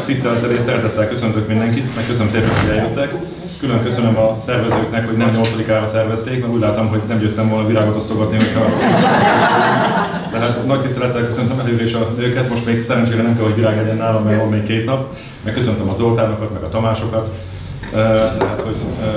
tisztelettel és szeretettel köszöntök mindenkit, meg köszönöm szépen, hogy eljöttek. Külön köszönöm a szervezőknek, hogy nem 8-ára szervezték, mert úgy látom, hogy nem győztem volna virágot osztogatni, hogyha... Tehát nagy tisztelettel köszöntöm előre is a nőket, most még szerencsére nem kell, hogy virág legyen nálam, mert van még 2 nap. Meg köszöntöm a Zoltánokat, meg a Tamásokat. Tehát, hogy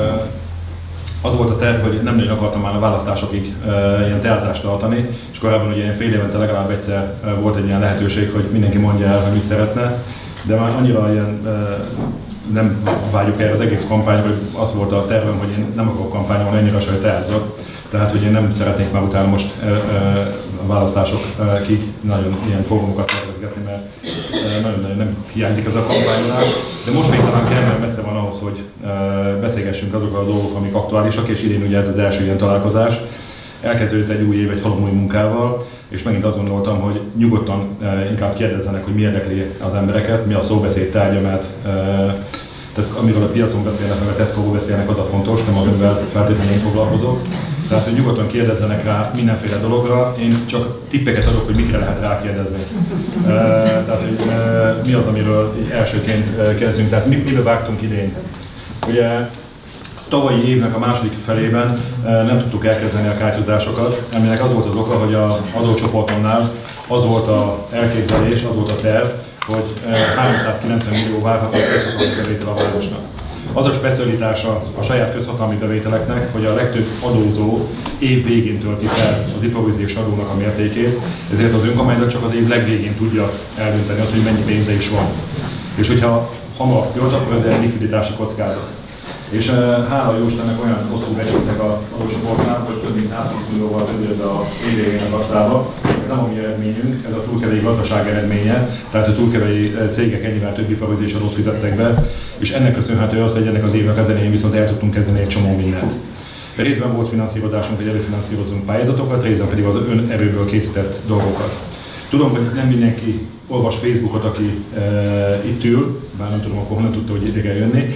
az volt a terv, hogy nem nagyon akartam már a választásokig ilyen teázást tartani, és korábban ugye fél évente legalább egyszer volt egy ilyen lehetőség, hogy mindenki mondja el, hogy mit szeretne, de már annyira ilyen nem vágyjuk erre az egész kampányra, hogy az volt a tervem, hogy én nem akarok kampányolni ennyire, hogy teázzak. Tehát, hogy én nem szeretnék már utána most a választásokig nagyon ilyen fórumokat szervezgetni, mert nagyon nem hiányzik ez a kampányonál. De most még talán kellene messze van ahhoz, hogy beszélgessünk azokról a dolgok, amik aktuálisak, és idén ugye ez az első ilyen találkozás. Elkezdődött egy új év egy halom új munkával, és megint azt gondoltam, hogy nyugodtan inkább kérdezzenek, hogy mi érdekli az embereket, mi a szóbeszéd tárgya, mert tehát amiről a piacon beszélnek, meg a Tesco-ból beszélnek, az a fontos, nem amivel feltétlenül én foglalkozok. Tehát, hogy nyugodtan kérdezzenek rá mindenféle dologra, én csak tippeket adok, hogy mikre lehet rákérdezni. Tehát, hogy mi az, amiről elsőként kezdünk, tehát miről vágtunk idén. Ugye tavalyi évnek a második felében nem tudtuk elkezdeni a kártyozásokat, aminek az volt az oka, hogy az adócsoportonnál az volt az elképzelés, az volt a terv, hogy 390 millió várható közhatalmi bevétel a városnak. Az a specialitása a saját közhatalmi bevételeknek, hogy a legtöbb adózó év végén tölti fel az iparüzés adónak a mértékét, ezért az önkormányzat csak az év legvégén tudja eldönteni azt, hogy mennyi pénze is van. És hogyha hamar jött, akkor ez egy likviditási kockázat. És hála jó Istennek olyan hosszú becsültek az adócsoportnál, hogy több mint 120 millióval többőbb a év végének asztába. Ez nem a mi eredményünk, ez a túlkevei gazdaság eredménye, tehát a túlkevei cégek ennyivel több iparüzés adót fizettek be, és ennek köszönhető az, hogy ennek az évnek az elején viszont el tudtunk kezdeni egy csomó mindent. Részben volt finanszírozásunk, hogy előfinanszírozzunk pályázatokat, részben pedig az önerőből készített dolgokat. Tudom, hogy nem mindenki olvas Facebookot, aki itt ül, bár nem tudom, akkor honnan tudta, hogy ide kell jönni,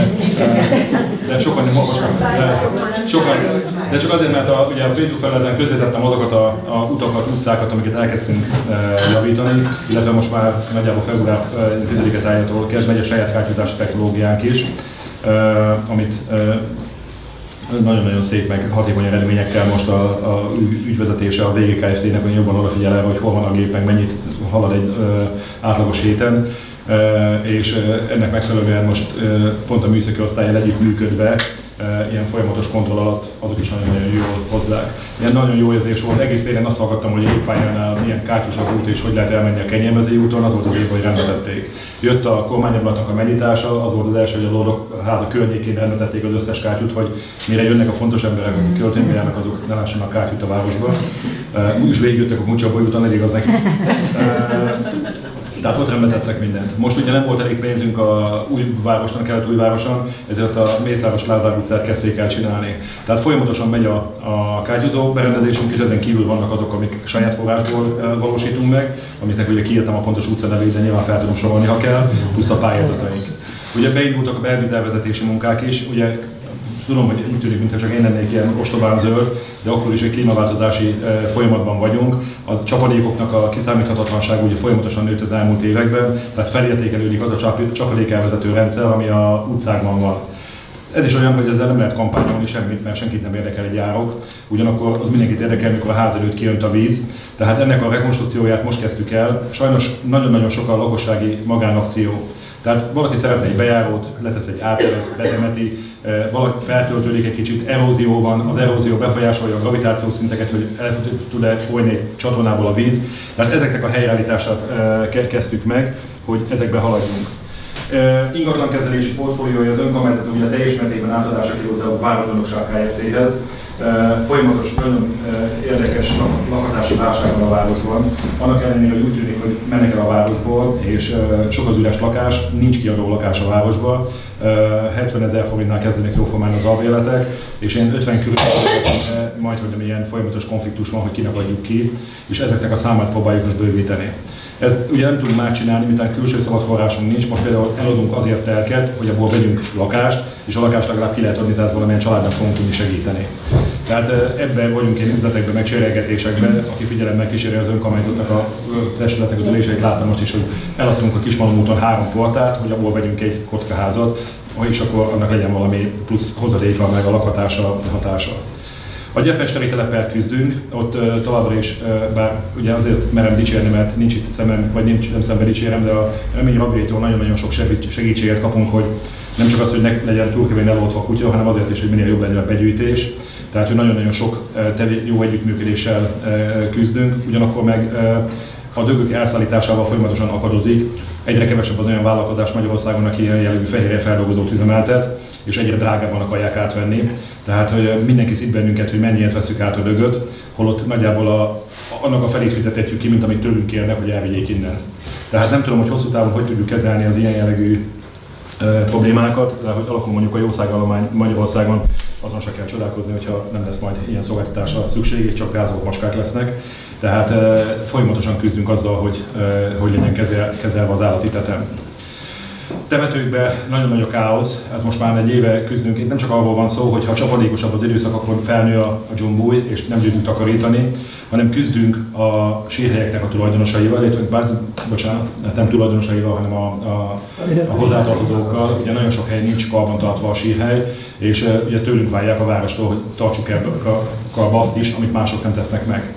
de sokan nem olvasnak. De csak azért, mert ugye a Facebook felületen közzétettem azokat a utakat, utcákat, amiket elkezdtünk javítani, illetve most már nagyjából február 10-e tájától kezd megy a saját kártyozási technológiánk is, amit nagyon-nagyon szép, meg hatékony eredményekkel most a ügyvezetése a VG Kft-nek, hogy jobban odafigyel erre, hogy hol van a gép, meg mennyit halad egy átlagos héten. És ennek megfelelően most pont a műszaki osztállyal együtt működve, ilyen folyamatos kontroll alatt azok is nagyon-nagyon jól hozzák. Ilyen nagyon jó érzés volt, egész télen azt hallgattam, hogy a jéppályánál milyen kátyus az út és hogy lehet elmenni a Kenyérmezei úton, az volt az év, hogy rendbetették. Jött a kormányablaknak a meditása, az volt az első, hogy a Lordok háza környékén rendbetették az összes kátyút, hogy mire jönnek a fontos emberek, akik költénybe járnak, azok ne lássanak kátyút a városban. Úgyis végigjöttek a Mucsaboly úton, elég az nekik. Tehát ott rendbetettek mindent. Most ugye nem volt elég pénzünk a újvároson, Kelet-Újvároson, ezért a Mészáros Lázár utcát kezdték el csinálni. Tehát folyamatosan megy a kártyúzó berendezésünk, és ezen kívül vannak azok, amik saját forrásból valósítunk meg, amiknek ugye kiírtam a pontos utcanevét, de nyilván fel tudom sorolni, ha kell, plusz a pályázataink. Ugye beindultak a belvízzelvezetési munkák is, ugye tudom, hogy úgy tűnik, mintha csak én lennék ilyen ostobán zöld, de akkor is egy klímaváltozási folyamatban vagyunk. A csapadékoknak a kiszámíthatatlansága ugye folyamatosan nőtt az elmúlt években, tehát felértékelődik az a csapadékelvezető rendszer, ami a utcákban van. Ez is olyan, hogy ezzel nem lehet kampányolni semmit, mert senkit nem érdekel egy árok. Ugyanakkor az mindenkit érdekel, mikor a ház előtt kijönt a víz. Tehát ennek a rekonstrukcióját most kezdtük el. Sajnos nagyon-nagyon sok a lakossági magánakció. Tehát valaki szeretne egy bejárót, letesz egy átteresz, betemeti, valaki feltöltődik egy kicsit, erózió van, az erózió befolyásolja a gravitációs szinteket, hogy el tud-e folyni egy csatornából a víz. Tehát ezeknek a helyreállítását kezdtük meg, hogy ezekben haladjunk. Ingatlankezelési portfóliója az önkormányzat ugye teljes mértékben átadásra került a Városgondosság Kft-hez. Folyamatos, nagyon érdekes lakhatási válság van a városban. Annak ellenére, hogy úgy tűnik, hogy mennek el a városból, és sok az üres lakás, nincs kiadó lakás a városban. 70 000 forintnál kezdődnek jóformán az albérletek, és ilyen 50 körül majd, hogy ilyen folyamatos konfliktus van, hogy kinek adjuk ki, és ezeknek a számát próbáljuk most bővíteni. Ezt ugye nem tudunk már csinálni, miután külső szabad forrásunk nincs, most például eladunk azért telket, hogy abból vegyünk lakást, és a lakást legalább ki lehet adni, tehát valamilyen családnak fogunk tudni segíteni. Tehát ebben vagyunk ilyen üzletekben, meg cserélgetésekben, aki figyelemmel kíséri az önkormányzatnak a testületek az üléseit, láttam most is, hogy eladtunk a Kismalom úton 3 portát, hogy abból vegyünk egy kockaházat, és akkor annak legyen valami plusz hozadéka, meg a lakhatása, hatása. A gyepmesteri teleppel küzdünk, ott továbbra is, bár ugye azért merem dicsérni, mert nincs itt szemem, vagy nem szemben dicsérem, de a Remény Rabjétól nagyon-nagyon sok segítséget kapunk, hogy nem csak az, hogy ne legyen túl kevén eloltva a kutya, hanem azért is, hogy minél jobb legyen a begyűjtés. Tehát, hogy nagyon-nagyon sok jó együttműködéssel küzdünk, ugyanakkor meg a dögök elszállításával folyamatosan akadozik. Egyre kevesebb az olyan vállalkozás Magyarországon, aki ilyen jellegű fehérje feldolgozót üzemeltet, és egyre drágábban akarják átvenni. Tehát, hogy mindenki szít bennünket, hogy mennyiért veszük át a dögöt, holott nagyjából annak a felét fizetetjük ki, mint amit tőlünk kérnek, hogy elvigyék innen. Tehát nem tudom, hogy hosszú távon hogy tudjuk kezelni az ilyen jellegű problémákat, de hogy alakul mondjuk a jószágállomány Magyarországon, azon se kell csodálkozni, hogyha nem lesz majd ilyen szolgáltatásra szükség, és csak gázoló macskák lesznek. Tehát folyamatosan küzdünk azzal, hogy legyen kezelve az állati tetem. Temetőkben nagyon nagy a káosz, ez most már egy éve küzdünk. Itt nem csak arról van szó, hogy ha csapadékosabb az időszak, akkor felnő a dzsumbúj, és nem győzünk takarítani, hanem küzdünk a sírhelyeknek a tulajdonosaival, illetve nem tulajdonosaival, hanem a hozzátartozókkal. Ugye nagyon sok hely nincs karbantartva a sírhely, és ugye tőlünk várják a várostól, hogy tartsuk karba azt is, amit mások nem tesznek meg.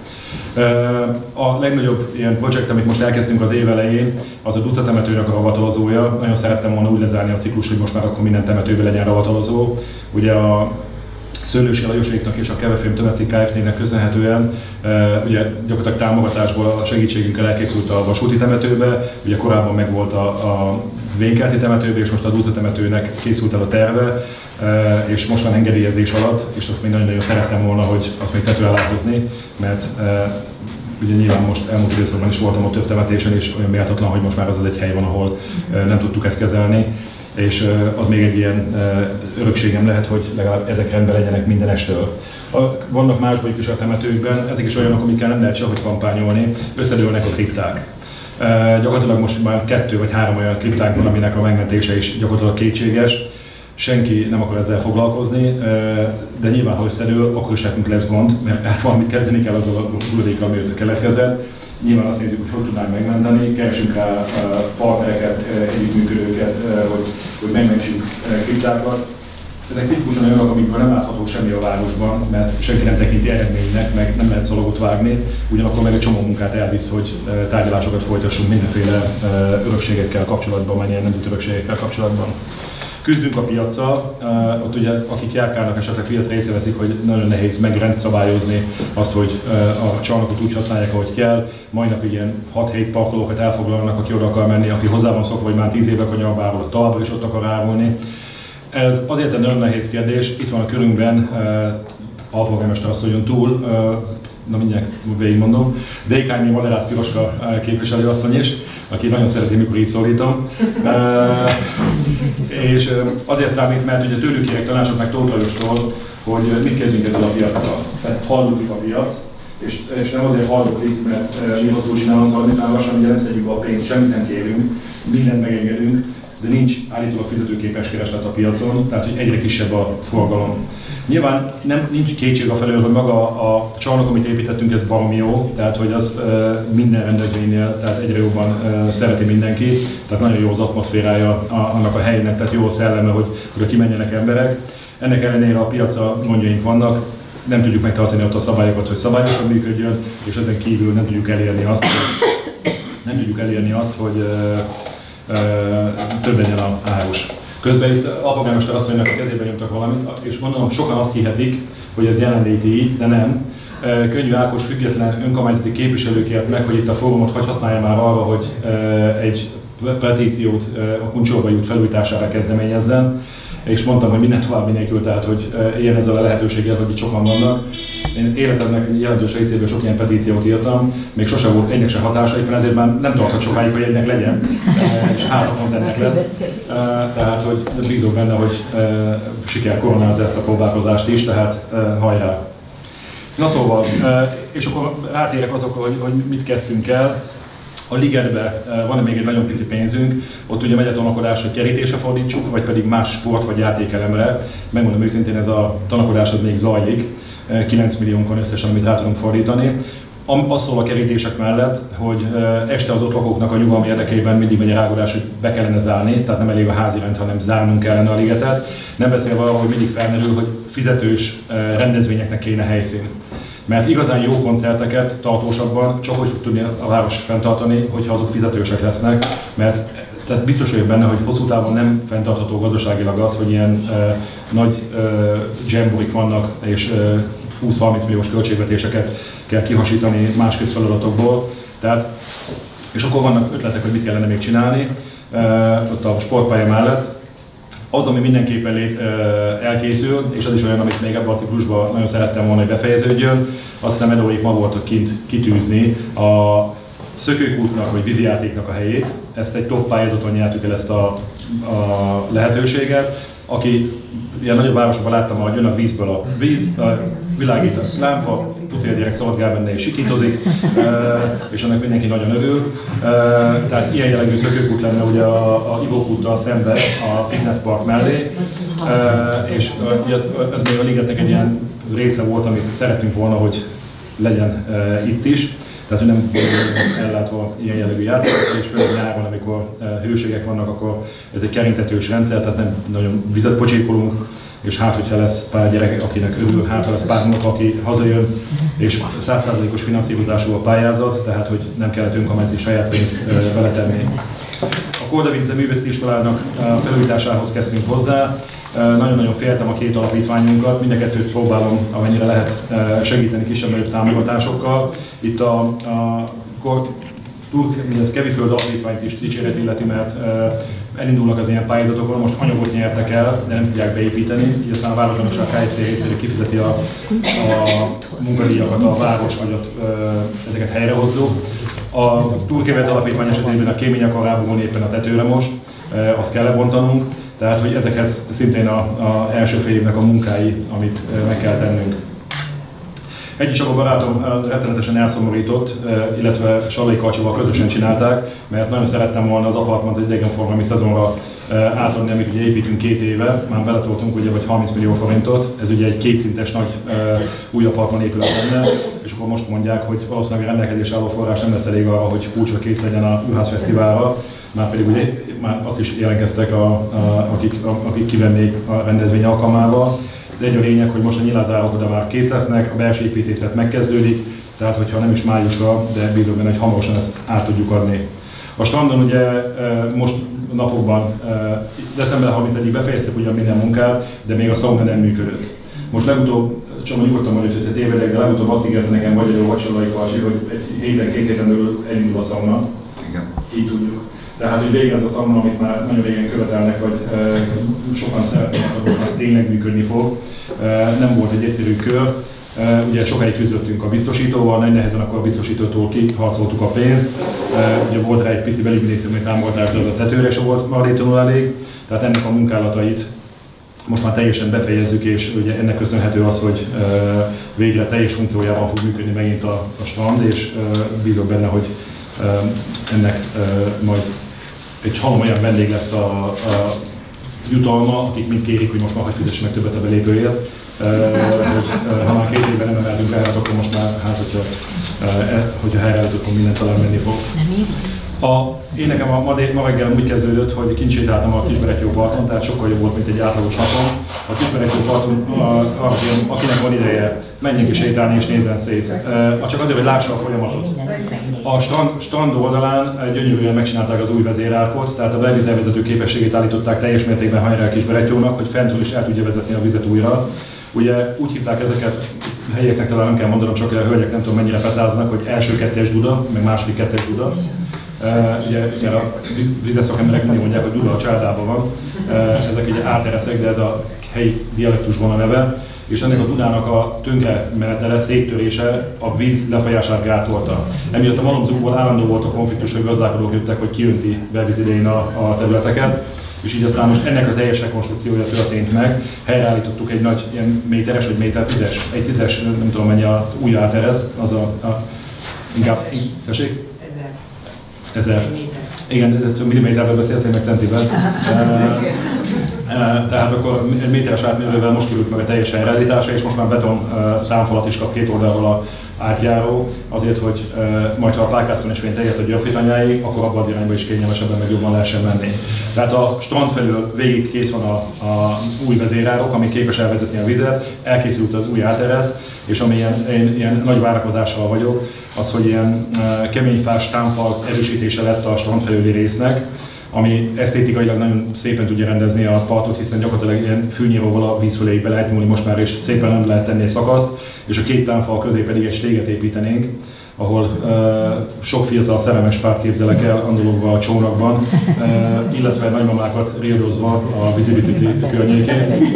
A legnagyobb ilyen projekt, amit most elkezdtünk az év elején, az a Duca temetőnek a ravatalozója. Nagyon szerettem volna úgy lezárni a ciklus, hogy most már akkor minden temetőben legyen ravatalozó. Ugye a Szőlősi Lajoséknak és a Kevefém Tömeci Kft-nek köszönhetően ugye gyakorlatilag támogatásból a segítségünkkel elkészült a vasúti temetőbe, ugye korábban megvolt a Vénkerti temetőbe, és most a Duca temetőnek készült el a terve, és most van engedélyezés alatt, és azt még nagyon-nagyon szerettem volna, hogy azt még tető alá hozni, mert ugye nyilván most elmúlt időszakban is voltam ott több temetésen, és olyan méltatlan, hogy most már az egy hely van, ahol nem tudtuk ezt kezelni, és az még egy ilyen örökségem lehet, hogy legalább ezek rendben legyenek minden estől. Vannak más is a temetőkben, ezek is olyanok, amikkel nem lehet sehogy kampányolni, összedőlnek a kripták. Gyakorlatilag most már 2 vagy 3 olyan kriptánk van, aminek a megmentése is gyakorlatilag kétséges. Senki nem akar ezzel foglalkozni, de nyilván, ha összedől, akkor is nekünk lesz gond, mert valamit kezdeni kell azzal a hulladékkal, ami ott keletkezett. Nyilván azt nézzük, hogy tudnánk megmenteni, keresünk rá partnereket, együttműködőket, hogy megmentsük kriptákat. Ezek tipikusan olyanok, amikből nem látható semmi a városban, mert senki nem tekinti eredménynek, meg nem lehet szalagot vágni. Ugyanakkor meg egy csomó munkát elvisz, hogy tárgyalásokat folytassunk mindenféle örökségekkel kapcsolatban, vagy ilyen nemzeti örökségekkel kapcsolatban. Küzdünk a piaccal, ott ugye akik járkálnak esetleg piacra észreveszik, hogy nagyon nehéz megrendszabályozni azt, hogy a csarnokot úgy használják, ahogy kell. Mai napig ilyen 6-7 parkolókat elfoglalnak, aki oda akar menni, aki hozzá van szokva, hogy már 10 éve kanyarváról, továbbra is ott akar árulni. Ez azért egy nagyon nehéz kérdés, itt van a körünkben alpolgármester asszonyon túl, na mindjárt végigmondom, Dékányi Valerác Piroska képviselőasszony is, aki nagyon szereti, mikor így szólítom. És azért számít, mert ugye tőlük kérek tanácsot meg Tóth Lajostól, hogy mit kezdjünk ezzel a piaccal. Tehát haldoklik a piac, és nem azért haldoklik, mert mi rosszul csinálunk valamit, már lassan ugye nem szedjük be a pénzt, semmit nem kérünk, mindent megengedünk, de nincs állítólag fizetőképes kereslet a piacon, tehát hogy egyre kisebb a forgalom. Nyilván nincs kétség afelől, hogy maga a csarnok, amit építettünk, ez baromi jó, tehát hogy azt minden rendezvénynél, tehát egyre jobban szereti mindenki, tehát nagyon jó az atmoszférája annak a helynek, tehát jó a szelleme, hogy oda kimenjenek emberek. Ennek ellenére a piacra gondjaink vannak, nem tudjuk megtartani ott a szabályokat, hogy szabályosan működjön, és ezen kívül nem tudjuk elérni azt, hogy több legyen a árus. Közben itt alpolgármester asszonynak a kezébe nyomtak valamit, és gondolom sokan azt hihetik, hogy ez jelenléti így, de nem. Könnyű Ákos független önkormányzati képviselő kért meg, hogy itt a fórumot hagy használja már arra, hogy egy petíciót a Kuncsorbai út felújítására kezdeményezzen, és mondtam, hogy minden további nélkül, tehát hogy éljen ezzel a lehetőséggel, hogy itt sokan vannak. Én életemnek jelentős részéből sok ilyen petíciót írtam, még sose volt egynek se hatása, éppen ezért már nem tarthat sokáig, hogy egynek legyen, és pont ennek lesz. Tehát, hogy bízok benne, hogy siker koronázza ezt a próbálkozást is, tehát hajrá! Na szóval, és akkor rátérek azokra, hogy mit kezdtünk el. A ligetben van még egy nagyon pici pénzünk, ott ugye megy a tanakodás, hogy kerítésre fordítsuk, vagy pedig más sport vagy játékelemre. Megmondom őszintén, ez a tanakodás még zajlik. 9 milliónkon összesen, amit rá tudunk fordítani. Az szól a kerítések mellett, hogy este az ott lakóknak a nyugalom érdekében mindig megy a rágódás, hogy be kellene zárni, tehát nem elég a házi rend, hanem zárnunk kellene a ligetet. Nem beszélve arról, hogy mindig felmerül, hogy fizetős rendezvényeknek kéne helyszín. Mert igazán jó koncerteket tartósabban csak úgy fog tudni a város fenntartani, hogyha azok fizetősek lesznek, mert tehát biztos vagyok benne, hogy hosszú távon nem fenntartható gazdaságilag az, hogy ilyen nagy jamborik vannak, és 20-30 milliós költségvetéseket kell kihasítani más közfeladatokból. Tehát, és akkor vannak ötletek, hogy mit kellene még csinálni ott a sportpálya mellett. Az, ami mindenképpen elkészül, és az is olyan, amit még ebben a ciklusban nagyon szerettem volna, hogy befejeződjön, azt hiszem Edóék ma voltak kint kitűzni a szökőkútnak vagy vízijátéknak a helyét. Ezt egy top pályázaton nyertük el ezt a lehetőséget. Aki ilyen nagyobb városokban láttam, hogy jön a vízből a víz, világít a lámpa, pucél gyerek szaladgál benne és sikítozik, és ennek mindenki nagyon örül. Tehát ilyen jellegű szökőkút lenne ugye a ivókúttal szemben a fitness park mellé, és ez még a ligetnek egy ilyen része volt, amit szerettünk volna, hogy legyen itt is. Tehát, hogy nem ellátva ilyen jellegű játékokkal, és főleg nyáron, amikor hőségek vannak, akkor ez egy kerintetős rendszer, tehát nem nagyon vizet pocsékolunk, és hát, hogyha lesz pár gyerek, akinek örül, hát, ha lesz pár munka, aki hazajön, és 100%-os finanszírozású a pályázat, tehát, hogy nem kellett önkormányzati saját pénzt beletenni. A Korda Vince Művészeti Iskolának felújításához kezdtünk hozzá. Nagyon-nagyon féltem a két alapítványunkat, mind a kettőt próbálom, amennyire lehet segíteni kisebb-nagyobb támogatásokkal. Itt a Keviföld alapítványt is dicséret illeti, mert elindulnak az ilyen pályázatokon, most anyagot nyertek el, de nem tudják beépíteni, így aztán a városban is a KFT részére kifizeti a munkadíjakat, a város, hogy ezeket helyrehozzuk. A Turkévet alapítvány esetében a kéményakar rábogolni éppen a tetőre most, azt kell lebontanunk, tehát hogy ezekhez szintén az első fél évnek a munkái, amit meg kell tennünk. Egy a barátom rettenetesen elszomorított, illetve Sallai Karcsival közösen csinálták, mert nagyon szerettem volna az apartmant egy idegenforgalmi szezonra átadni, amit ugye építünk 2 éve, már beletoltunk ugye vagy 30 millió forintot, ez ugye egy kétszintes nagy új apartman épület lenne, és akkor most mondják, hogy valószínűleg a rendelkezésre álló forrás nem lesz elég arra, hogy kulcsra kész legyen a Juhász Fesztiválra, már pedig ugye már azt is jelentkeztek, akik kivennék a rendezvény alkalmával. De egy a lényeg, hogy most a nyilázárok oda már kész lesznek, a belső építészet megkezdődik, tehát hogyha nem is májusra, de bízom benne, hogy hamarosan ezt át tudjuk adni. A strandon ugye most napokban, december 31-ig befejeztek ugyan minden munkát, de még a szauna nem működött. Most legutóbb, csak nyugodtan mondjuk, hogy te tévedek, de legutóbb azt ígérte nekem vagy Sallai Karcsi, hogy egy 2 héten belül elindul a szauna. Igen. Így tudjuk. Tehát, hogy végig ez a szauna, amit már nagyon régen követelnek, vagy sokan szeretnének, hogy tényleg működni fog. Nem volt egy egyszerű kör. Ugye sokáig küzdöttünk a biztosítóval, nagy nehezen akkor a biztosítótól kiharcoltuk a pénzt. Ugye volt rá egy pici belügyminisztériumi támogatás, de az a tetőre se volt maradéktalanul elég. Tehát ennek a munkálatait most már teljesen befejezzük, és ugye ennek köszönhető az, hogy végre teljes funkciójában fog működni megint a strand, és bízok benne, hogy ennek majd egy halom olyan vendég lesz a jutalma, akik mind kérik, hogy most már hogy fizessenek többet a belépőért. Ha már 2 évben nem emeltünk el, akkor most már, hát hogyha helyreállított, akkor mindent talán menni fog. Én nekem ma reggel úgy kezdődött, hogy kint a Kisberetyó parton, tehát sokkal jobb volt, mint egy átlagos napon. A Kisberetyó parton, akinek van ideje, menjen ki sétálni és nézzen szét. Csak azért, hogy lássa a folyamatot. A strand oldalán gyönyörűen megcsinálták az új vezérárkot, tehát a belvízzelvezető képességét állították teljes mértékben hajrá a Kisberetyónak, hogy fentről is el tudja vezetni a vizet újra. Ugye úgy hívták ezeket, helyieknek talán nem kell mondanom, csak a hölgyek nem tudom mennyire pecáznak, hogy első 2-es Duda, meg második 2-es Duda. Ugye a vizes szakemberek mindig mondják, hogy Duda a csárdában van. Ezek ugye átereszek, de ez a helyi dialektusban a neve. És ennek a Dunának a tönkre menetele, széttörése a víz lefolyását gátolta. Emiatt a malomzókból állandó volt a konfliktus, hogy gazdálkodók jöttek, hogy kijönti belvíz idején a területeket. És így aztán most ennek a teljes rekonstrukciója történt meg. Helyreállítottuk egy nagy ilyen méteres, vagy méter 10-es, egy 10-es, nem tudom mennyi a új áteresz, az inkább, tessék? 1000. Igen, milliméterben beszélsz, én meg centiben. Tehát akkor egy méteres átmérővel most került meg a teljes helyreállítása, és most már beton támfalat is kap két oldalról a átjáró, azért, hogy majd ha a pálkászton és eljött a Györfitanyáig, akkor abban az irányba is kényelmesebben meg jobban lehessen menni. Tehát a strand felül végig kész van a új vezérárok, ami képes elvezetni a vizet, elkészült az új áteresz, és ami ilyen nagy várakozással vagyok, az, hogy ilyen keményfás támfal erősítése lett a strand felüli résznek, ami esztétikailag nagyon szépen tudja rendezni a partot, hiszen gyakorlatilag ilyen fűnyíróval a víz föléig be lehet nyúlni most már, és szépen nem lehet tenni egy szakaszt, és a két támfal közé pedig egy stéget építenénk, ahol sok fiatal szerelmes párt képzelek el andologva a csónakban, illetve nagymamákat rédozva a vízibicikli környékén.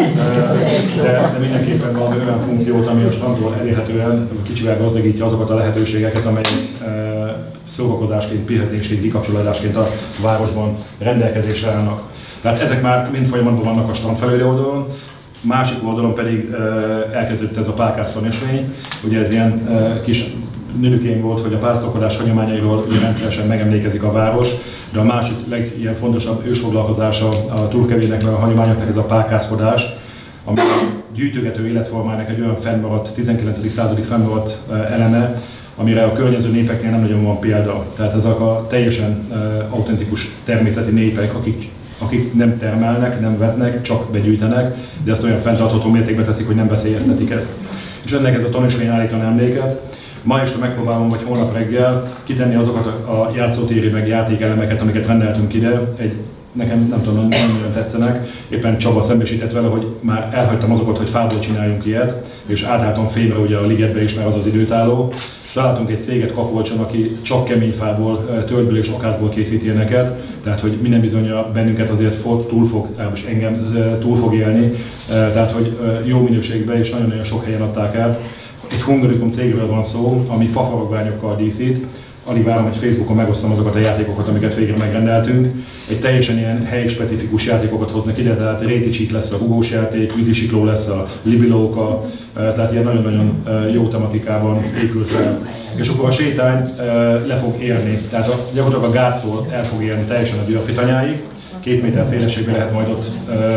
De mindenképpen valami olyan funkciót, ami a strandról elérhetően kicsivel gazdagítja azokat a lehetőségeket, amelyek szórakozásként, pihenésként, kikapcsolódásként a városban rendelkezésre állnak. Tehát ezek már mind folyamatban vannak a strand felüli oldalon, másik oldalon pedig elkezdődött ez a pálkászton ösvény. Ugye ez ilyen kis nőként volt, hogy a pásztorkodás hagyományairól rendszeresen megemlékezik a város, de a másik legilyen fontosabb ősfoglalkozása a Turkevének meg a hagyományoknak ez a pálkászkodás, ami a gyűjtögető életformának egy olyan fennmaradt, 19. századi fennmaradt eleme, amire a környező népeknél nem nagyon van példa. Tehát ezek a teljesen autentikus természeti népek, akik nem termelnek, nem vetnek, csak begyűjtenek, de ezt olyan fenntartható mértékben teszik, hogy nem veszélyeztetik ezt. És ennek ez a tanösvény állítan emléket. Ma este megpróbálom, vagy holnap reggel kitenni azokat a játszótéri meg játékelemeket, amiket rendeltünk ide. Nekem nem tudom, nagyon tetszenek. Éppen Csaba szembesített vele, hogy már elhagytam azokat, hogy fából csináljunk ilyet, és átálltam fémre ugye a ligetbe is, mert az az időtálló. És találtunk egy céget Kapolcson, aki csak kemény fából, töltből és akácból készít ilyeneket, tehát hogy minden bizonnyal bennünket azért és engem túl fog élni, tehát hogy jó minőségben és nagyon-nagyon sok helyen adták át. Egy Hungarikum cégről van szó, ami fafaragványokkal díszít. Alig várom, hogy Facebookon megosztom azokat a játékokat, amiket végre megrendeltünk. Egy teljesen ilyen helyi-specifikus játékokat hoznak ide, tehát réticsik lesz a hugós játék, vízisikló lesz a libilóka, tehát ilyen nagyon-nagyon jó tematikában épül fel. És akkor a sétány le fog érni, tehát gyakorlatilag a gáttól el fog érni teljesen a Györfitanyáig. 2 méter szélességben lehet majd ott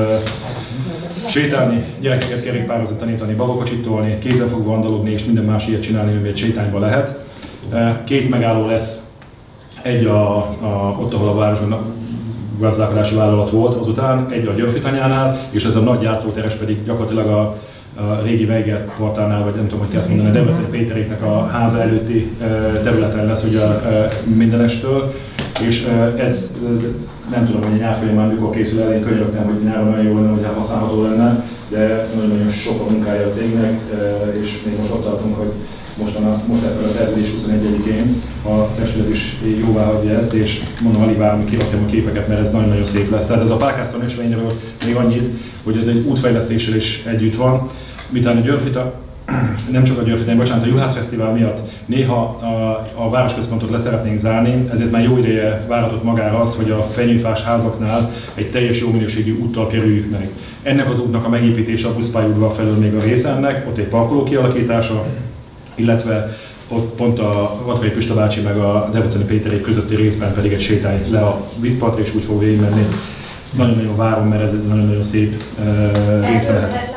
sétálni, gyerekeket kerékpározni, tanítani, babokat tolni, kézzel fogva andalogni és minden más ilyet csinálni, ami egy sétányban lehet. 2 megálló lesz, egy ott, ahol a városon gazdálkodási vállalat volt, azután egy a Györfitanyánál, és ez a nagy játszóteres pedig gyakorlatilag a régi Weiger portánál, vagy nem tudom, hogy kell ezt mondani, a Debreceni Péteréknek a háza előtti területen lesz ugye mindenestől, és ez nem tudom, hogy a nyár folyamán mikor készül el, én könyörögtem, hogy nyáron nagyon jó lenne, hogy használható lenne, de nagyon-nagyon sok a munkája a cégnek, és még most ott tartunk, hogy most lesz meg a szerződés 21-én, a testület is jóvá hagyja ezt, és mondom, alig várom, hogy kirakjam a képeket, mert ez nagyon-nagyon szép lesz. Tehát ez a pálkászton ösvényről még annyit, hogy ez egy útfejlesztéssel is együtt van. Miután nem csak a Györfitany, bocsánat, a Juhász Fesztivál miatt néha a városközpontot le szeretnénk zárni, ezért már jó ideje váratott magára az, hogy a fenyőfás házaknál egy teljes jó minőségű úttal kerüljük meg. Ennek az útnak a megépítése a buszpályaudvar felől még a része ennek, ott egy parkoló kialakítása, illetve ott pont a Vatkai Pista bácsi meg a Debreceni Péterék közötti részben pedig egy sétány le a vízpartra, és úgy fog végigmenni. Nagyon-nagyon várom, mert ez egy nagyon-nagyon szép része lehet.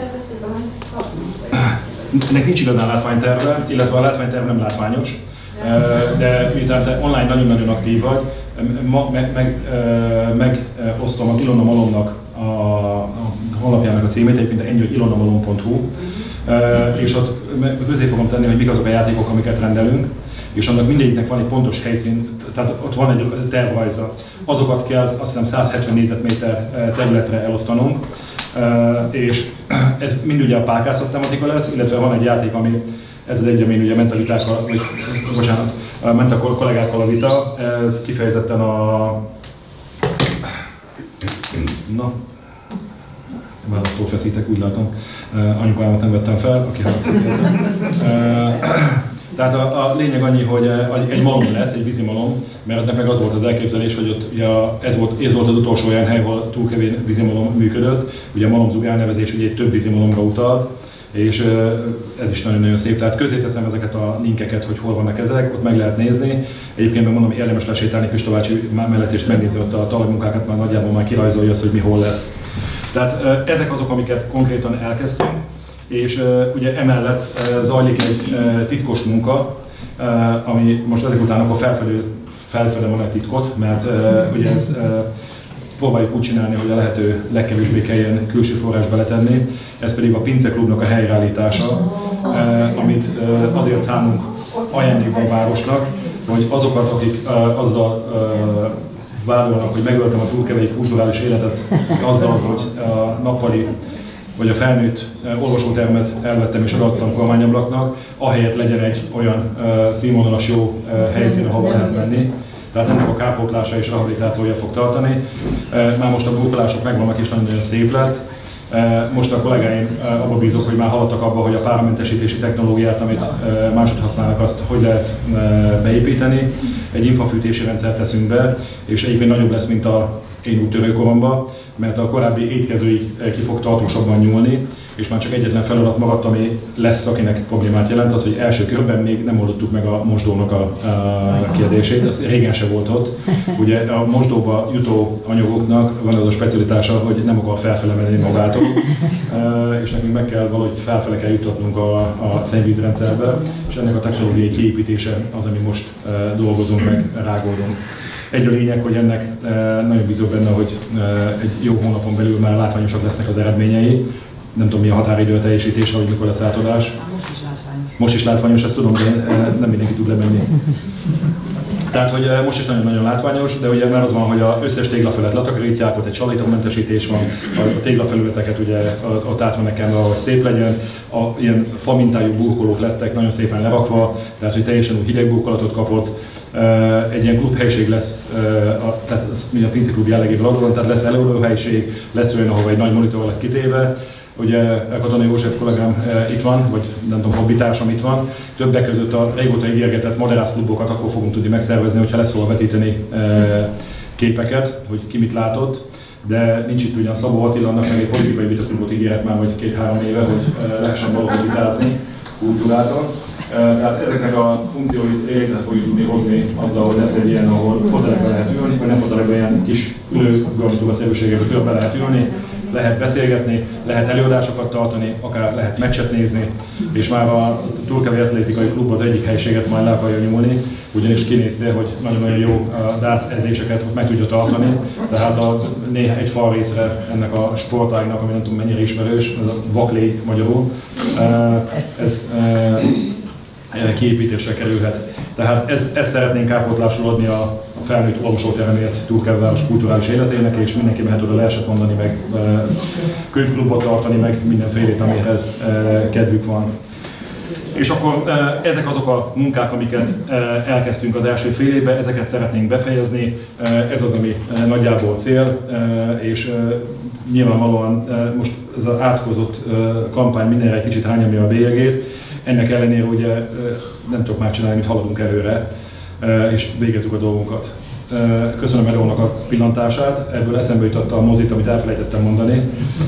Ennek nincs igazán látványterve, illetve a látványterv nem látványos, de miután te online nagyon-nagyon aktív vagy, megosztom az Ilona Malomnak a honlapjának a címét, egyébként ennyi, hogy ilonamalom.hu, és ott közé fogom tenni, hogy mik azok a játékok, amiket rendelünk, és annak mindegyiknek van egy pontos helyszín, tehát ott van egy tervrajza. Azokat kell azt hiszem 170 négyzetméter területre elosztanunk, és ez mind ugye a pálkászat tematika lesz, illetve van egy játék, ami ez az egy, ami ugye ment a kollégákkal a vita, ez kifejezetten választót feszítek, úgy látom, anyukámat nem vettem fel, aki haragszik. Tehát a lényeg annyi, hogy egy malom lesz, egy vízimalom, mert ennek meg az volt az elképzelés, hogy ott ugye ez volt az utolsó olyan hely, ahol túl kevés vízimalom működött. Ugye a malomzug elnevezés ugye egy több vízimalomra utalt, és ez is nagyon-nagyon szép. Tehát közé teszem ezeket a linkeket, hogy hol vannak ezek, ott meg lehet nézni. Egyébként mondom, érdemes lesétálni Pista bácsi mellett és megnézni ott a talajmunkákat, már nagyjából már kirajzolja azt, hogy mi hol lesz. Tehát ezek azok, amiket konkrétan elkezdtünk, és ugye emellett zajlik egy titkos munka, ami most ezek után akkor felfedem a titkot, mert ugye ez próbáljuk úgy csinálni, hogy a lehető legkevésbé kelljen külső forrás beletenni. Ez pedig a Pince Klubnak a helyreállítása, amit azért szánunk ajándékba a városnak, hogy azokat, akik azzal vádolnak, hogy megöltem a túlkevei kulturális életet azzal, hogy a nappali vagy a felnőtt olvasótermet elvettem és odaadtam kormányablaknak, ahelyett legyen egy olyan színvonalas jó helyszín, ahol lehet menni. Tehát ennek a kárpótlása és rehabilitációja fog tartani. Már most a burkolások megvannak és nagyon szép lett. Most a kollégáim abba bízok, hogy már haladtak abba, hogy a páramentesítési technológiát, amit másod használnak, azt hogy lehet beépíteni. Egy infafűtési rendszert teszünk be, és egyébként nagyobb lesz, mint a én úttörőkoromban, mert a korábbi étkezőig ki fog tartósabban nyúlni, és már csak egyetlen feladat maradt, ami lesz, akinek problémát jelent, az, hogy első körben még nem oldottuk meg a mosdónak a kérdését, ez régen se volt ott. Ugye a mosdóba jutó anyagoknak van az a specialitása, hogy nem akar felfele menni magától, és nekünk meg kell valahogy felfele kell juttatnunk a szennyvízrendszerbe, és ennek a technológiai kiépítése az, ami most dolgozunk meg, rágódunk. Egy a lényeg, hogy ennek nagyon bízok benne, hogy egy jó hónapon belül már látványosak lesznek az eredményei. Nem tudom, mi a határidő a teljesítése, hogy mikor lesz átadás. Most is látványos. Most is látványos, ezt tudom, de nem mindenki tud lemenni. Tehát, hogy most is nagyon-nagyon látványos, de ugye már az van, hogy az összes téglafelet letakarítják, ott egy salétamentesítés van, a téglafelületeket ugye ott átmennek el, ahogy szép legyen, ilyen famintájú burkolók lettek, nagyon szépen lerakva, tehát hogy teljesen új hideg burkolatot kapott. Egy ilyen klubhelység lesz, tehát mi a Pince Klub jellegéből adódóan, tehát lesz előadóhelység, lesz olyan, ahol egy nagy monitor lesz kitéve. Ugye Katona József kollégám itt van, vagy nem tudom, hobbitársam itt van. Többek között a régóta ígérgetett moderász klubokat akkor fogunk tudni megszervezni, hogyha lesz hol vetíteni képeket, hogy ki mit látott. De nincs itt ugyan Szabó Attila, annak meg egy politikai vitaklubot ígéret már vagy 2-3 éve, hogy lehessen valahol vitázni kultúráton. Tehát ezeknek a funkcióit létre fogjuk tudni hozni azzal, hogy lesz egy ilyen, ahol fotelekbe lehet ülni, vagy nem fotelekbe, ilyen kis ülőgarnitúra-szerűségekbe többre lehet ülni, lehet beszélgetni, lehet előadásokat tartani, akár lehet meccset nézni, és már a Túlkevi Atlétikai Klub az egyik helyiséget majd le akarja nyúlni, ugyanis kinézte, hogy nagyon-nagyon jó darts edzéseket meg tudja tartani, tehát egy fal részre ennek a sportágnak, ami nem tudom mennyire ismerős, ez a vaklé magyarul, ez kiépítésre kerülhet. Tehát ezt szeretnénk kárpótlásul adni a felnőtt olvasóteremért Túlkevi város kulturális életének, és mindenki mehet oda verset mondani, meg könyvklubot tartani, meg mindenfélét, amihez kedvük van. És akkor ezek azok a munkák, amiket elkezdtünk az első fél évben, ezeket szeretnénk befejezni, ez az, ami nagyjából cél, és nyilvánvalóan most ez az átkozott kampány mindenre egy kicsit rányomja a bélyegét. Ennek ellenére ugye nem tudok már csinálni, mint haladunk előre, és végezzük a dolgunkat. Köszönöm Eleónak a pillantását, ebből eszembe jutott a mozit, amit elfelejtettem mondani.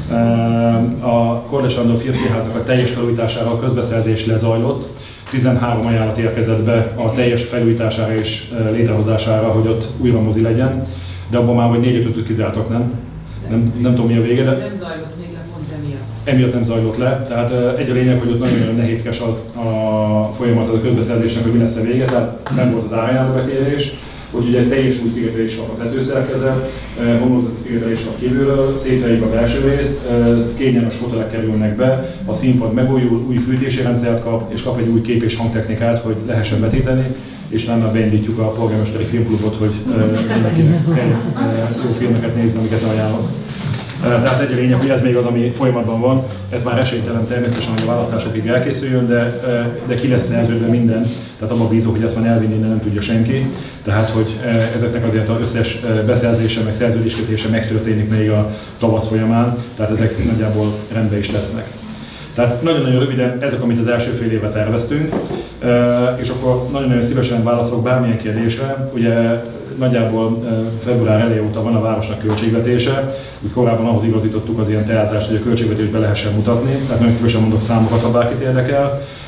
A Kordes Sándor Filmszínháznak a teljes felújítására a közbeszerzés lezajlott. 13 ajánlat érkezett be a teljes felújítására és létrehozására, hogy ott újra mozi legyen, de abban már vagy 4-5-öt kizártak, nem? Nem tudom mi a vége, de... Nem zajlott még le, pont emiatt. Emiatt nem zajlott le, tehát egy a lényeg, hogy ott nagyon nehézkes a folyamat a közbeszerzésnek, hogy mi lesz a vége, tehát nem volt az árajánlóbekérés. Úgyhogy egy teljes új szigetelés kap a tetőszerkezet, homlokzati szigetelés kap kívülről, szétveljük a belső részt, kényelmes fotelek kerülnek be, a színpad megújul, új fűtési rendszert kap, és kap egy új kép és hangtechnikát, hogy lehessen vetíteni, és már beindítjuk a polgármesteri filmklubot, hogy mindenkinek jó filmeket nézni, amiket ajánlok. Tehát egy a lényeg, hogy ez még az, ami folyamatban van, ez már esélytelen természetesen, hogy a választásokig elkészüljön, de ki lesz szerződve minden, tehát abban bízok, hogy ezt már elvinni nem tudja senki. Tehát, hogy ezeknek azért az összes beszerzése, meg szerződéskötése megtörténik még a tavasz folyamán, tehát ezek nagyjából rendben is lesznek. Tehát nagyon-nagyon röviden ezek, amit az első fél évet terveztünk, és akkor nagyon-nagyon szívesen válaszolok bármilyen kérdésre. Ugye nagyjából február eleje óta van a városnak költségvetése, úgy korábban ahhoz igazítottuk az ilyen teázást, hogy a költségvetésbe lehessen mutatni, tehát nagyon szívesen mondok számokat, ha bárkit érdekel.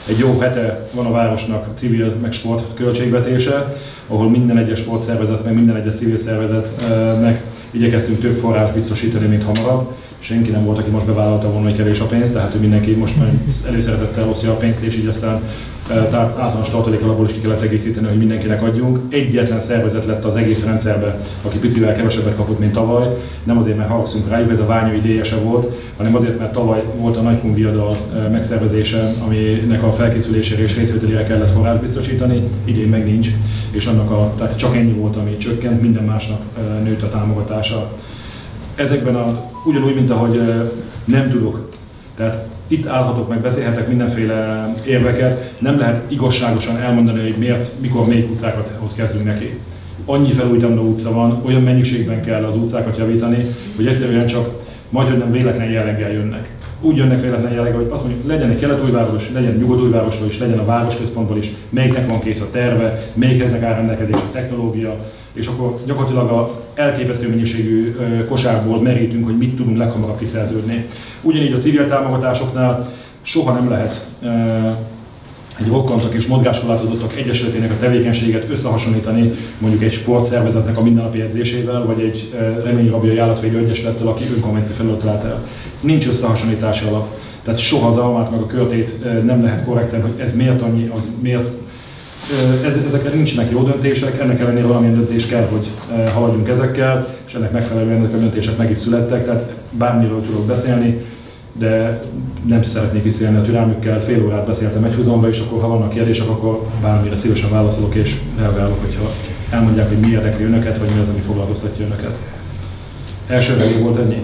Egy jó hete van a városnak civil meg sport költségvetése, ahol minden egyes sportszervezet, meg minden egyes civil szervezetnek igyekeztünk több forrás biztosítani, mint hamarabb. Senki nem volt, aki most bevállalta volna, hogy kevés a pénz, tehát hogy mindenki most előszeretettel osztja a pénzt, és így aztán általános tartalék alapból is ki kellett egészíteni, hogy mindenkinek adjunk. Egyetlen szervezet lett az egész rendszerbe, aki picivel kevesebbet kapott, mint tavaly. Nem azért, mert haragszunk rájuk, ez a Ványai DSE volt, hanem azért, mert tavaly volt a Nagykun viadal megszervezése, aminek a felkészülésére és részvételére kellett forrás biztosítani, idén meg nincs, és tehát csak ennyi volt, ami csökkent, minden másnak nőtt a támogatása. Ezekben ugyanúgy, mint ahogy nem tudok, tehát itt állhatok meg, beszélhetek mindenféle érveket, nem lehet igazságosan elmondani, hogy miért, mikor, melyik utcákhoz kezdünk neki. Annyi felújítandó utca van, olyan mennyiségben kell az utcákat javítani, hogy egyszerűen csak majdhogy nem véletlen jelleggel jönnek. Úgy jönnek véletlen jelleggel, hogy azt mondjuk, legyen egy Kelet-Újváros, legyen Nyugat-Újvárosról is, legyen a városközpontból is, melyiknek van kész a terve, melyiknek áll rendelkezés a technológia, és akkor gyakorlatilag a elképesztő mennyiségű kosárból merítünk, hogy mit tudunk leghamarabb kiszerződni. Ugyanígy a civil támogatásoknál soha nem lehet egy rokkantak és mozgáskorlátozottak egyesületének a tevékenységet összehasonlítani mondjuk egy sportszervezetnek a mindennapi edzésével, vagy egy Reményi-Rabjai Állatvédő Egyesülettel, aki önkormányzati feladatot lát el. Nincs összehasonlítási alap. Tehát soha az almát meg a körtét nem lehet korrekten, hogy ez miért annyi, az miért. Ezekre nincsenek jó döntések, ennek ellenére valamilyen döntés kell, hogy haladjunk ezekkel, és ennek megfelelően ezek a döntések meg is születtek, tehát bármiről tudok beszélni, de nem szeretnék visszaélni a türelmükkel, fél órát beszéltem egyhuzamban, és akkor ha vannak kérdések, akkor bármire szívesen válaszolok és reagálok, hogyha elmondják, hogy mi érdekli önöket, vagy mi az, ami foglalkoztatja önöket. Elsőre elég volt ennyi?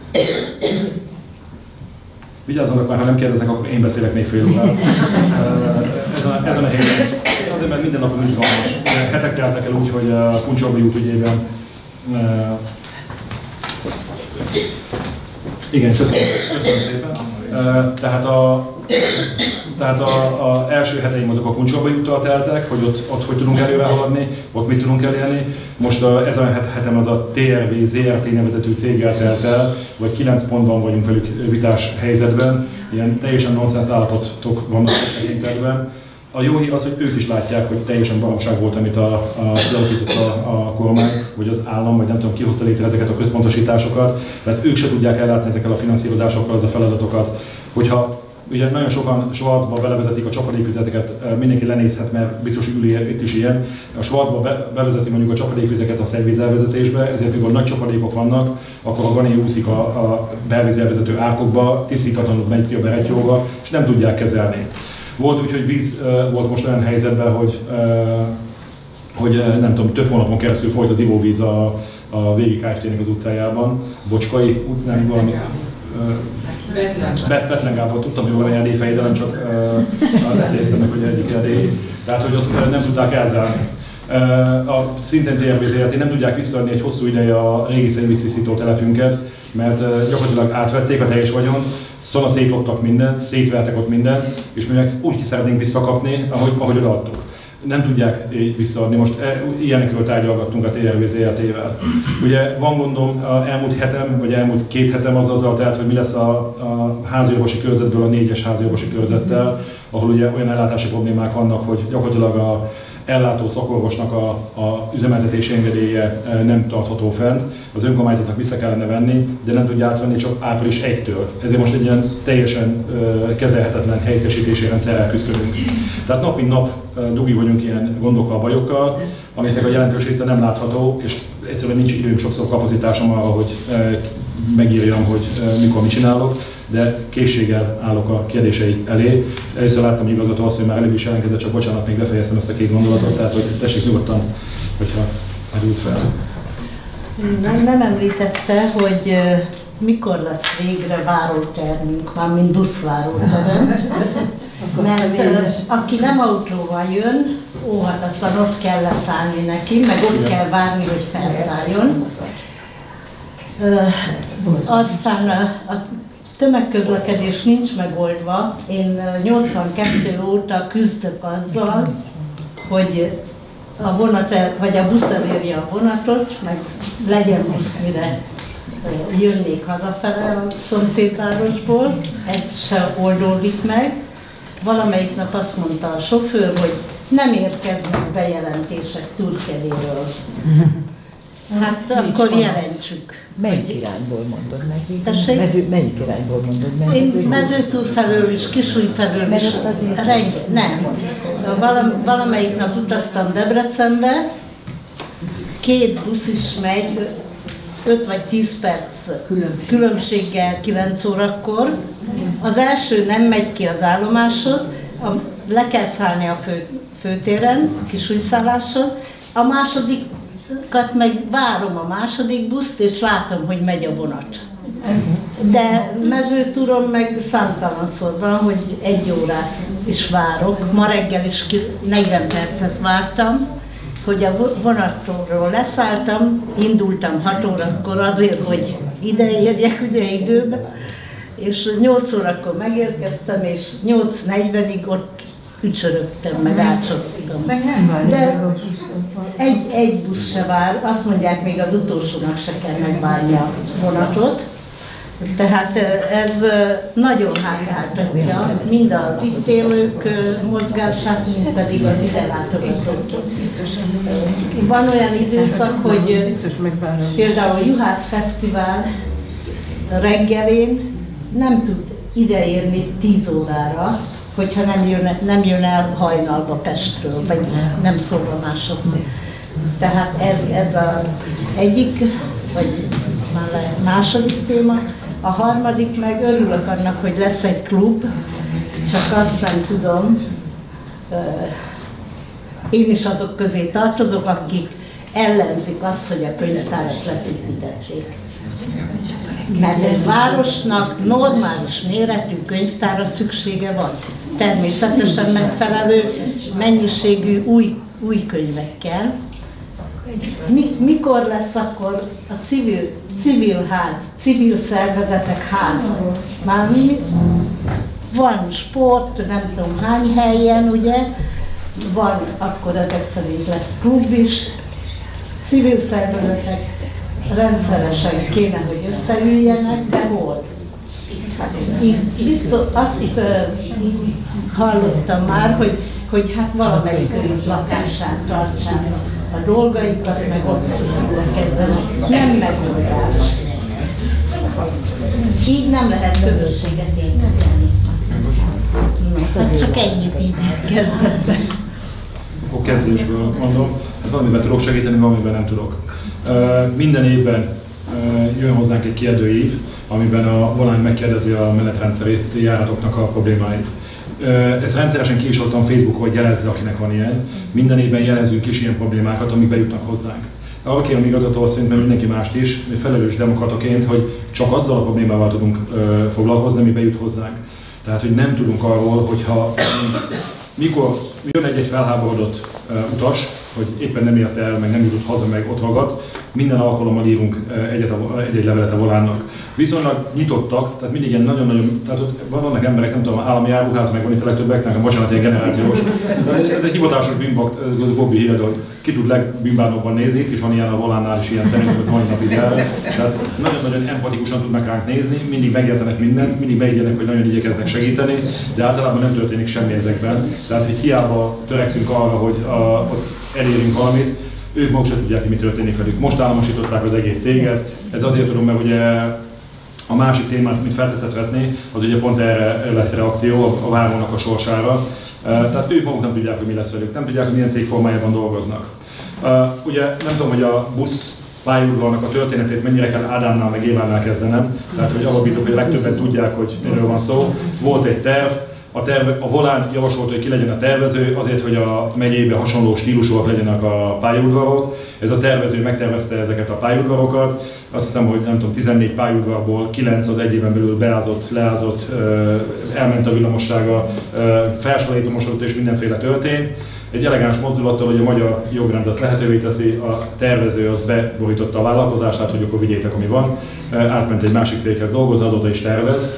Vigyázzanak már, ha nem kérdeznek, akkor én beszélek még fél órát. Ezen a helyen. Azért, mert minden napon izgalmas. Hetek teltek el úgy, hogy a Kuncsorbai út ügyében. Igen, köszönöm szépen. Tehát az első heteim azok a Kuncsorbai úttal teltek, hogy ott hogy tudunk előre haladni, ott mit tudunk elérni. Most ezen a hetem az a TRV ZRT nevezetű céggel telt el, vagy 9 pontban vagyunk velük vitás helyzetben. Ilyen teljesen nonsens állapotok vannak a tekintetben. A jó hír az, hogy ők is látják, hogy teljesen baromság volt, amit alapított a kormány, vagy az állam, vagy nem tudom, ki hozta létre ezeket a központosításokat. Tehát ők se tudják ellátni ezekkel a finanszírozásokkal az a feladatokat. Hogyha ugye nagyon sokan Schwarzba belevezetik a csapadékvizeteket, mindenki lenézhet, mert biztos ül itt is ilyen. A Schwarzba bevezeti mondjuk a csapadékvizeket a szennyvízelvezetésbe, ezért mikor nagy csapadékok vannak, akkor a Gané úszik a belvízelvezető árkokba, tisztítatlanul megy ki a Berettyóba, és nem tudják kezelni. Volt úgy, hogy víz volt most olyan helyzetben, hogy nem tudom, több hónapon keresztül folyt az ivóvíz a Végi Kft-nek az utcájában, Bocskai út, nem valami. Betlen Gábor, tudtam, hogy van egy erdélyfej, de nem csak leszélyeztem meg, hogy egyik erdélyi. Tehát, hogy ott nem tudták elzárni. A szintén TRV-ZRT nem tudják visszaadni egy hosszú ideje a régi szennyvíztisztító telepünket, mert gyakorlatilag átvették a teljes vagyon, szóval szétloptak mindent, szétvertek ott mindent, és mi meg úgy ki szeretnénk visszakapni, ahogy odaadtuk. Nem tudják visszaadni. Most ilyenekről tárgyalgattunk a TRV-ZRT-vel. Ugye van gondom, elmúlt hetem, vagy elmúlt 2 hetem az azzal telt, hogy mi lesz a háziorvosi körzetből a 4-es háziorvosi körzettel, ahol ugye olyan ellátási problémák vannak, hogy gyakorlatilag a ellátó szakorvosnak a üzemeltetési engedélye nem tartható fent, az önkormányzatnak vissza kellene venni, de nem tudja átvenni csak április 1-től. Ezért most egy ilyen teljesen kezelhetetlen helyettesítési rendszerrel küzdködünk. Tehát nap mint nap dugi vagyunk ilyen gondokkal, bajokkal, amiknek a jelentős része nem látható, és egyszerűen nincs időm, sokszor kapacitásom arra, hogy megírjam, hogy mikor mit csinálok, de készséggel állok a kérdései elé. Először láttam igazgató azt, hogy már előbb is jelentkezett, csak bocsánat, még befejeztem ezt a 2 gondolatot, tehát hogy tessék nyugodtan, hogyha merült fel. Nem említette, hogy mikor lesz végre várótermünk, mármint buszváróterem. Mert aki nem autóval jön, óhatatlan ott kell leszállni neki, meg ott kell várni, hogy felszálljon. Aztán a tömegközlekedés nincs megoldva. Én 82 óta küzdök azzal, hogy a vonat, vagy a busz elérje a vonatot, meg legyen busz, mire jönnék hazafele a szomszédvárosból. Ez se oldódik meg. valamelyik nap azt mondta a sofőr, hogy nem érkeznek bejelentések Turkevéről. Hát akkor jelentsük. Melyik irányból mondod meg? Tessék? Melyik irányból mondod meg? Én Mezőtúr felől is, Kisúj felől is. Nem. Valamelyik nap utaztam Debrecenbe, 2 busz is megy, 5 vagy 10 perc különbséggel 9 órakor. Az első nem megy ki az állomáshoz, le kell szállni a főtéren, Kisújszálláson, a másodikat meg várom a második buszt, és látom, hogy megy a vonat. De Mezőtúron meg számtalanszor van, hogy 1 órát is várok. Ma reggel is 40 percet vártam, hogy a vonatról leszálltam, indultam 6 órakor azért, hogy ide érjek ugye időben, és 8 órakor megérkeztem, és 8:40-ig ott ücsörögtem, meg átsottam. De egy busz se vár, azt mondják, még az utolsónak se kell megvárni a vonatot. Tehát ez nagyon hátráltatja mind az itt élők mozgását, mind pedig az ide látogatók. Van olyan időszak, hogy például a Juhász Fesztivál reggelén nem tud ideérni 10 órára, hogyha nem jön el hajnalba Pestről, vagy nem szól a másoknak. Tehát ez az egyik, vagy második téma. A harmadik meg örülök annak, hogy lesz egy klub, csak azt nem tudom, én is azok közé tartozok, akik ellenzik azt, hogy a könyvtárat leszűkítették. Mert egy városnak normális méretű könyvtárra szüksége van. Természetesen megfelelő mennyiségű új könyvekkel. Mikor lesz akkor a civil ház, civil szervezetek háza? Már van sport, nem tudom hány helyen, ugye? Van, akkor ezek szerint lesz klub is. Civil szervezetek rendszeresen kéne, hogy összeüljenek, de hol? Biztos, azt hallottam már, hogy hát valamelyik lakásán tartsák a dolgaikat, meg ott kezdenek. Nem megoldás. Így nem lehet közösséget építeni. Hát csak ennyit így kezdetben. Akkor kezdésből mondom, hát valamiben tudok segíteni, valamiben nem tudok. Minden évben jön hozzánk egy kérdőív, amiben a Volán megkérdezi a menetrendszeri járatoknak a problémáit. Ezt rendszeresen ki is adtam Facebookon, hogy jelezze, akinek van ilyen. Minden évben jelezünk is ilyen problémákat, amik bejutnak hozzánk. Arra kérem igazgatóval szerintem mindenki mást is, felelős demokrataként, hogy csak azzal a problémával tudunk foglalkozni, ami bejut hozzánk. Tehát, hogy nem tudunk arról, hogyha mikor jön egy felháborodott utas, hogy éppen nem ért el, meg nem jutott haza, meg ott hallgat, minden alkalommal írunk egy levelet a Volánnak. Viszonylag nyitottak, tehát mindig ilyen nagyon-nagyon, tehát ott vannak emberek, nem tudom, állami áruház, meg van itt a legtöbbeknek, bocsánat, ilyen generációs. De ez egy hivatásos bűnbak, Bobby Hill, hogy ki tud legbűnbánóbban nézni, itt is van ilyen a Volánnál is ilyen, szerintem ez mai napig jár. Tehát nagyon-nagyon empatikusan tudnak ránk nézni, mindig megértenek mindent, mindig megértenek, hogy nagyon igyekeznek segíteni, de általában nem történik semmi ezekben. Tehát, hogy hiába törekszünk arra, hogy ott elérünk valamit, ők maguk sem tudják, hogy mi történik velük. Most államosították az egész céget, ez azért tudom, mert ugye a másik témát, amit feltetszett vetni, az ugye pont erre lesz reakció, a várónak a sorsára. Tehát ők maguk nem tudják, hogy mi lesz velük, nem tudják, hogy milyen cégformájában dolgoznak. Ugye nem tudom, hogy a busz pályaudvarnak a történetét mennyire kell Ádámnál meg Évánál kezdenem, tehát hogy abban bízok, hogy a legtöbben tudják, hogy miről van szó. Volt egy terv, a Volán javasolta, hogy ki legyen a tervező, azért, hogy a megyébe hasonló stílusúak legyenek a pályaudvarok. Ez a tervező megtervezte ezeket a pályaudvarokat. Azt hiszem, hogy nem tudom, 14 pályaudvarból 9 az egy éven belül beázott, leázott, elment a villamossága, felsorolítomosodott és mindenféle történt. Egy elegáns mozdulattal, hogy a magyar jogrend azt lehetővé teszi, a tervező az beborította a vállalkozását, hogy akkor vigyétek, ami van. Átment egy másik céghez dolgozni, azóta is tervez.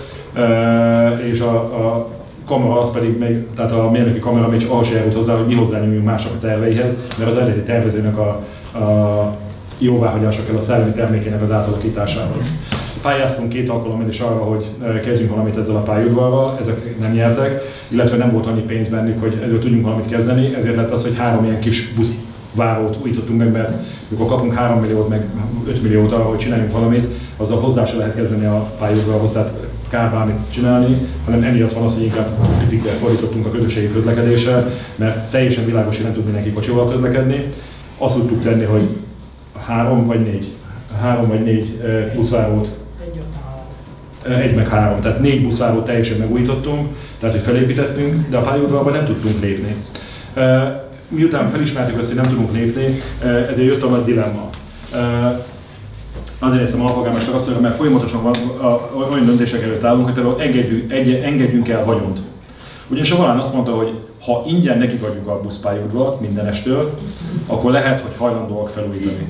És a kamera az pedig még, tehát a mérnöki kamera még csak ahhoz járult hozzá, hogy mi hozzányúljunk mások a terveihez, mert az eredeti tervezőnek a jóváhagyása kell a szellemi termékének az átalakításához. Pályáztunk 2 alkalommal is arra, hogy kezdjünk valamit ezzel a pályaudvarral, ezek nem nyertek, illetve nem volt annyi pénz bennük, hogy ezzel tudjunk valamit kezdeni, ezért lett az, hogy 3 ilyen kis buszvárót újítottunk meg, mert mikor kapunk 3 milliót, meg 5 milliót arra, hogy csináljunk valamit, azzal hozzá se lehet kezdeni a pályaudvarhoz, tehát kár bármit csinálni, hanem emiatt van az, hogy inkább biciklivel fordítottunk a közösségi közlekedésre, mert teljesen világos, hogy nem tud mindenki kocsival közlekedni. Azt tudtuk tenni, hogy 3 vagy 4 buszvárót, 1 meg 3, tehát 4 buszvárót teljesen megújítottunk, tehát hogy felépítettünk, de a pályaudvarban nem tudtunk lépni. Miután felismertük azt, hogy nem tudunk lépni, ezért jött a nagy dilemma. Azért hiszem alpolgármester azt mondja, mert folyamatosan olyan döntések előtt állunk, hogy például engedjünk el vagyont. Ugyanis a Volán azt mondta, hogy ha ingyen nekik adjuk a buszpályaudvart mindenestől, akkor lehet, hogy hajlandóak felújítani.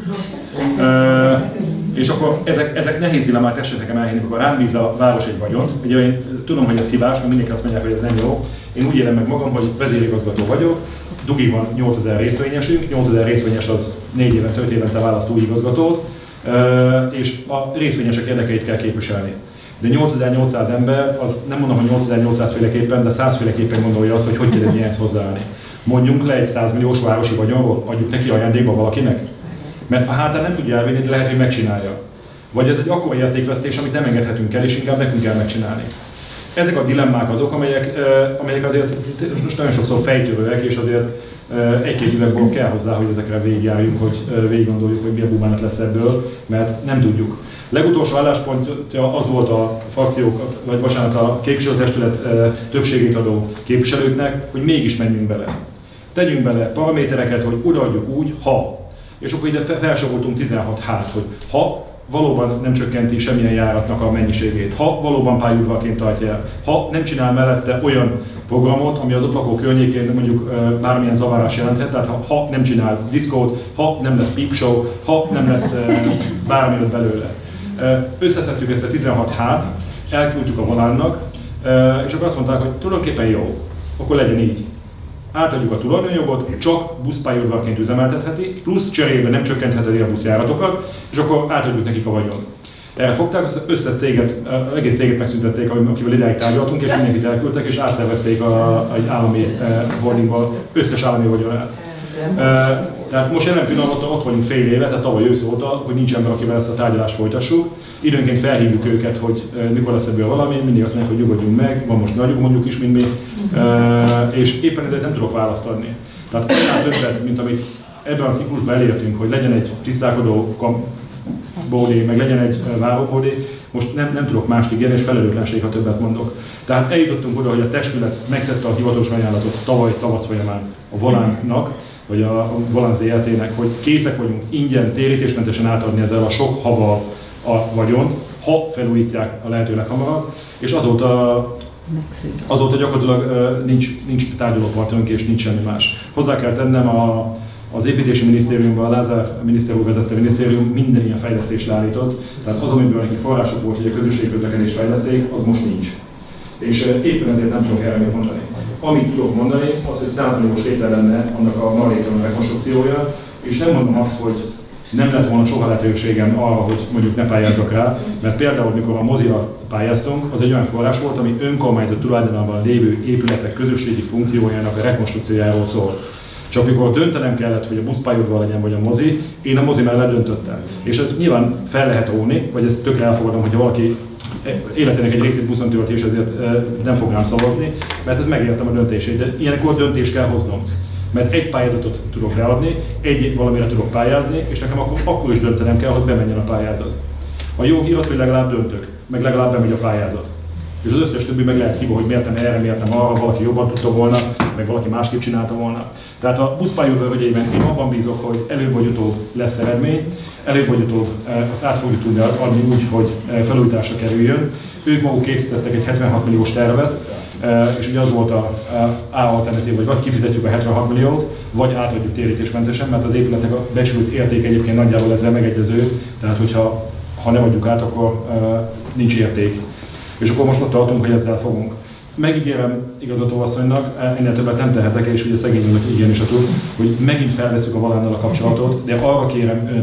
És akkor ezek nehéz dilemmák, tessék nekem elhinni, amikor rám bíz a város egy vagyont. Ugye én tudom, hogy ez hibás, mert mindenki azt mondják, hogy ez nem jó. Én úgy élem meg magam, hogy vezérigazgató vagyok, Dugi van 8000 részvényesünk, 8000 részvényes az 4 évente, 5 évente választ új igazgatót, és a részvényesek érdekeit kell képviselni. De 8800 ember, az nem mondom, hogy 8800 féleképpen, de 100 féleképpen gondolja azt, hogy kell ilyenhez hozzáállni. Mondjunk le egy 100 milliós városi vagyonról, adjuk neki ajándékba valakinek? Mert a hátán nem tudja elvinni, de lehet, hogy megcsinálja. Vagy ez egy akkora értékvesztés, amit nem engedhetünk el, és inkább nekünk kell megcsinálni. Ezek a dilemmák azok, amelyek azért most nagyon sokszor fejtörőek, és azért 1-2 évekből kell hozzá, hogy ezekre végigjárjunk, hogy végig gondoljuk, hogy mi a búvánat lesz ebből, mert nem tudjuk. Legutolsó álláspontja az volt a frakciók, vagy bocsánat, a képviselőtestület többségét adó képviselőknek, hogy mégis menjünk bele. Tegyünk bele paramétereket, hogy odaadjuk úgy, ha. És akkor ide felsoroltunk 16 hát, hogy ha valóban nem csökkenti semmilyen járatnak a mennyiségét, ha valóban pályaudvarként tartja el, ha nem csinál mellette olyan programot, ami az ott lakó környékén mondjuk bármilyen zavarás jelenthet, tehát ha nem csinál diszkót, ha nem lesz peep show, ha nem lesz bármi belőle. Összeszedtük ezt a 16 hát, elküldtük a Volánnak, és akkor azt mondták, hogy tulajdonképpen jó, akkor legyen így. Átadjuk a tulajdonjogot, csak buszpályaudvarként üzemeltetheti, plusz cserébe nem csökkentheti a buszjáratokat, és akkor átadjuk nekik a vagyon. Erre fogták, összes céget, egész céget megszüntették, akivel idáig tárgyaltunk, és mindenkit elküldtek, és átszervezték egy állami holdingba összes állami vagyonát. Tehát most jelen pillanatban ott vagyunk fél éve, tehát tavaly ősz óta, hogy nincs ember, akivel ezt a tárgyalást folytassuk. Időnként felhívjuk őket, hogy mikor lesz ebből valami, mindig azt mondják, hogy nyugodjunk meg, van most nagyobb mondjuk is, mint mi, és éppen ezért nem tudok választ adni. Tehát annál többet, mint amit ebben a ciklusban elértünk, hogy legyen egy tisztálkodó bódé, meg legyen egy váróbódé, most nem tudok mást ígérni, és felelőtlenség, ha többet mondok. Tehát eljutottunk oda, hogy a testület megtette a hivatalos ajánlatot tavaly tavasz folyamán a Volánnak, vagy a Volán ZRT-nek, hogy készek vagyunk ingyen, térítésmentesen átadni ezzel a sok hava a vagyont, ha felújítják a lehető leghamarabb, és azóta gyakorlatilag nincs tárgyalópartunk és nincs semmi más. Hozzá kell tennem, az építési minisztériumban, a Lázár miniszter úr vezette minisztérium minden ilyen fejlesztést leállított, tehát az, amiből neki források volt, hogy a közösségi közlekedést fejleszték, az most nincs. És éppen ezért nem tudok erre mit mondani. Amit tudok mondani, az, hogy 100 milliós tétel lenne annak a maradéktalan rekonstrukciója, és nem mondom azt, hogy nem lett volna soha lehetőségem arra, hogy mondjuk ne pályázzak rá, mert például, mikor a mozira pályáztunk, az egy olyan forrás volt, ami önkormányzat tulajdonában lévő épületek közösségi funkciójának a rekonstrukciójáról szól. Csak amikor döntenem kellett, hogy a buszpályaudvar legyen vagy a mozi, én a mozi mellett döntöttem. És ez nyilván fel lehet óvni, vagy ezt tökre elfogadom, hogyha valaki életének egy részét buszon tölti, és ezért nem fog rám szavazni, mert ezt megértem a döntését, de ilyenkor döntést kell hoznom. Mert egy pályázatot tudok leadni, valamire tudok pályázni, és nekem akkor is döntenem kell, hogy bemenjen a pályázat. A jó hír az, hogy legalább döntök, meg legalább bemegy a pályázat. És az összes többi meg lehet hiba, hogy miért nem erre, miért nem arra, valaki jobban tudta volna, meg valaki másképp csinálta volna. Tehát a buszpályaudvar ügyében én abban bízok, hogy előbb vagy utóbb lesz eredmény, előbb vagy utóbb azt át fogjuk tudni adni úgy, hogy felújításra kerüljön. Ők maguk készítettek egy 76 milliós tervet, és ugye az volt a alternatív, vagy kifizetjük a 76 milliót, vagy átadjuk térítésmentesen, mert az épületnek a becsült érték egyébként nagyjából ezzel megegyező, tehát hogyha nem adjuk át, akkor nincs érték. És akkor most ott tartunk, hogy ezzel fogunk. Megígérem igazgatóasszonynak, ennél többet nem tehetek, és ugye szegényünknek igen is a tud, hogy megint felveszünk a Volánnal a kapcsolatot, de arra kérem önt,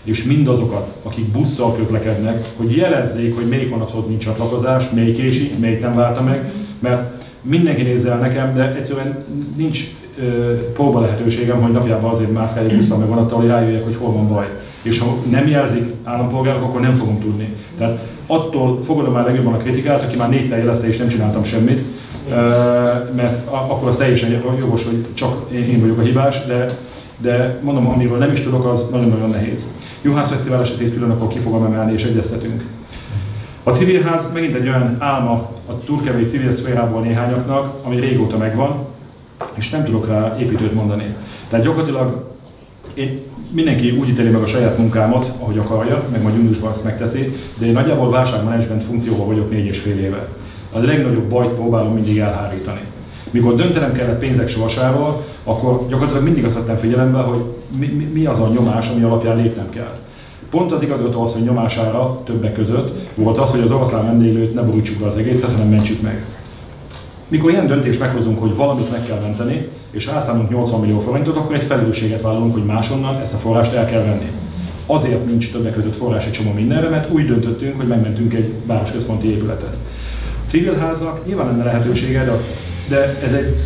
és mindazokat, akik busszal közlekednek, hogy jelezzék, hogy melyik vonathoz nincs csatlakozás, melyik késik, melyik nem várta meg, mert mindenki nézze el nekem, de egyszerűen nincs próba lehetőségem, hogy napjában azért mászkáljak busszal meg vonattal, hogy rájöjjek, hogy hol van baj. És ha nem jelzik állampolgárok, akkor nem fogom tudni. Tehát attól fogadom már legjobban a kritikát, aki már 4-szer jelezte és nem csináltam semmit, mert akkor az teljesen jogos, hogy csak én vagyok a hibás, de mondom, amiről nem is tudok, az nagyon-nagyon nehéz. Juhász Fesztivál esetét külön akkor ki fogom emelni és egyeztetünk. A civilház megint egy olyan álma a túl kevés civil szférából néhányaknak, ami régóta megvan, és nem tudok rá építőt mondani. Tehát gyakorlatilag mindenki úgy ítéli meg a saját munkámat, ahogy akarja, meg majd júniusban ezt megteszi, de én nagyjából válságmenedzsment funkcióban vagyok 4,5 éve. A legnagyobb bajt próbálom mindig elhárítani. Mikor döntenem kellett pénzek sorsáról, akkor gyakorlatilag mindig azt vettem figyelembe, hogy mi az a nyomás, ami alapján lépnem kell. Pont az igazgató asszony nyomására többek között volt az, hogy az oroszlán vendéglőt ne borítsuk be az egészet, hanem mentsük meg. Mikor ilyen döntést meghozunk, hogy valamit meg kell menteni, és rászállunk 80 millió forintot, akkor egy felelősséget vállalunk, hogy máshonnan ezt a forrást el kell venni. Azért nincs többek között forrás egy csomó mindenre, mert úgy döntöttünk, hogy megmentünk egy városközponti épületet. A civilháznak nyilván lenne lehetősége, de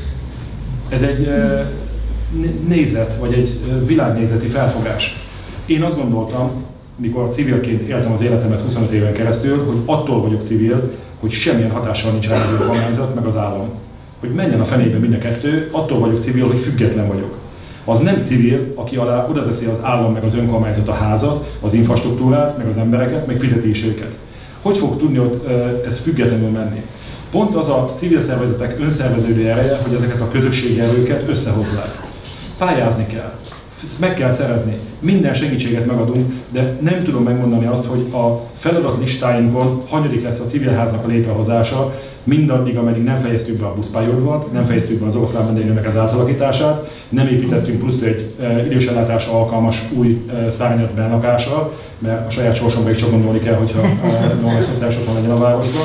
ez egy nézet, vagy egy világnézeti felfogás. Én azt gondoltam, mikor civilként éltem az életemet 25 éven keresztül, hogy attól vagyok civil, hogy semmilyen hatással nincs rá az önkormányzat, meg az állam. Hogy menjen a fenébe mind a kettő, attól vagyok civil, hogy független vagyok. Az nem civil, aki alá oda teszi az állam meg az önkormányzat a házat, az infrastruktúrát, meg az embereket, meg fizeti is őket. Hogy fog tudni ott ez függetlenül menni? Pont az a civil szervezetek önszerveződő ereje, hogy ezeket a közösségi erőket összehozzák. Pályázni kell. Ezt meg kell szerezni. Minden segítséget megadunk, de nem tudom megmondani azt, hogy a feladat listáinkon hanyadik lesz a civilháznak a létrehozása, mindaddig, ameddig nem fejeztük be a buszpályaudvart, nem fejeztük be az oroszlán vendéglőnek az átalakítását, nem építettünk plusz egy idősellátásra alkalmas új szárnyat benlakással, mert a saját sorsomra is csak gondolni kell, hogyha Norvég elsősorban legyen a városban.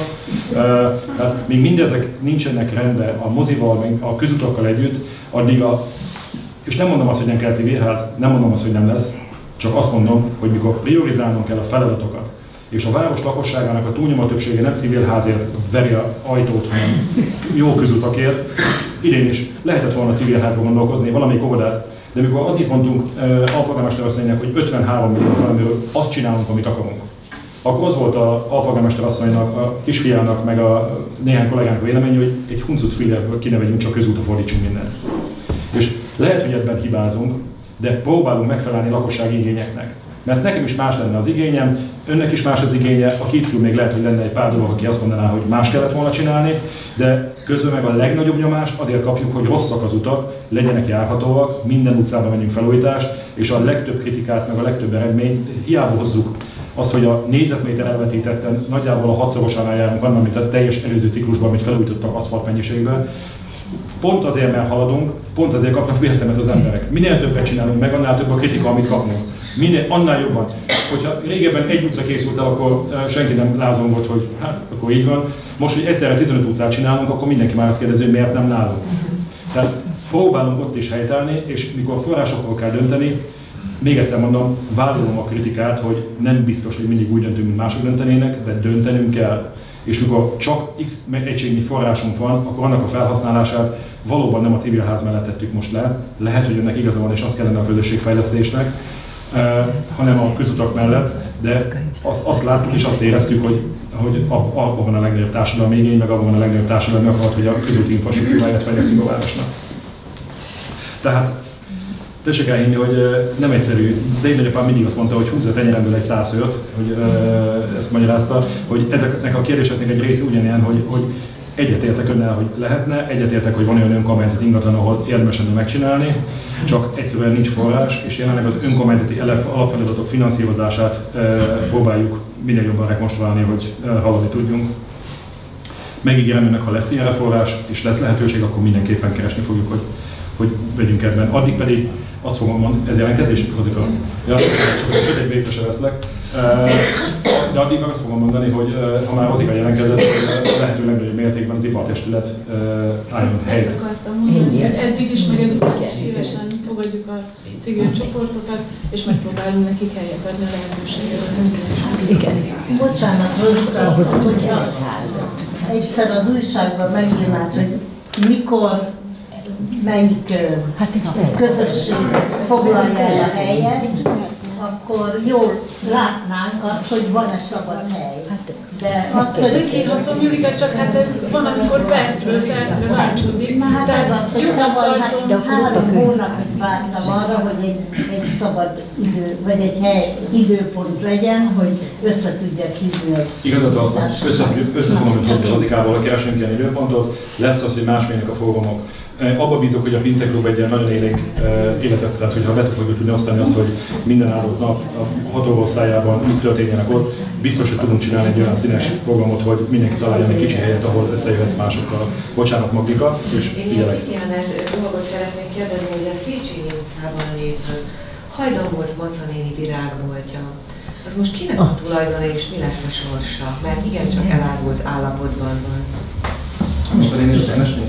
Tehát még mindezek nincsenek rendben a mozival, a közutakkal együtt, addig és nem mondom azt, hogy nem kell civilház, nem mondom azt, hogy nem lesz, csak azt mondom, hogy mikor priorizálnunk kell a feladatokat, és a város lakosságának a túlnyomó többsége nem civilházért veri a ajtót, hanem jó közutakért, idén is lehetett volna civilházba gondolkozni, valamelyik óvodát, de mikor annyit mondtunk alpolgármester asszonynak, hogy 53 millió valamiből azt csinálunk, amit akarunk, akkor az volt a alpolgármester asszonynak, a kisfiának, meg a néhány kollégának vélemény, hogy egy huncut fillérből kinevegyünk, csak közútra fordítsunk mindent. És lehet, hogy ebben hibázunk, de próbálunk megfelelni lakossági igényeknek. Mert nekem is más lenne az igényem, önnek is más az igénye, aki itt ül, még lehet, hogy lenne egy pár dolog, aki azt mondaná, hogy más kellett volna csinálni, de közben meg a legnagyobb nyomást azért kapjuk, hogy rosszak az utak, legyenek járhatóak, minden utcába menjünk felújítást, és a legtöbb kritikát, meg a legtöbb eredményt hiába hozzuk. Azt, hogy a négyzetméter elvetítetten nagyjából a 6-szorosánál járunk annak, mint a teljes előző ciklusban, amit felújítottak aszfalt mennyiségben. Pont azért, mert haladunk, pont azért kapnak vérszemet az emberek. Minél többet csinálunk meg, annál több a kritika, amit kapunk. Annál jobban. Hogyha régebben egy utca készült el, akkor senki nem lázongott, hogy hát, akkor így van. Most, hogy egyszerre 15 utcát csinálunk, akkor mindenki már azt kérdezi, hogy miért nem nálunk. Tehát próbálunk ott is helytállni, és mikor forrásokról kell dönteni, még egyszer mondom, vállalom a kritikát, hogy nem biztos, hogy mindig úgy döntünk, mint mások döntenének, de döntenünk kell. És mikor csak X egységnyi forrásunk van, akkor annak a felhasználását valóban nem a civilház mellett tettük most le. Lehet, hogy önnek igaza van, és az kellene a közösségfejlesztésnek, hanem a közutak mellett, de azt láttuk és azt éreztük, hogy abban van a legnagyobb társadalmi igény, meg abban van a legnagyobb társadalmi akarat, hogy a közúti infrastruktúráját fejlesztjük a városnak. Tehát tessék elhinni, hogy nem egyszerű, de én nagyapám mindig azt mondta, hogy húzza a tenyeremből egy 100 szőrt, hogy ezt magyarázta, hogy ezeknek a kérdéseknek egy része ugyanilyen, hogy egyetértek önnel, hogy lehetne, egyetértek, hogy van olyan önkormányzati ingatlan, ahol érdemes lenne megcsinálni, csak egyszerűen nincs forrás, és jelenleg az önkormányzati alapfeladatok finanszírozását próbáljuk minél jobban rekonstruálni, hogy haladni tudjunk. Megígérem önnek, ha lesz ilyenre forrás, és lesz lehetőség, akkor mindenképpen keresni fogjuk, hogy vegyünk ebben. Addig pedig azt fogom mondani, ez jelentkezés, Rozika? Ja, csak egy részre se veszlek. De addig meg azt fogom mondani, hogy ha már Rozika jelentkezett, hogy lehető legnagyobb mértékben az ipartestület álljon helyt. Ezt akartam mondani, hogy eddig is, meg ezután is szívesen fogadjuk a civil csoportokat, és megpróbálunk nekik helyet adni a lehetőséget. Igen. Bocsánat, hogyha egyszer az újságban megírnád, hogy mikor, melyik közösség foglalja el a helyet, akkor jól látnánk azt, hogy van-e szabad hely. De azt, hogy Megírhatom, Julika, csak hát ez van, amikor percről percre változik. na hát ez az, hogy tavaly tartom. 3 hónapig vártam arra, hogy egy szabad idő, vagy egy hely, időpont legyen, hogy össze tudjak hívni egy... Igazad az, össze fogom hozni az Azikával, hogy keresünk ilyen időpontot, lesz az, hogy másmilyenek a fórumok. Abba bízok, hogy a Pince Klub egy ilyen nagyon élénk életet, tehát hogyha be fogjuk tudni osztani azt, hogy minden áldott nap a hatóorszájában úgy történjenek ott, biztos, hogy tudunk csinálni egy olyan színes programot, hogy mindenki találjon egy kicsi helyet, ahol összejöhet másokkal. Bocsánat, Maglika, és figyelek. Én ilyen dolgot szeretnék kérdezni, hogy a Széchenyi utcában lévő Hajdan-Bolt Maca néni virágboltja, az most kinek a tulajdona és mi lesz a sorsa? Mert igencsak elárult állapotban van. Most a néni az Enesné?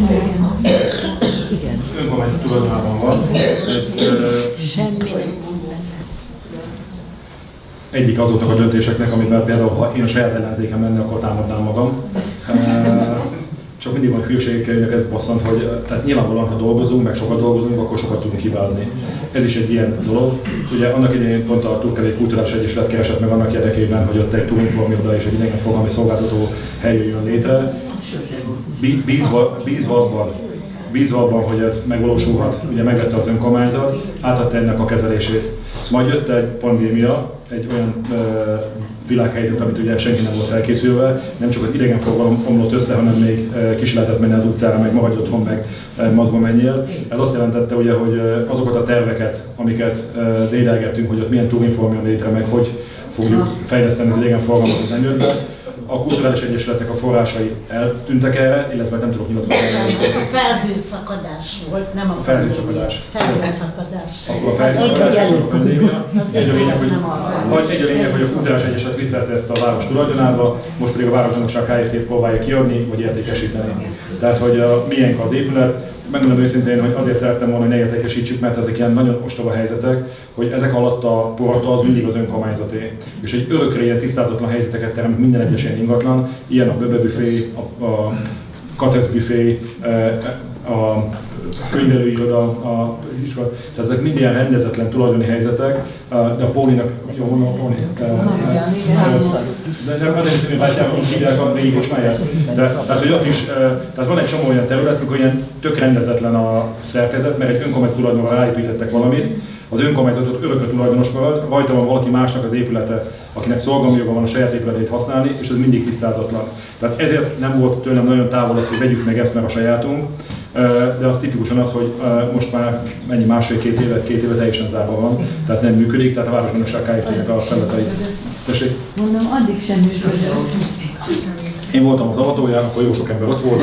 Igen. Önkormányzat tulajdonában van. Semmi nem mond benne. Egyik azoknak a döntéseknek, amivel például, ha én a saját ellenzékem lenne, akkor támadnám magam. Csak mindig van hülyeségekkel jönnek, ez bosszant, hogy tehát nyilvánvalóan, ha dolgozunk, meg sokat dolgozunk, akkor sokat tudunk hibázni. Ez is egy ilyen dolog. Ugye annak idején pont a Turkeli Kulturális Egyesület keresett meg annak érdekében, hogy ott egy túrinformi oda és egy idegenforgalmi szolgáltató hely jön létre. Bízva abban, hogy ez megvalósulhat, ugye megvette az önkormányzat, átadta ennek a kezelését. Majd jött egy pandémia, egy olyan világhelyzet, amit ugye senki nem volt felkészülve, nem csak az idegenforgalom omlott össze, hanem még ki is lehetett menni az utcára, meg maradj otthon, meg maszkba menjél. Ez azt jelentette ugye, hogy azokat a terveket, amiket dédelgettünk, hogy ott milyen túrinform jön létre, meg hogy fogjuk fejleszteni az idegenforgalmat, az nem jött be. A kulturális egyesületek a forrásai eltűntek erre, illetve nem tudok nyilatkozni. A felhőszakadás volt, nem a felhőszakadás. Felhőszakadás. Akkor a felhőszakadás, a pandémia. Egy a lényeg, hogy a kulturális egyesület visszaadta ezt a város tulajdonába, most pedig a Városgazdaság Kft. Próbálja kiadni, vagy értékesíteni. Tehát, hogy miénk az épület, megmondom őszintén, hogy azért szerettem volna, hogy ne értékesítsük, mert ezek ilyen nagyon ostoba helyzetek, hogy ezek alatt a porta az mindig az önkormányzaté. És egy örökre ilyen tisztázatlan helyzeteket teremt minden egyes ilyen ingatlan, ilyen a böbebüfé, a kateszbüfé, a könyvelőiroda, tehát ezek mind ilyen rendezetlen tulajdoni helyzetek, de a Pólinak, jó mondom, a Póli, de nem azért, hogy látják, hogy hívják a régi kocsmáját. Tehát, hogy ott is, tehát van egy csomó olyan terület, amikor ilyen tök rendezetlen a szerkezet, mert egy önkormányzat tulajdonra ráépítettek valamit, az önkormányzatot örökre tulajdonos marad, rajta van valaki másnak az épülete, akinek szolgálmi joga van a saját épületét használni, és ez mindig tisztázatlan. Tehát ezért nem volt tőlem nagyon távol az, hogy vegyük meg ezt, mert a sajátunk, de az tipikusan az, hogy most már mennyi másfél-két éve teljesen zárva van, tehát nem működik, tehát a Városgazdaság Kft-nek a felületeit. Tessék? Mondom, addig sem működött. Én voltam az avatóján, akkor jó sok ember ott volt.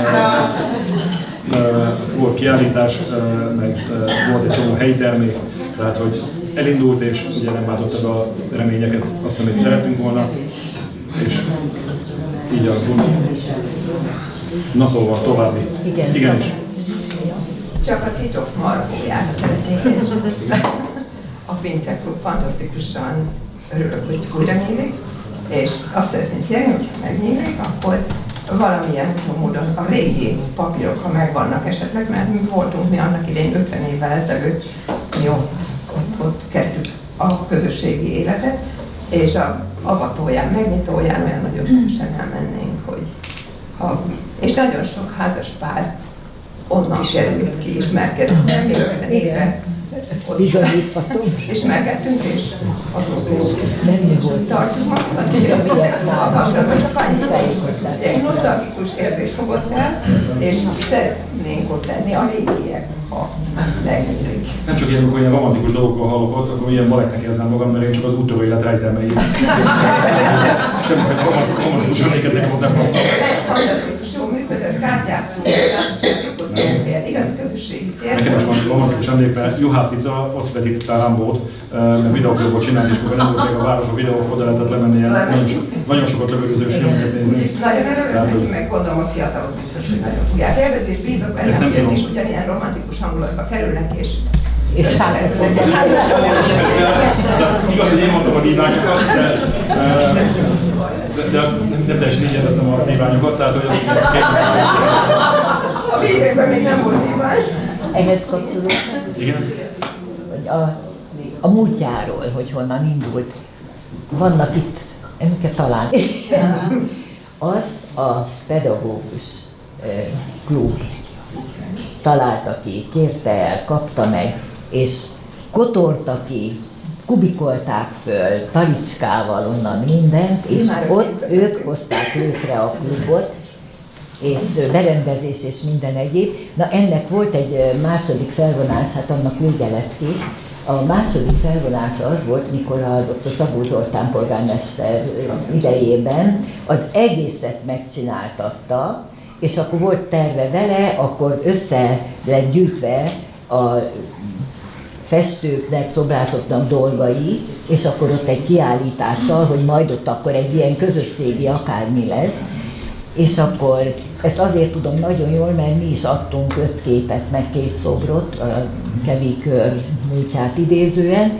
Volt kiállítás, meg volt egy csomó helyi termék, tehát hogy elindult és ugye nem váltotta be a reményeket, azt, amit szerettünk volna, és így alakult. Na szóval további. Igenis. Csak a titok margóját szeretnék érni. A Pince Klub fantasztikusan örülök, hogy újra nyílik, és azt szeretném kérni, hogy megnyílik, akkor valamilyen módon a régi papírok, ha megvannak esetleg, mert mi voltunk mi annak idején 50 évvel ezelőtt, mi ott kezdtük a közösségi életet, és a avatóján, megnyitóján olyan nagyon szívesen elmennénk, hogy és nagyon sok házas pár onnan került ki, ismerkedünk, mi 50 éve. Bizonyíthatom. Ismerkedtünk, és Nem mi volt. tartjuk magunkat, hogy a kapcsolatban csak annyit. Egy nosztalgikus érzés fogott el, és szeretnénk ott lenni a régiek, ha megnyílik. Nem csak ilyen romantikus dolgokról hallok ott, akkor ilyen balettnek érzem magam, mert én csak az úttörő élet rejtelmei. Semmiféle romantikus emléketek ott nem van. Fantasztikus, jó működött, kártyáztunk, igazi közösségi tér. Nekem is van romantikus emlék, mert Juhász Ica ott vetítette a Rambót, mert videóklubot csinált, és akkor nem volt még a városban videók, oda lehetett lemenni, ilyen nagyon sokat lövöldözős filmeket nézni. Nagyon örülök, meg gondolom a fiatalok biztos, hogy nagyon fogják élvezni, és bízok benne, hogy ők is ugyanilyen romantikus hangulatba kerülnek, és És házasodni. Igaz, hogy én mondtam a víványokat, de nem teljesen így értettem a víványokat, tehát hogy az A végekben még nem volt vívány. Ehhez kapcsolódik. igen. A múltjáról, hogy honnan indult. Vannak itt, amiket találni. Azt a pedagógus klub találta ki, kérte el, kapta meg, és kotorta ki, kubikolták föl, talicskával onnan mindent, és ott ők hozták létre a klubot, és berendezés és minden egyéb. Na ennek volt egy második felvonás, hát annak vége lett kész. A második felvonás az volt, mikor a Dr. Szabó Zoltán polgármester idejében az egészet megcsináltatta, és akkor volt terve vele, akkor össze lett gyűjtve a festőknek, szobrászoknak dolgai, és akkor ott egy kiállítással, hogy majd ott akkor egy ilyen közösségi akármi lesz, és akkor ezt azért tudom nagyon jól, mert mi is adtunk 5 képet, meg 2 szobrot, a Kevikör múltját idézően,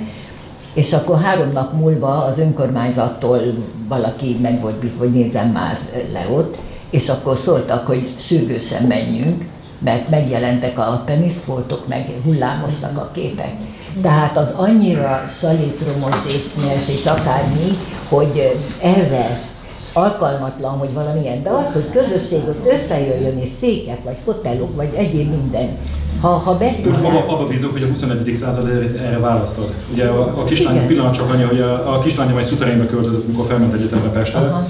és akkor 3 nap múlva az önkormányzattól valaki meg volt bízva, hogy nézzem már le ott, és akkor szóltak, hogy sürgősen menjünk, mert megjelentek a peniszfoltok, meg hullámoztak a képek. Tehát az annyira salétromos és nyers és akármi, hogy erre alkalmatlan, hogy valamilyen, de az, hogy közösség ott összejöjjön és székek, vagy fotelok, vagy egyéb minden. Ha be tudnál... Abba bízunk, hogy a 21. század erre választod. Ugye a kislány pillanat csak annyi, hogy a kislány majd szuterénbe költözött, amikor felment egyetemre Pestre.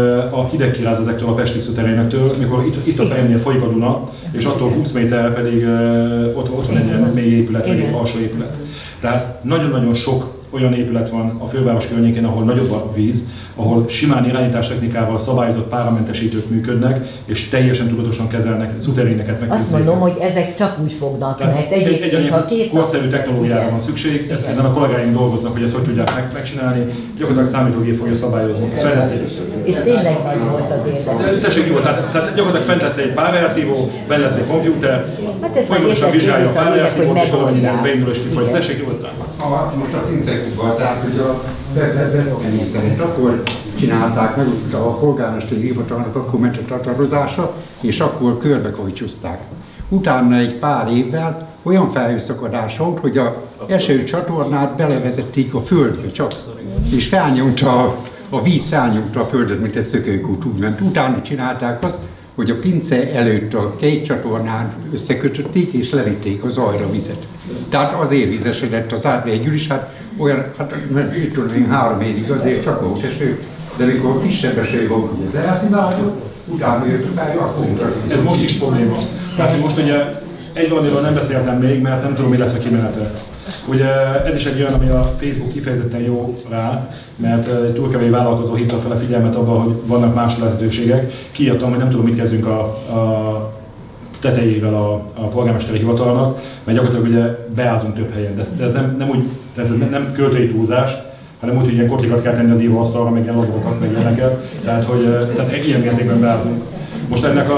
A hideg kiráz ezektől a pesti szuterénektől, mikor itt a fejemnél folyik a Duna, és attól 20 méterre pedig ott van egy ilyen mély épület, vagy egy alsó épület. Tehát nagyon-nagyon sok olyan épület van a főváros környékén, ahol nagyobb a víz, ahol simán irányítás technikával szabályozott páramentesítők működnek, és teljesen tudatosan kezelnek szuteréneket meg. Azt mondom, hogy ezek csak úgy fognak, mert egyébként, ha két korszerű technológiára van szükség, ezen a kollégáink dolgoznak, hogy ezt hogy tudják megcsinálni, gyakorlatilag számítógép fogja szabályozni. És tényleg nagy volt az érdek. Tessék, jó, tehát gyakorlatilag fent lesz egy párelszívó, benne lesz egy kompjúter, folyamatosan vizsgálja a párelszívót, és valamennyi beindul és kifolyt. Tessék, nyugodtan. Most a pincekukban, tehát hogy a betenni szerint akkor csinálták meg, a polgármesteri hivatalnak akkor ment a tatarozása, és akkor körbekovicsúzták. Utána egy pár évvel olyan felhőszakadás volt, hogy az esőcsatornát belevezették a földbe csak, és felnyomta a víz felnyomta a földet, mint egy szökőkút úgy ment. Utána csinálták azt, hogy a pince előtt a 2 csatornát összekötötték és levitték az ajra vizet. Tehát azért vizesedett az át végül is, hát olyan, hát itt tudom én 3 évig azért csak volt eső, de amikor kisebb eső volt, hogy az elszivárgott, utána jött fel, akkor... Ez most is probléma. Tehát, hogy most ugye egy valamiről nem beszéltem még, mert nem tudom, mi lesz a kimenete. Ugye ez is egy olyan, ami a Facebook kifejezetten jó rá, mert egy túlkevés vállalkozó hívta fel a figyelmet abban, hogy vannak más lehetőségek. Kiírtam, hogy nem tudom, mit kezdünk a tetejével a polgármesteri hivatalnak, mert gyakorlatilag ugye beázunk több helyen. De ez nem úgy, ez nem költői túlzás, hanem úgy, hogy ilyen kotlikat kell tenni az íróasztalra, meg ilyen lagokat, meg ilyeneket. Tehát ilyen mértékben beázunk. Most ennek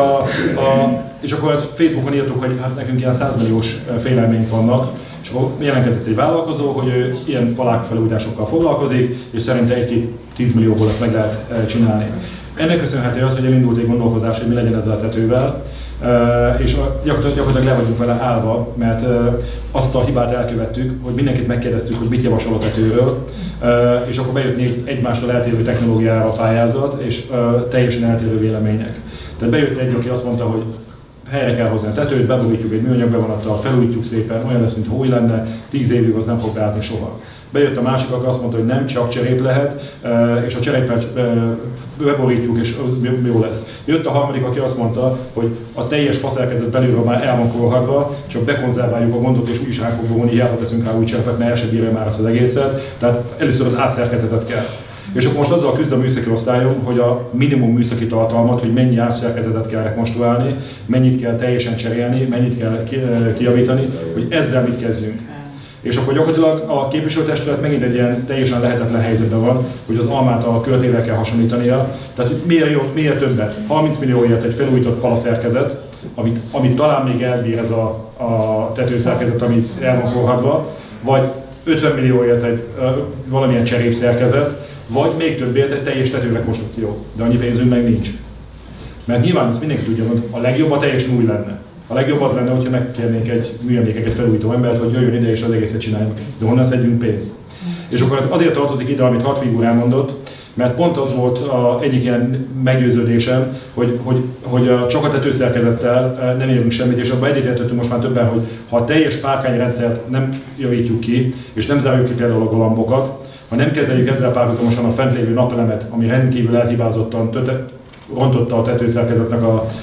és akkor ezt Facebookon írtuk, hogy hát nekünk ilyen 100 milliós félelményt vannak, és akkor jelentkezett egy vállalkozó, hogy ő ilyen palákfelújításokkal foglalkozik, és szerinte 1-10 millióból ezt meg lehet csinálni. Ennek köszönhető az, hogy elindult egy gondolkozás, hogy mi legyen ezzel a tetővel, és gyakorlatilag le vagyunk vele állva, mert azt a hibát elkövettük, hogy mindenkit megkérdeztük, hogy mit javasol a tetőről, és akkor bejött 4 egymástól eltérő technológiára a pályázat, és teljesen eltérő vélemények. Tehát bejött egy, aki azt mondta, hogy helyre kell hozni a tetőt, beborítjuk egy műanyag bevonattal, felújítjuk szépen, olyan lesz, mintha új lenne, 10 évig az nem fog beállni soha. Bejött a másik, aki azt mondta, hogy nem, csak cserép lehet, és a cserépet beborítjuk, és jó lesz. Jött a harmadik, aki azt mondta, hogy a teljes faszerkezet belülről már el van korhadva, csak bekonzerváljuk a gondot, és úgyis rá fog borulni, hiába teszünk rá új cserepet, mert el se bírja már azt az egészet. Tehát először az átszerkezetet kell. És akkor most azzal küzd a műszaki osztályom, hogy a minimum műszaki tartalmat, hogy mennyi átszerkezetet kell rekonstruálni, mennyit kell teljesen cserélni, mennyit kell kijavítani, hogy ezzel mit kezdjünk. És akkor gyakorlatilag a képviselőtestület megint egy ilyen teljesen lehetetlen helyzetben van, hogy az almát a költével kell hasonlítania. Tehát miért többet? 30 millióért egy felújított palaszerkezet, amit talán még elbír ez a tetőszerkezet, ami el van forradva, vagy 50 millióért egy valamilyen cserépszerkezet, vagy még többért egy teljes tetőrekonstrukció. De annyi pénzünk meg nincs. Mert nyilván ezt mindenki tudja, hogy a legjobb a teljesen új lenne. A legjobb az lenne, hogyha megkérnénk egy műemlékeket felújító embert, hogy jöjjön ide és az egészet csináljuk. De honnan szedjünk pénzt? És akkor azért tartozik ide, amit Hartwig úr elmondott, mert pont az volt egyik ilyen meggyőződésem, hogy csak a tetőszerkezettel nem érünk semmit, és abban egyetértettünk most már többen, hogy ha a teljes párkányrendszert nem javítjuk ki, és nem zárjuk ki például a galambokat, ha nem kezeljük ezzel párhuzamosan a fent lévő napelemet, ami rendkívül elhibázottan rontotta a tetőszerkezetnek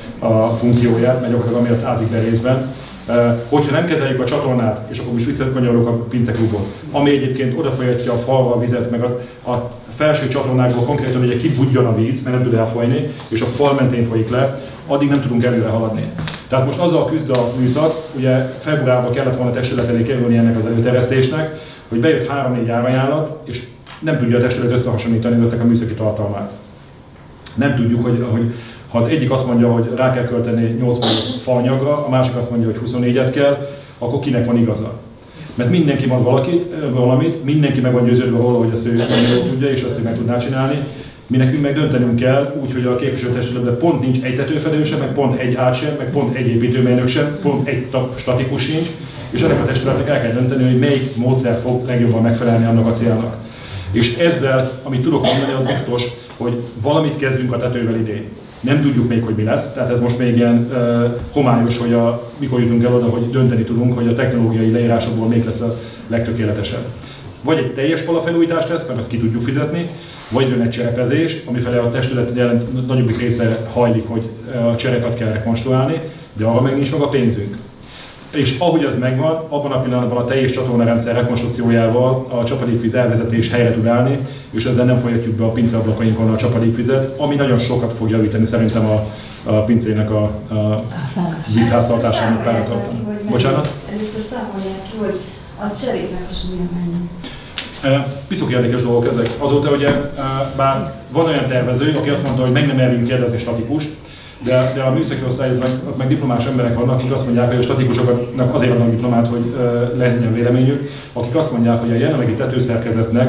a funkcióját, mert gyakorlatilag amiatt ázik be részben. Hogyha nem kezeljük a csatornát, és akkor most visszakanyarodok a pinceklubhoz, ami egyébként odafolyatja a falra a vizet, meg a felső csatornákból konkrétan ugye kibudjon a víz, mert nem tud elfolyni, és a fal mentén folyik le, addig nem tudunk előre haladni. Tehát most azzal küzd a műszak, ugye februárban kellett volna testület elé kerülni ennek az előterjesztésnek, hogy bejött 3-4 árajánlat, és nem tudja a testület összehasonlítani ezeknek a műszaki tartalmát. Nem tudjuk, hogy ha az egyik azt mondja, hogy rá kell költeni 8 millió faanyagra, a másik azt mondja, hogy 24-et kell, akkor kinek van igaza? Mert mindenki mond valamit, mindenki meg van győződve róla, hogy ezt ő jól tudja, és azt ő meg tudná csinálni. Mi nekünk meg döntenünk kell, úgyhogy a képviselőtestületben pont nincs egy tetőfedő sem, meg pont egy ágy sem, meg pont egy építőmérnök sem, pont egy statikus sincs, és ennek a testületnek el kell dönteni, hogy melyik módszer fog legjobban megfelelni annak a célnak. És ezzel, amit tudok mondani, az biztos, hogy valamit kezdünk a tetővel idén. Nem tudjuk még, hogy mi lesz, tehát ez most még ilyen homályos, hogy mikor jutunk el oda, hogy dönteni tudunk, hogy a technológiai leírásokból még lesz a legtökéletesebb. Vagy egy teljes palafelújítás lesz, mert azt ki tudjuk fizetni, vagy jön egy cserepezés, amifele a testület nagyobbik része hajlik, hogy a cserepet kell rekonstruálni, de arra meg nincs meg a pénzünk. És ahogy az megvan, abban a pillanatban a teljes csatornarendszer rekonstrukciójával a csapadékvíz elvezetés helyre tud állni, és ezzel nem folyatjuk be a pinceablakainkon a csapadékvizet, ami nagyon sokat fog javítani szerintem a pincének a vízháztartásának páratartalma. Bocsánat? Először számolják ki, hogy a cserépnek a súlya mennyi. Piszok érdekes dolgok ezek. Azóta ugye, bár van olyan tervező, aki azt mondta, hogy meg nem merjünk kérdezni statikust, de a műszaki osztályok meg diplomás emberek vannak, akik azt mondják, hogy a statikusoknak azért adnak diplomát, hogy legyen véleményük, akik azt mondják, hogy a jelenlegi tetőszerkezetnek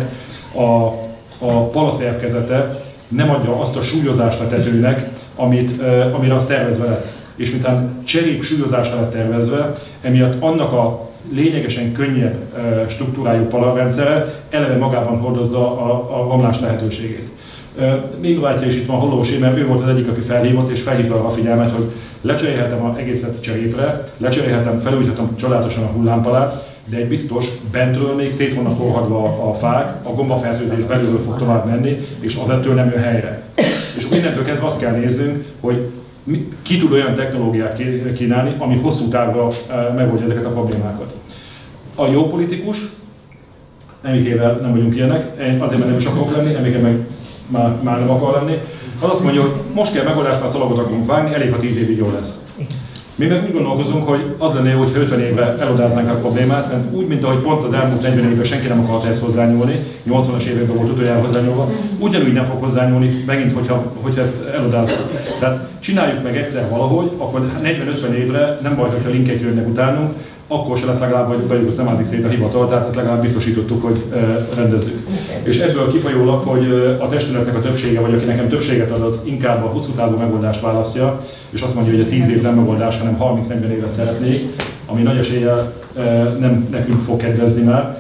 a palaszerkezete nem adja azt a súlyozást a tetőnek, amire az tervezve lett. És miután cserép súlyozásra lett tervezve, emiatt annak a lényegesen könnyebb struktúrájú palarrendszere eleve magában hordozza a romlás lehetőségét. Mindváltja is itt van Hollósi, mert ő volt az egyik, aki felhívott, és felhívta arra a figyelmet, hogy lecserélhetem az egészet cserépre, lecserélhetem, felújíthatom csodálatosan a hullámpalát, de egy biztos, bentről még szét vannak korhadva a fák, a gombafertőzés belülről fog tovább menni, és az ettől nem jön helyre. És akkor innentől kezdve azt kell néznünk, hogy ki tud olyan technológiát kínálni, ami hosszú távra megoldja ezeket a problémákat. A jó politikus, Emikével nem vagyunk ilyenek, én azért, mert nem is akarok lenni, Emike meg már nem akar lenni, az azt mondja, hogy most kell megoldás, már szalagot akarunk vágni, elég, ha 10 évig jó lesz. Mi meg úgy gondolkozunk, hogy az lenne jó, hogy 50 évre elodáznánk a problémát, mert úgy, mint ahogy pont az elmúlt 40 évben senki nem akart ehhez hozzányúlni, 80-as években volt utoljára hozzányúlva, ugyanúgy nem fog hozzányúlni, megint, hogyha ezt elodázzuk. Tehát csináljuk meg egyszer valahogy, akkor 40-50 évre nem baj, hogyha linkek jönnek utánunk, akkor se lesz legalább, hogy belül nem ázik szét a hivatal, tehát ezt legalább biztosítottuk, hogy rendezzük. És ebből kifolyólag, hogy a testületnek a többsége, vagy aki nekem többséget ad, az inkább a hosszú távú megoldást választja, és azt mondja, hogy a 10 év nem megoldás, hanem 30-40 évet szeretnék, ami nagy eséllyel nem nekünk fog kedvezni már.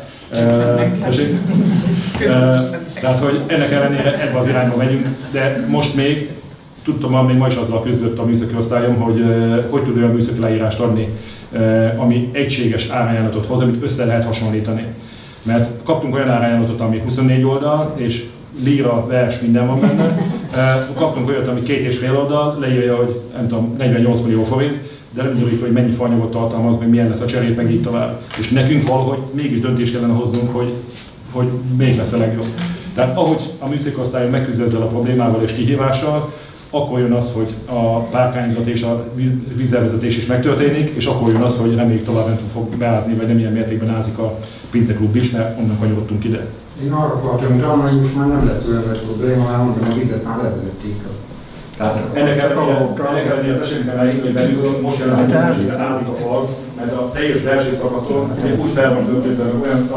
Tehát, hogy ennek ellenére ebbe az irányba megyünk, de most még, tudtam, még ma is azzal küzdött a műszaki osztályom, hogy tud olyan műszaki leírást adni, ami egységes árajánlatot hoz, amit össze lehet hasonlítani. Mert kaptunk olyan árajánlatot, ami 24 oldal, és líra, vers, minden van benne. Kaptunk olyat, ami 2,5 oldal, leírja, hogy nem tudom, 48 millió forint, de nem tudjuk, hogy mennyi faanyagot tartalmaz, meg milyen lesz a cserép, meg így tovább. És nekünk valahogy mégis döntést kellene hoznunk, hogy még lesz a legjobb. Tehát ahogy a műszaki osztály megküzd ezzel a problémával és kihívással, akkor jön az, hogy a párkányzat és a vízelvezetés is megtörténik, és akkor jön az, hogy reméljük tovább nem fog beázni, vagy nem ilyen mértékben ázik a pinceklub is, mert onnan kanyarodtunk ide. Én arra akartam, hogy annál most már nem lesz olyan probléma, mert a vizet már levezették Ennek ellenére esetben elhívni belül, most jelenleg ázik a fal, mert a teljes belső szakaszon úgy fel van töltőzve olyan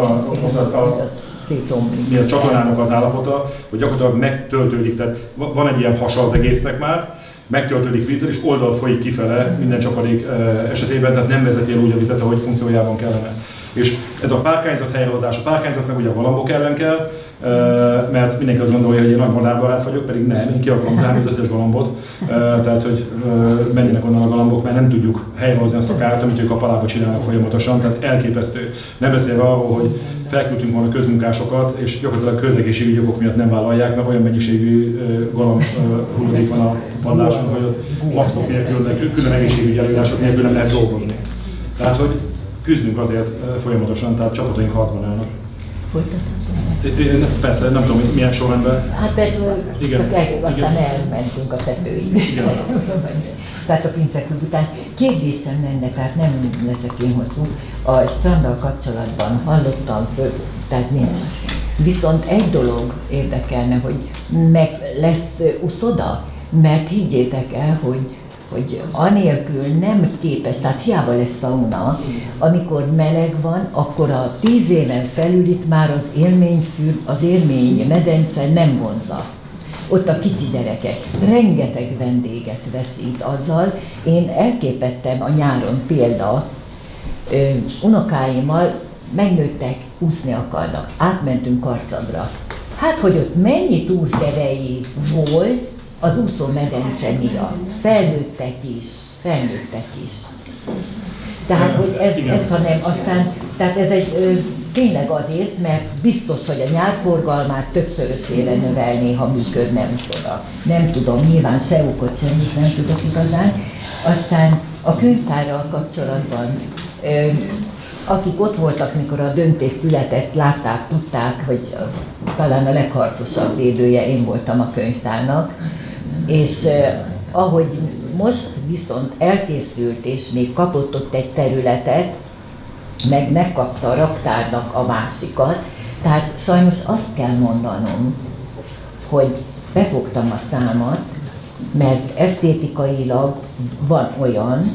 a csatornának az állapota, hogy gyakorlatilag megtöltődik, tehát van egy ilyen hasa az egésznek már, megtöltődik vízzel, és oldal folyik kifele minden csapadék esetében, tehát nem vezeti el úgy a vizet, ahogy funkciójában kellene. És ez a párkányzat helyrehozása, a párkányzatnak ugye a galambok ellen kell, mert mindenki azt gondolja, hogy én nagy madárbarát vagyok, pedig nem, én ki akarom zárni az összes galambot, tehát hogy menjenek onnan a galambok, mert nem tudjuk helyrehozni azt a kárt, amit ők a palába csinálnak folyamatosan, tehát elképesztő. Nem beszélve arról, hogy felküldtünk volna közmunkásokat, és gyakorlatilag közegészségügyi okok miatt nem vállalják, mert olyan mennyiségű galamb hulladék van a padláson, hogy ott maszkok nélkül, külön egészségügyi előírások nélkül nem lehet dolgozni. Tehát, hogy küzdünk azért folyamatosan, tehát csapataink harcban állnak. Persze, nem tudom, milyen sorrendben. Hát aztán elmentünk a tetőig. Tehát a pinceklub után. Kérdésem lenne, tehát nem leszek én hosszú, a stranddal kapcsolatban hallottam föl, tehát nincs. Viszont egy dolog érdekelne, hogy meg lesz uszoda, mert higgyétek el, hogy anélkül nem képes, tehát hiába lesz szauna, amikor meleg van, akkor a 10 éven felül itt már az élmény medence nem vonza. Ott a kicsi gyerekek, rengeteg vendéget veszít azzal. Én elképettem a nyáron példa, unokáimmal megnőttek, úszni akarnak, átmentünk Karcadra. Hát, hogy ott mennyi túrkevei volt, az úszómedence miatt. Felnőttek is. Tehát, hogy ez hanem aztán, tehát ez egy tényleg azért, mert biztos, hogy a nyárforgalmát többszörösére növelné, ha működne uszoda. Nem tudom, nyilván se okot semmit nem tudok igazán. Aztán a könyvtárral kapcsolatban, akik ott voltak, mikor a döntés született, látták, tudták, hogy talán a legharcosabb védője én voltam a könyvtárnak. És ahogy most viszont elkészült, és még kapott ott egy területet, meg megkapta a raktárnak a másikat, tehát sajnos azt kell mondanom, hogy befogtam a számat, mert esztétikailag van olyan,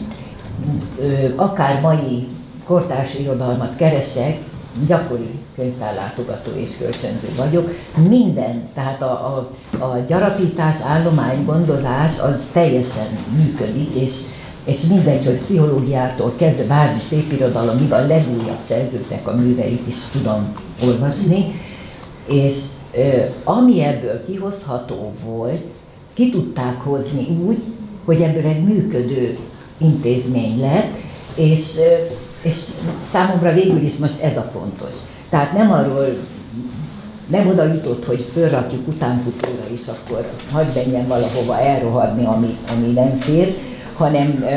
akár mai kortárs irodalmat keresek, gyakori könyvtárlátogató és kölcsönző vagyok, minden, tehát a gyarapítás, állomány, gondozás az teljesen működik, és mindegy, hogy pszichológiától kezdve bármi szépirodalomig a legújabb szerzőknek a műveit is tudom olvasni, és ami ebből kihozható volt, ki tudták hozni úgy, hogy ebből egy működő intézmény lett, és számomra végül is most ez a fontos. Tehát nem oda jutott, hogy fölrakjuk utánfutóra is, akkor hadd menjen valahova elrohadni, ami nem fér, hanem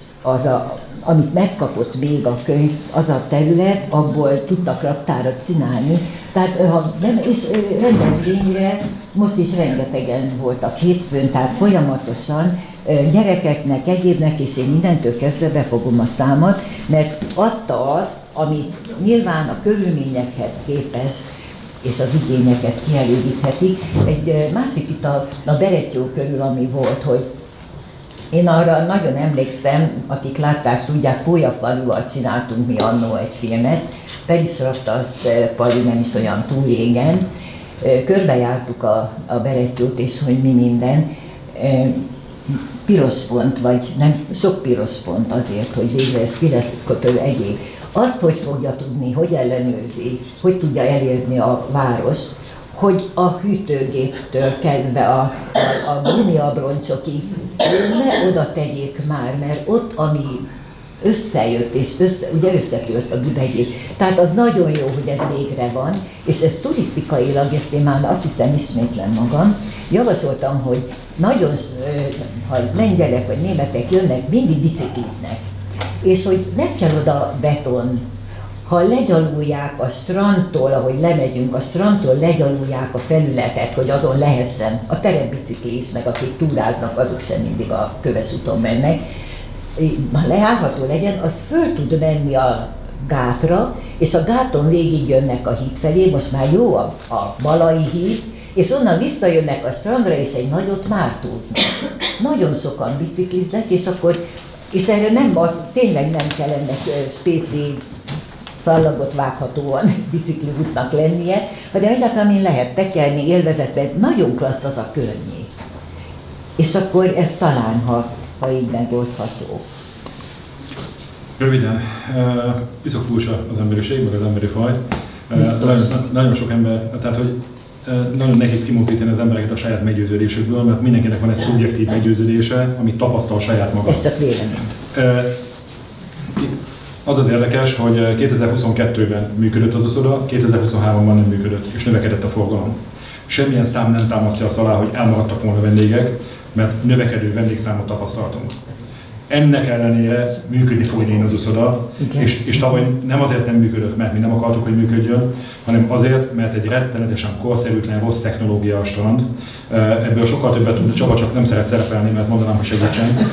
amit megkapott még a könyv, az a terület, abból tudtak raktárat csinálni. Tehát és rendezvényre most is rengetegen voltak hétfőn, tehát folyamatosan gyerekeknek, egyébnek, és én mindentől kezdve befogom a számat, mert adta azt, amit nyilván a körülményekhez képes, és az igényeket kielégíthetik. Egy másik itt a Berettyó körül, ami volt, hogy én arra nagyon emlékszem, akik látták, tudják, Pólyafaluval csináltunk mi annó egy filmet, fel is rakta azt Pali nem is olyan túl régen, körbejártuk a Berettyót, és hogy mi minden, piros pont, vagy nem, sok piros pont azért, hogy végre ez ki lesz egyéb. Azt, hogy fogja tudni, hogy ellenőrzi, hogy tudja elérni a város, hogy a hűtőgéptől kezdve a gumiabroncsokig ne oda tegyék már, mert ott, ami összejött, és ugye összetört a Budegyék. Tehát az nagyon jó, hogy ez végre van, és ez turisztikailag, ezt én már azt hiszem ismétlem magam, javasoltam, hogy nagyon, ha lengyelek vagy németek jönnek, mindig bicikliznek. És hogy nem kell oda beton, ha legyalulják a strandtól, ahogy lemegyünk, a strandtól legyalulják a felületet, hogy azon lehessen, a terepbicikli is, meg akik túráznak, azok sem mindig a köves úton mennek, ha leállható legyen, az föl tud menni a gátra, és a gáton végig jönnek a híd felé, most már jó a Balai híd, És onnan visszajönnek a strandra, és egy nagyot mártóznak. Nagyon sokan bicikliznek, és erre nem az, tényleg nem kell ennek spéci szallagot vághatóan bicikliútnak lennie, hanem egyáltalán amin lehet tekerni, élvezetben, nagyon klassz az a környék. És akkor ez talán, ha így megoldható. Röviden, piszok furcsa az emberiség, meg az emberi faj. Nagyon sok ember, tehát hogy nagyon nehéz kimozdítani az embereket a saját meggyőződésükből, mert mindenkinek van egy szubjektív meggyőződése, amit tapasztal saját maga. Ez csak vélemény. Az az érdekes, hogy 2022-ben működött az uszoda, 2023-ban nem működött, és növekedett a forgalom. Semmilyen szám nem támasztja azt alá, hogy elmaradtak volna vendégek, mert növekedő vendégszámot tapasztaltunk. Ennek ellenére működni fog idén az uszoda, és tavaly nem azért nem működött, mert mi nem akartuk, hogy működjön, hanem azért, mert egy rettenetesen korszerűtlen, rossz technológia a strand. Ebből sokkal többet tud, Csaba csak nem szeret szerepelni, mert mondanám, hogy segítsen.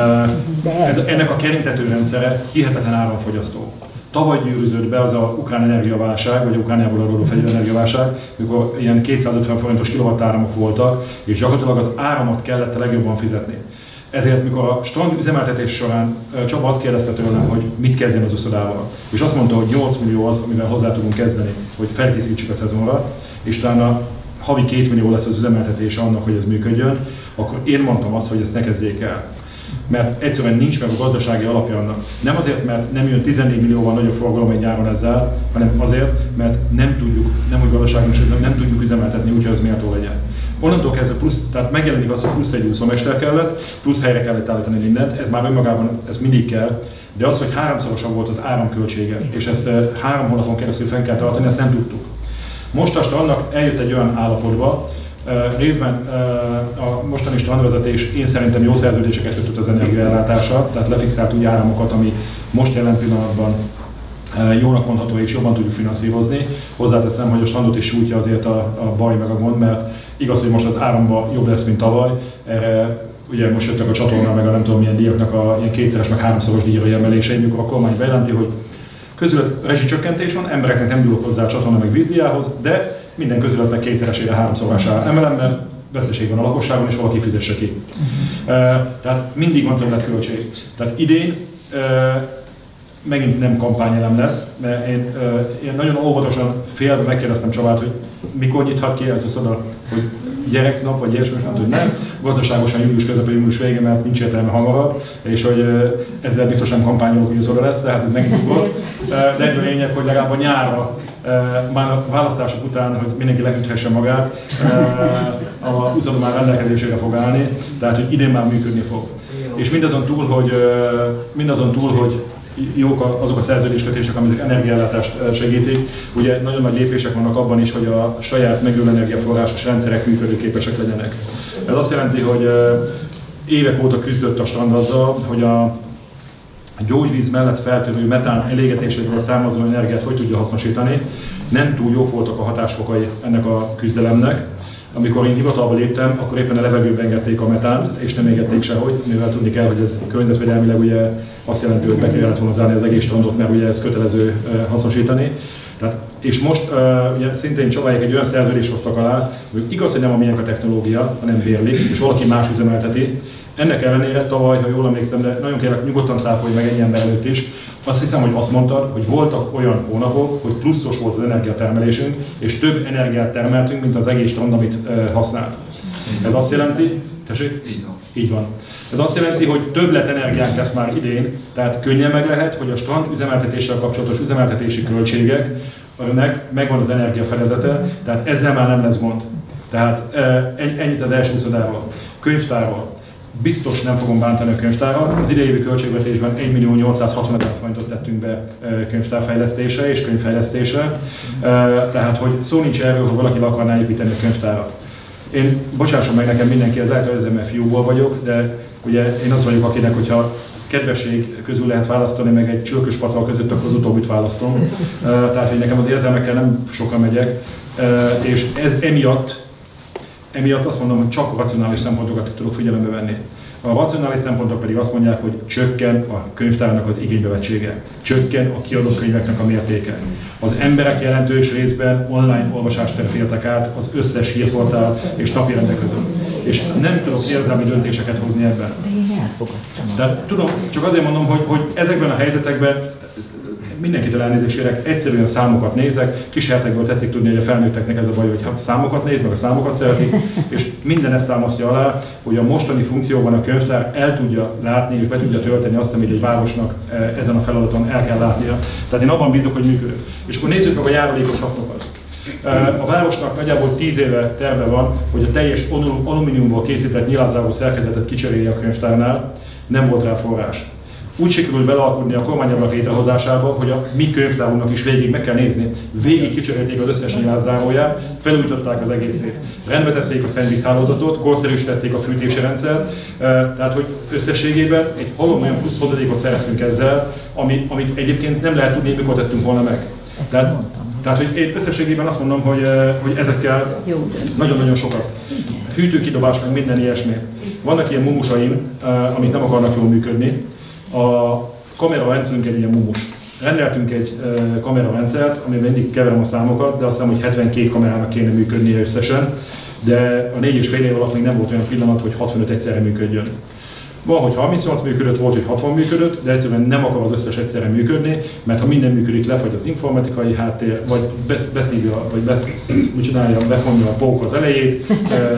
Ennek a kerintető rendszere hihetetlen áramfogyasztó. Tavaly gyűrűzött be az a ukrán energiaválság, vagy Ukrániából adódó energiaválság, mikor ilyen 250 forintos kilowattáramok voltak, és gyakorlatilag az áramot kellett a legjobban fizetni. Ezért, mikor a strand üzemeltetés során Csaba azt kérdezte tőlem, hogy mit kezdjen az uszodával. És azt mondta, hogy 8 millió az, amivel hozzá tudunk kezdeni, hogy felkészítsük a szezonra, és utána havi 2 millió lesz az üzemeltetése annak, hogy ez működjön, akkor én mondtam azt, hogy ezt ne kezdjék el. Mert egyszerűen nincs meg a gazdasági alapja annak. Nem azért, mert nem jön 14 millióval nagyobb forgalom egy nyáron ezzel, hanem azért, mert nem tudjuk, nem hogy gazdaságos, nem tudjuk üzemeltetni úgy, hogy az méltó legyen. Onnantól kezdve plusz, tehát megjelenik az, hogy plusz egy úszómester kellett, plusz helyre kellett állítani mindent, ez már önmagában, ez mindig kell, de az, hogy háromszorosabb volt az áramköltsége, és ezt 3 hónapon keresztül fenn kell tartani, ezt nem tudtuk. Most a strandnak eljött egy olyan állapotba, részben a mostani strandvezetés én szerintem jó szerződéseket kötött az energiaellátással, tehát lefixált úgy áramokat, ami most jelen pillanatban jónak mondható és jobban tudjuk finanszírozni. Hozzáteszem, hogy a strandot is sújtja azért a baj meg a gond, mert igaz, hogy most az áramban jobb lesz, mint tavaly. Erre ugye most jöttek a csatorna meg a nem tudom milyen díjaknak a ilyen 2-szeres meg 3-szoros díjra emelései, mikor a kormány bejelenti, hogy közület rezsicsökkentés van, embereknek nem gyúlok hozzá a csatorna meg vízdíjához, de minden közületnek 2-szeresére 3-szorosára emelem, mert veszteség van a lakosságon, és valaki fizesse ki. Tehát mindig van többletköltség. Tehát idén megint nem kampányelem lesz, mert én nagyon óvatosan félve megkérdeztem Csabát, hogy mikor nyithat ki ez uszoda, hogy gyereknap vagy ilyesmi, hogy nem, gazdaságosan július közepén, július végén, mert nincs értelme hamarabb, és hogy ezzel biztos nem kampányolok, hogy uszoda lesz, tehát ez megnyugodt. De egyben lényeg, hogy legalább a nyárra, már a választások után, hogy mindenki lehűthesse magát, a uszoda már rendelkezésére fog állni, tehát hogy idén már működni fog. És mindazon túl, hogy jók azok a szerződéskötések, amik energiaellátást segítik. Ugye nagyon nagy lépések vannak abban is, hogy a saját megújuló energiaforrásos rendszerek működőképesek legyenek. Ez azt jelenti, hogy évek óta küzdött a strand azzal, hogy a gyógyvíz mellett feltörő metán elégetéséből származó energiát hogy tudja hasznosítani. Nem túl jók voltak a hatásfokai ennek a küzdelemnek. Amikor én hivatalba léptem, akkor éppen a levegőbe engedték a metánt, és nem égették sehogy, mivel tudni kell, hogy ez környezetvédelmileg ugye azt jelenti, hogy be kellett volna zárni az egész strandot, mert ugye ez kötelező hasznosítani. Tehát, és most ugye szintén Csabáik egy olyan szerződést hoztak alá, hogy igaz, hogy nem a miénk a technológia, hanem bérlik, és valaki más üzemelteti. Ennek ellenére tavaly, ha jól emlékszem, de nagyon kérlek, nyugodtan cáfolj meg ennyi ember előtt is, azt hiszem, hogy azt mondtad, hogy voltak olyan hónapok, hogy pluszos volt az energiatermelésünk, és több energiát termeltünk, mint az egész strand, amit használt. Ez azt jelenti, tessék? Így van. Így van. Ez azt jelenti, hogy többlet energiánk lesz már idén, tehát könnyen meg lehet, hogy a strand üzemeltetéssel kapcsolatos üzemeltetési költségeknek megvan az energiafedezete, tehát ezzel már nem lesz gond. Tehát ennyit az első uszodával. Könyvtárral. Biztos nem fogom bántani a könyvtárat. Az idei költségvetésben 1.860.000 forintot tettünk be könyvtárfejlesztésre és könyvfejlesztésre. Tehát, hogy szó nincs erről, hogy valaki le akarná építeni a könyvtárat. Én, bocsásson meg nekem mindenki, ez lehet, hogy ezzel, mert fiúból vagyok, de ugye én az vagyok, akinek, hogyha kedvesség közül lehet választani, meg egy csülkös pacal között, akkor az utóbbit választom. Tehát, hogy nekem az érzelmekkel nem sokan megyek, és ez emiatt azt mondom, hogy csak racionális szempontokat tudok figyelembe venni. A racionális szempontok pedig azt mondják, hogy csökken a könyvtárnak az igénybevettsége, csökken a kiadott könyveknek a mértéke. Az emberek jelentős részben online olvasást tértek át az összes hírportál és napirendek között. És nem tudok érzelmi döntéseket hozni ebben. De én elfogadtam. Tehát tudom, csak azért mondom, hogy ezekben a helyzetekben mindenkitől elnézést kérek, egyszerűen számokat nézek, kis hercegből tetszik tudni, hogy a felnőtteknek ez a baj, hogy számokat néz, meg a számokat szereti, és minden ezt támasztja alá, hogy a mostani funkcióban a könyvtár el tudja látni és be tudja tölteni azt, amit egy városnak ezen a feladaton el kell látnia. Tehát én abban bízok, hogy működik. És akkor nézzük meg a járulékos hasznokat. A városnak nagyjából 10 éve terve van, hogy a teljes alumíniumból készített nyilázzáró szerkezetet kicserélje a könyvtárnál, nem volt rá forrás. Úgy sikerült belealkudni a kormányablak létrehozásába, hogy a mi könyvtárunknak is végig meg kell nézni. Végig kicserélték az összes nyilászáróját, felújították az egészét. Rendbetették a szennyvízhálózatot, korszerűsítették a fűtési rendszert, tehát hogy összességében egy olyan plusz hozadékot szereztünk ezzel, amit egyébként nem lehet tudni, mikor tettünk volna meg. Tehát, hogy én összességében azt mondom, hogy ezekkel nagyon-nagyon sokat. Hűtőkidobás, meg minden ilyesmi. Vannak ilyen mumusaim, amik nem akarnak jól működni. A kamerarendszerünk egy ilyen mumus. Rendeltünk egy kamerarendszert, amiben mindig keverem a számokat, de azt hiszem, hogy 72 kamerának kéne működnie összesen, de a 4,5 év alatt még nem volt olyan pillanat, hogy 65 egyszerre működjön. Van, hogy 38 működött, volt, hogy 60 működött, de egyszerűen nem akar az összes egyszerre működni, mert ha minden működik, lefagy az informatikai háttér, vagy beszívja, vagy befonja a pók az elejét,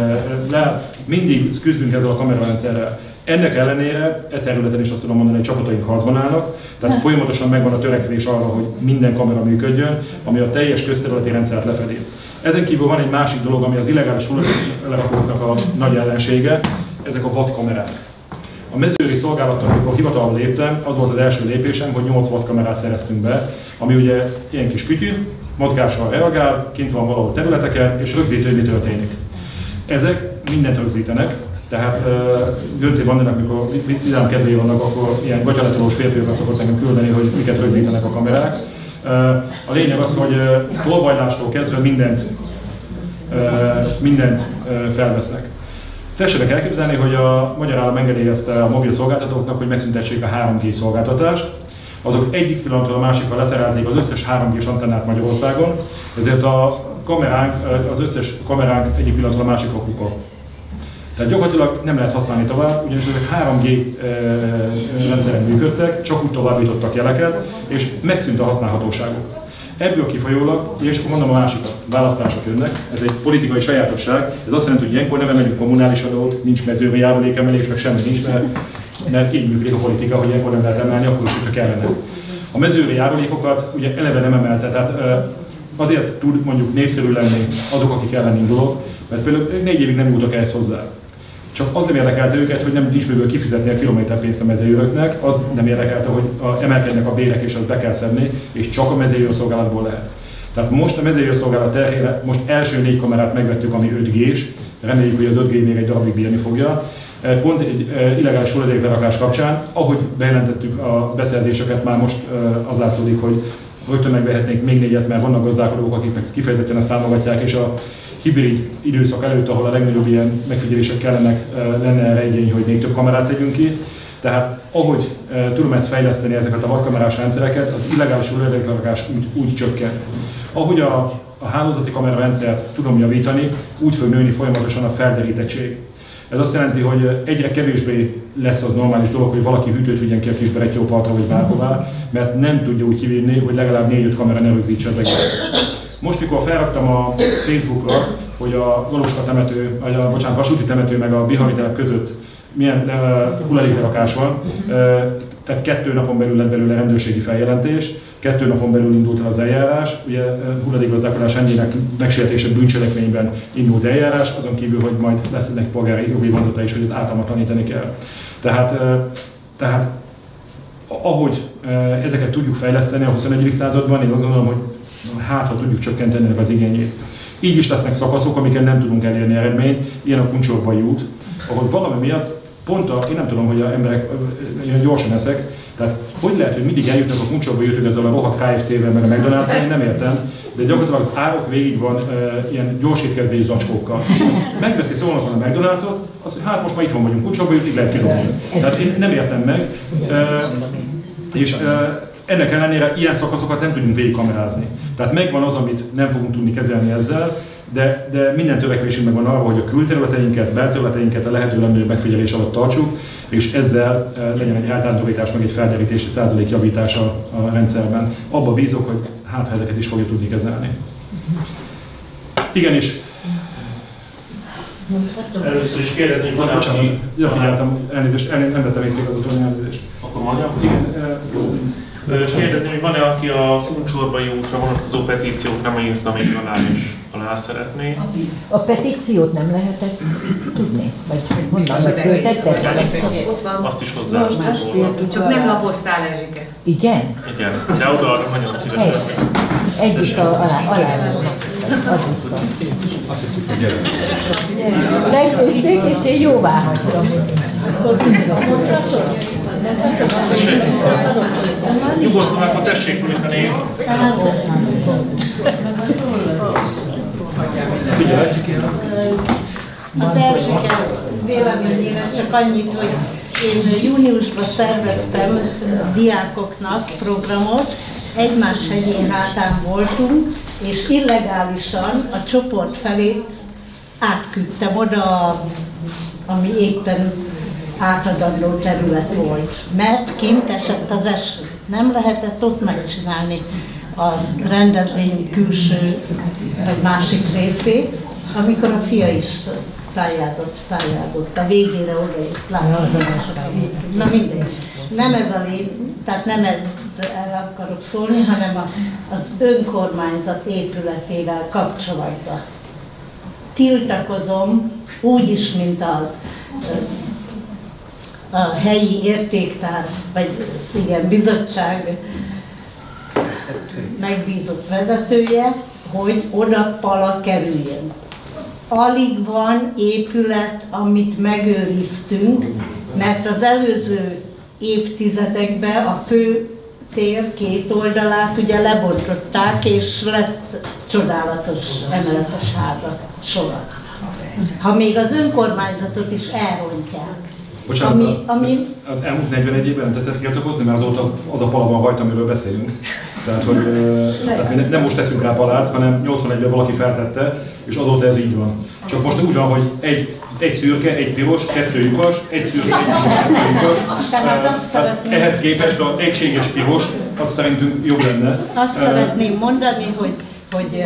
mindig küzdünk ezzel a kamerarendszerrel. Ennek ellenére, e területen is azt tudom mondani, hogy csapataink harcban állnak, tehát folyamatosan megvan a törekvés arra, hogy minden kamera működjön, ami a teljes közterületi rendszert lefedi. Ezen kívül van egy másik dolog, ami az illegális hulladéklerakóknak a nagy ellensége, ezek a wattkamerák. A mezőri szolgálattal, amikor hivatalba léptem, az volt az első lépésem, hogy 8 wattkamerát szereztünk be, ami ugye ilyen kis kütyű, mozgással reagál, kint van valahol területeken, és rögzíti, hogy mi történik. Ezek mindent rögzítenek, tehát Göncé Bandinak, mikor vidám kedvé vannak, akkor ilyen gatyaletolós férfiakat szokott nekem küldeni, hogy miket rögzítenek a kamerák. A lényeg az, hogy tolvajlástól kezdve mindent felvesznek. Tessenek elképzelni, hogy a magyar állam engedélyezte a mobil szolgáltatóknak, hogy megszüntessék a 3G szolgáltatást. Azok egyik pillanatról a másikra leszerelték az összes 3G-s antennát Magyarországon, ezért az összes kameránk egyik pillanatról a másikra kukott. Tehát gyakorlatilag nem lehet használni tovább, ugyanis ezek 3G rendszeren működtek, csak úgy továbbítottak jeleket, és megszűnt a használhatóságuk. Ebből kifolyólag, és akkor mondom a másikat, választások jönnek, ez egy politikai sajátosság, ez azt jelenti, hogy ilyenkor nem emeljük kommunális adót, nincs mezői járulékemelés, meg semmi nincs, mert így működik a politika, hogy ilyenkor nem lehet emelni, akkor is, hogyha kellene. A mezői járulékokat ugye eleve nem emelte, tehát azért tud mondjuk népszerű lenni azok, akik ellen indulok, mert például 4 évig nem jutottak ehhez hozzá. Csak az nem érdekelte őket, hogy nincs miből kifizetni a kilométerpénzt a mezőjövőknek, az nem érdekelte, hogy emelkednek a bérek és azt be kell szedni, és csak a mezőjövőszolgálatból lehet. Tehát most a mezőjövőszolgálat terhére most első 4 kamerát megvettük, ami 5G-s, reméljük, hogy az 5G még egy darabig bírni fogja. Pont egy illegális hulladéklerakás kapcsán, ahogy bejelentettük a beszerzéseket, már most az látszódik, hogy rögtön megvehetnénk még 4-et, mert vannak gazdálkodók, akik meg kifejezetten ezt támogatják, és a hibrid időszak előtt, ahol a legnagyobb ilyen megfigyelések kellenek, lenne erre igény, hogy még több kamerát tegyünk ki. Tehát ahogy tudom ezt fejleszteni, ezeket a vadkamerás rendszereket, az illegális hulladéklerakás úgy csökken. Ahogy a hálózati kamerarendszert tudom javítani, úgy fog nőni folyamatosan a felderítettség. Ez azt jelenti, hogy egyre kevésbé lesz az normális dolog, hogy valaki hűtőt vigyen ki a kis Berettyópartra vagy bárhová, mert nem tudja úgy kivinni, hogy legalább 4-5 kamera ne rögzítse ezeket. Most, mikor felraktam a Facebookra, hogy a Galuska temető, vasúti temető meg a Bihari telep között milyen hulladéklerakás van, tehát 2 napon belül lett belőle rendőrségi feljelentés, 2 napon belül indult el az eljárás, ugye hulladékgazdálkodás rendjének megsértése bűncselekményben indult eljárás, azon kívül, hogy majd lesz egy polgári jogi vonzata is, hogy ártalmatlanítani kell. Tehát ahogy ezeket tudjuk fejleszteni a 21. században, én azt gondolom, hogy ha tudjuk csökkenteni ennek az igényét. Így is lesznek szakaszok, amiken nem tudunk elérni eredményt, ilyen a Kuncsorbai út, ahol valami miatt én nem tudom, hogy az emberek gyorsan eszek, Tehát hogy lehet, hogy mindig eljutnak a Kuncsokba jöttünk ezzel a rohadt KFC-vel, meg a McDonald's-en, én nem értem, de gyakorlatilag az árok végig van ilyen gyorsítkezdés zacskókkal. Megveszi Szolnokon a McDonald's-ot, azt mondja, hát most már itthon vagyunk Kuncsokba, így lehet kidobni. Tehát én nem értem meg. És ennek ellenére ilyen szakaszokat nem tudunk végigkamerázni. Tehát megvan az, amit nem fogunk tudni kezelni ezzel, de minden törekvésünk megvan arra, hogy a külterületeinket, belterületeinket a lehető legnagyobb megfigyelés alatt tartsuk, és ezzel legyen egy eltántorítás, meg egy felderítési százalék javítása a rendszerben. Abba bízok, hogy hát ezeket is fogja tudni kezelni. Igenis. Először is kérdezni, hogy van-e, aki... Ja, figyeltem, elnézést, nem vettem észre az utolsó elnézést. Akkor mondjam? Igen. Kérdezni, hogy van-e, aki a Kuncsorbai útra vonatkozó petíciót nem írta még alá szeretné? A petíciót nem lehetett tudni? Vagy honnan föltettek? Ott van. Azt is hozzá. Csak nem lapoztál, Erzsike. Igen? Igen, de odaadom nagyon szívesen. Együtt alá ad vissza. Megnézték, és én jóvá hagytam. Nyugodtan, akkor tessék nyújtani. Az Erzsike véleményére csak annyit, hogy én júniusban szerveztem diákoknak programot, egymás hegyén hátán voltunk, és illegálisan a csoport felé átküldtem oda, ami éppen átadandó terület volt, mert kint esett az eső. Nem lehetett ott megcsinálni a rendezvény külső vagy másik részét, amikor a fia is pályázott, a végére odaért. Na mindegy. Nem ez a tehát nem ezzel akarok szólni, hanem az önkormányzat épületével kapcsolatban. Tiltakozom úgy is, mint a helyi értéktár, vagy igen, bizottság megbízott vezetője, hogy oda pala kerüljön. Alig van épület, amit megőriztünk, mert az előző évtizedekben a fő tér két oldalát ugye lebontották, és lett csodálatos emeletes házak sora. Ha még az önkormányzatot is elrontják. Bocsánat, az elmúlt 41 évben nem tetszett tiltakozni, mert azóta az a pala van rajta, amiről beszélünk. Tehát, hogy tehát nem most teszünk rá palát, hanem 81-ben valaki feltette, és azóta ez így van. Csak most úgy van, hogy egy szürke, egy piros, kettő lyukas, egy szürke, egy piros, kettő lyukas. Ehhez képest az egységes piros, az szerintünk jobb lenne. Azt szeretném mondani, hogy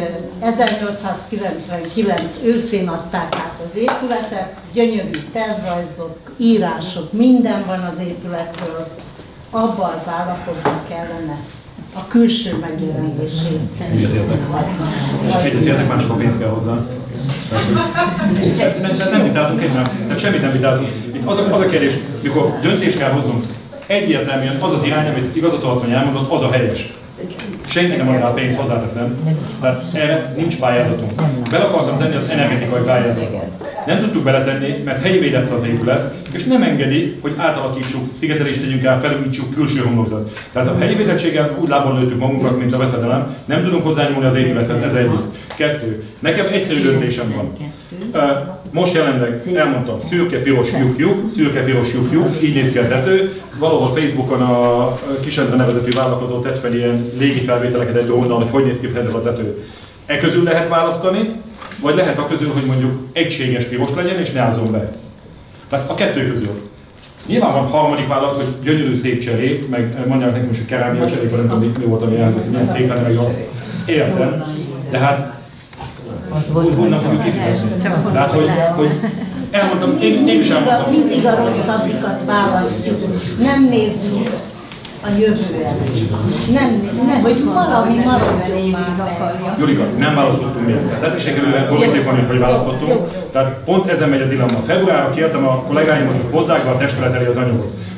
1899 őszén adták át az épületet, gyönyörű tervrajzok, írások, minden van az épületről. Abban az állapotban kellene a külső megjelenését. Egyetértek, már csak a pénz kell hozzá. Nem vitázunk egymást, tehát semmit nem vitázunk. Itt az a kérdés, mikor döntést kell hoznunk, egyértelműen az az irány, amit igazgató asszony elmondott, az a helyes. Senki nem ad rá a pénzt, hozzáteszem. Tehát erre nincs pályázatunk. Bele akartam tenni az energetikai pályázatot. Nem tudtuk beletenni, mert helyi védett az épület, és nem engedi, hogy átalakítsuk, szigetelést tegyünk el, felújítsuk külső homlokzat. Tehát a helyi védettséggel úgy lábon lőttük magunkat, mint a veszedelem, nem tudunk hozzányúlni az épülethez, ez egyik. Kettő. Nekem egyszerű döntésem van. Most jelenleg elmondtam, szürke-piros lyuk, szürke-piros lyuk, így néz ki a tető. Valahol Facebookon a Kisendre nevezetű vállalkozó tett fel ilyen légi felvételeket egy oldalon, hogy néz ki a tető. E közül lehet választani, vagy lehet a közül, hogy mondjuk egységes piros legyen, és ne ázzon be. Tehát a kettő közül. Nyilván van harmadik vállalat, hogy gyönyörű szép cserép, meg mondják nekünk is, hogy kerámia cserép, vagy nem tudom, mi volt, ami elmondani, milyen szép lenne, meg jól. Értem. De hát honnan fogjuk kifizetni. Tehát, hogy elmondtam, én is elmondtam. Mindig a rosszabbikat választjuk. Nem nézzük a jövőre. Nem, hogy valami maradjon már. Julika, nem választottunk még. Tehát tetszésekülően politikon, hogy választottunk. Tehát pont ezen megy a dilemma. Februárra kértem a kollégáimat, hogy hozzák be a testület elé az anyagot.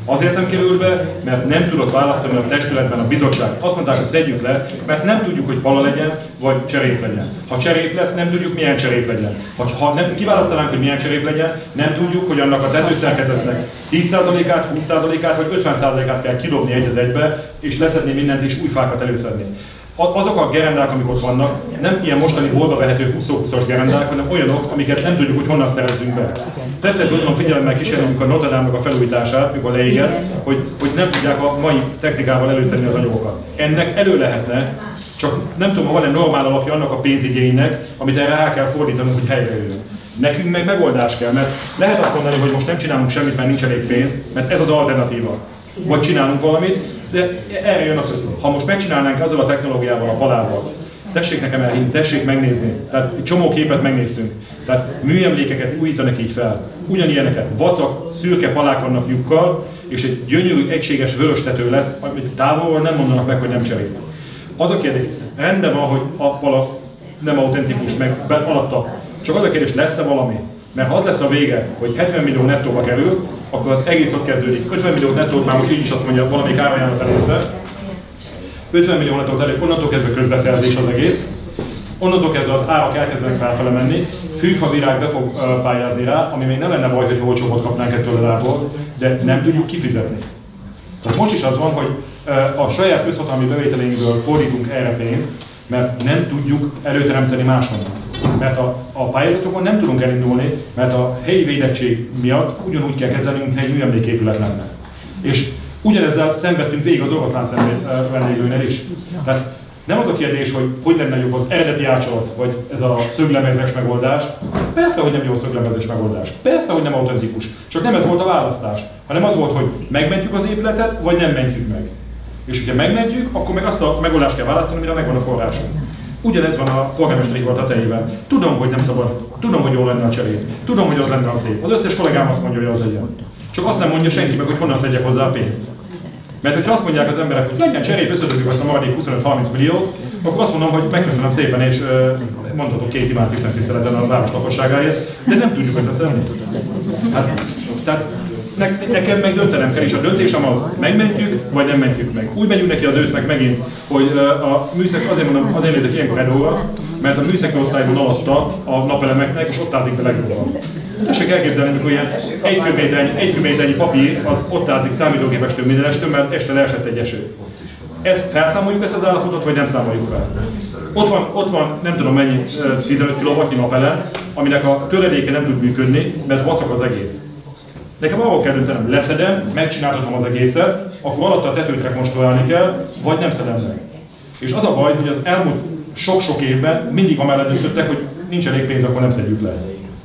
Azért nem került be, mert nem tudott választani a testületben a bizottság. Azt mondták, hogy szedjük le, mert nem tudjuk, hogy pala legyen, vagy cserép legyen. Ha cserép lesz, nem tudjuk, milyen cserép legyen. Ha nem kiválasztanánk, hogy milyen cserép legyen, nem tudjuk, hogy annak a tetőszerkezetnek 10%-át, 20%-át vagy 50%-át kell kidobni egy az egybe, és leszedni mindent, és új fákat előszedni. Azok a gerendák, amik ott vannak, nem ilyen mostani boltba vehető 20-20-as gerendák, hanem olyanok, amiket nem tudjuk, hogy honnan szerezzünk be. Tetszett, gondolom figyelemmel kísérlünk a Notre Dame-nak a felújítását, mikor leégett, hogy nem tudják a mai technikával előszedni az anyagokat. Ennek elő lehetne, csak nem tudom, van-e normál alapja annak a pénzigénynek, amit erre rá kell fordítanunk, hogy helyrejöjjön. Nekünk meg megoldás kell, mert lehet azt mondani, hogy most nem csinálunk semmit, mert nincs elég pénz, mert ez az alternatíva. Vagy csinálunk valamit, de erre jön az, hogy ha most megcsinálnánk azzal a technológiával, a palával, tessék nekem elhinni, tessék megnézni. Tehát egy csomó képet megnéztünk. Tehát műemlékeket újítanak így fel. Ugyanilyeneket, vacak, szürke palák vannak lyukkal, és egy gyönyörű, egységes vörös tető lesz, amit távolról nem mondanak meg, hogy nem cserép. Az a kérdés, rendben van, hogy a pala nem autentikus, meg alatta. Csak az a kérdés, lesz-e valami? Mert ha az lesz a vége, hogy 70 millió nettóba kerül, akkor az egész ott kezdődik. 50 millió nettót már most így is azt mondja, valamelyik árajánlat elérte. 50 millió nettót elég, onnantól kezdve közbeszerzés az egész. Onnantól kezdve az árak elkezdenek felfele menni. Fűfavirág be fog pályázni rá, ami még nem lenne baj, hogy olcsóbbat kapnánk ettől a rából, de nem tudjuk kifizetni. Tehát most is az van, hogy a saját közhatalmi bevételeinkből fordítunk erre pénzt, mert nem tudjuk előteremteni máshonnan. Mert a pályázatokon nem tudunk elindulni, mert a helyi védettség miatt ugyanúgy kell kezelni, mint egy műemléképület lenne. És ugyanezzel szenvedtünk végig az oroszlán vendéglőnél is. Tehát nem az a kérdés, hogy lenne jobb az eredeti ácsalat, vagy ez a szöglemezes megoldás. Persze, hogy nem jó a szöglemezes megoldás. Persze, hogy nem autentikus. Csak nem ez volt a választás, hanem az volt, hogy megmentjük az épületet, vagy nem mentjük meg. És hogyha megmentjük, akkor meg azt a megoldást kell választani, amire megvan a forrásunk. Ugyanez van a polgármesteri hivatal tetejében. Tudom, hogy nem szabad, tudom, hogy jó lenne a cserép, tudom, hogy az lenne a szép. Az összes kollégám azt mondja, hogy az legyen. Csak azt nem mondja senki meg, hogy honnan szedjek hozzá a pénzt. Mert hogyha azt mondják az emberek, hogy legyen cserép, összedöntjük azt a maradék 25-30 milliót, akkor azt mondom, hogy megköszönöm szépen, és mondhatok 2 imát Isten tiszteletben a város lakosságáért, de nem tudjuk összeszedni. Hát, tehát nekem meg döntenem kell, és a döntésem az, megmentjük, vagy nem mentjük meg. Úgy megyünk neki az ősznek megint, hogy a műszaki, azért nézek ilyenkor Edóra, mert a műszaki osztályban alatta a napelemeknek, és ott ázik be legjobban. Tessék elképzelni, hogy ilyen egy köbméternyi papír, az ott ázik számítógépestől minden estől, mert este leesett egy eső. Ezt felszámoljuk ezt az állapotot, vagy nem számoljuk fel? Ott van nem tudom mennyi 15 kW napelem, aminek a töredéke nem tud működni, mert vacak az egész. Nekem arról kell döntenem, leszedem, megcsináltatom az egészet, akkor alatta a tetőt rekonstruálni kell, vagy nem szedem meg. És az a baj, hogy az elmúlt sok-sok évben mindig amellett döntöttek, hogy nincs elég pénz, akkor nem szedjük le.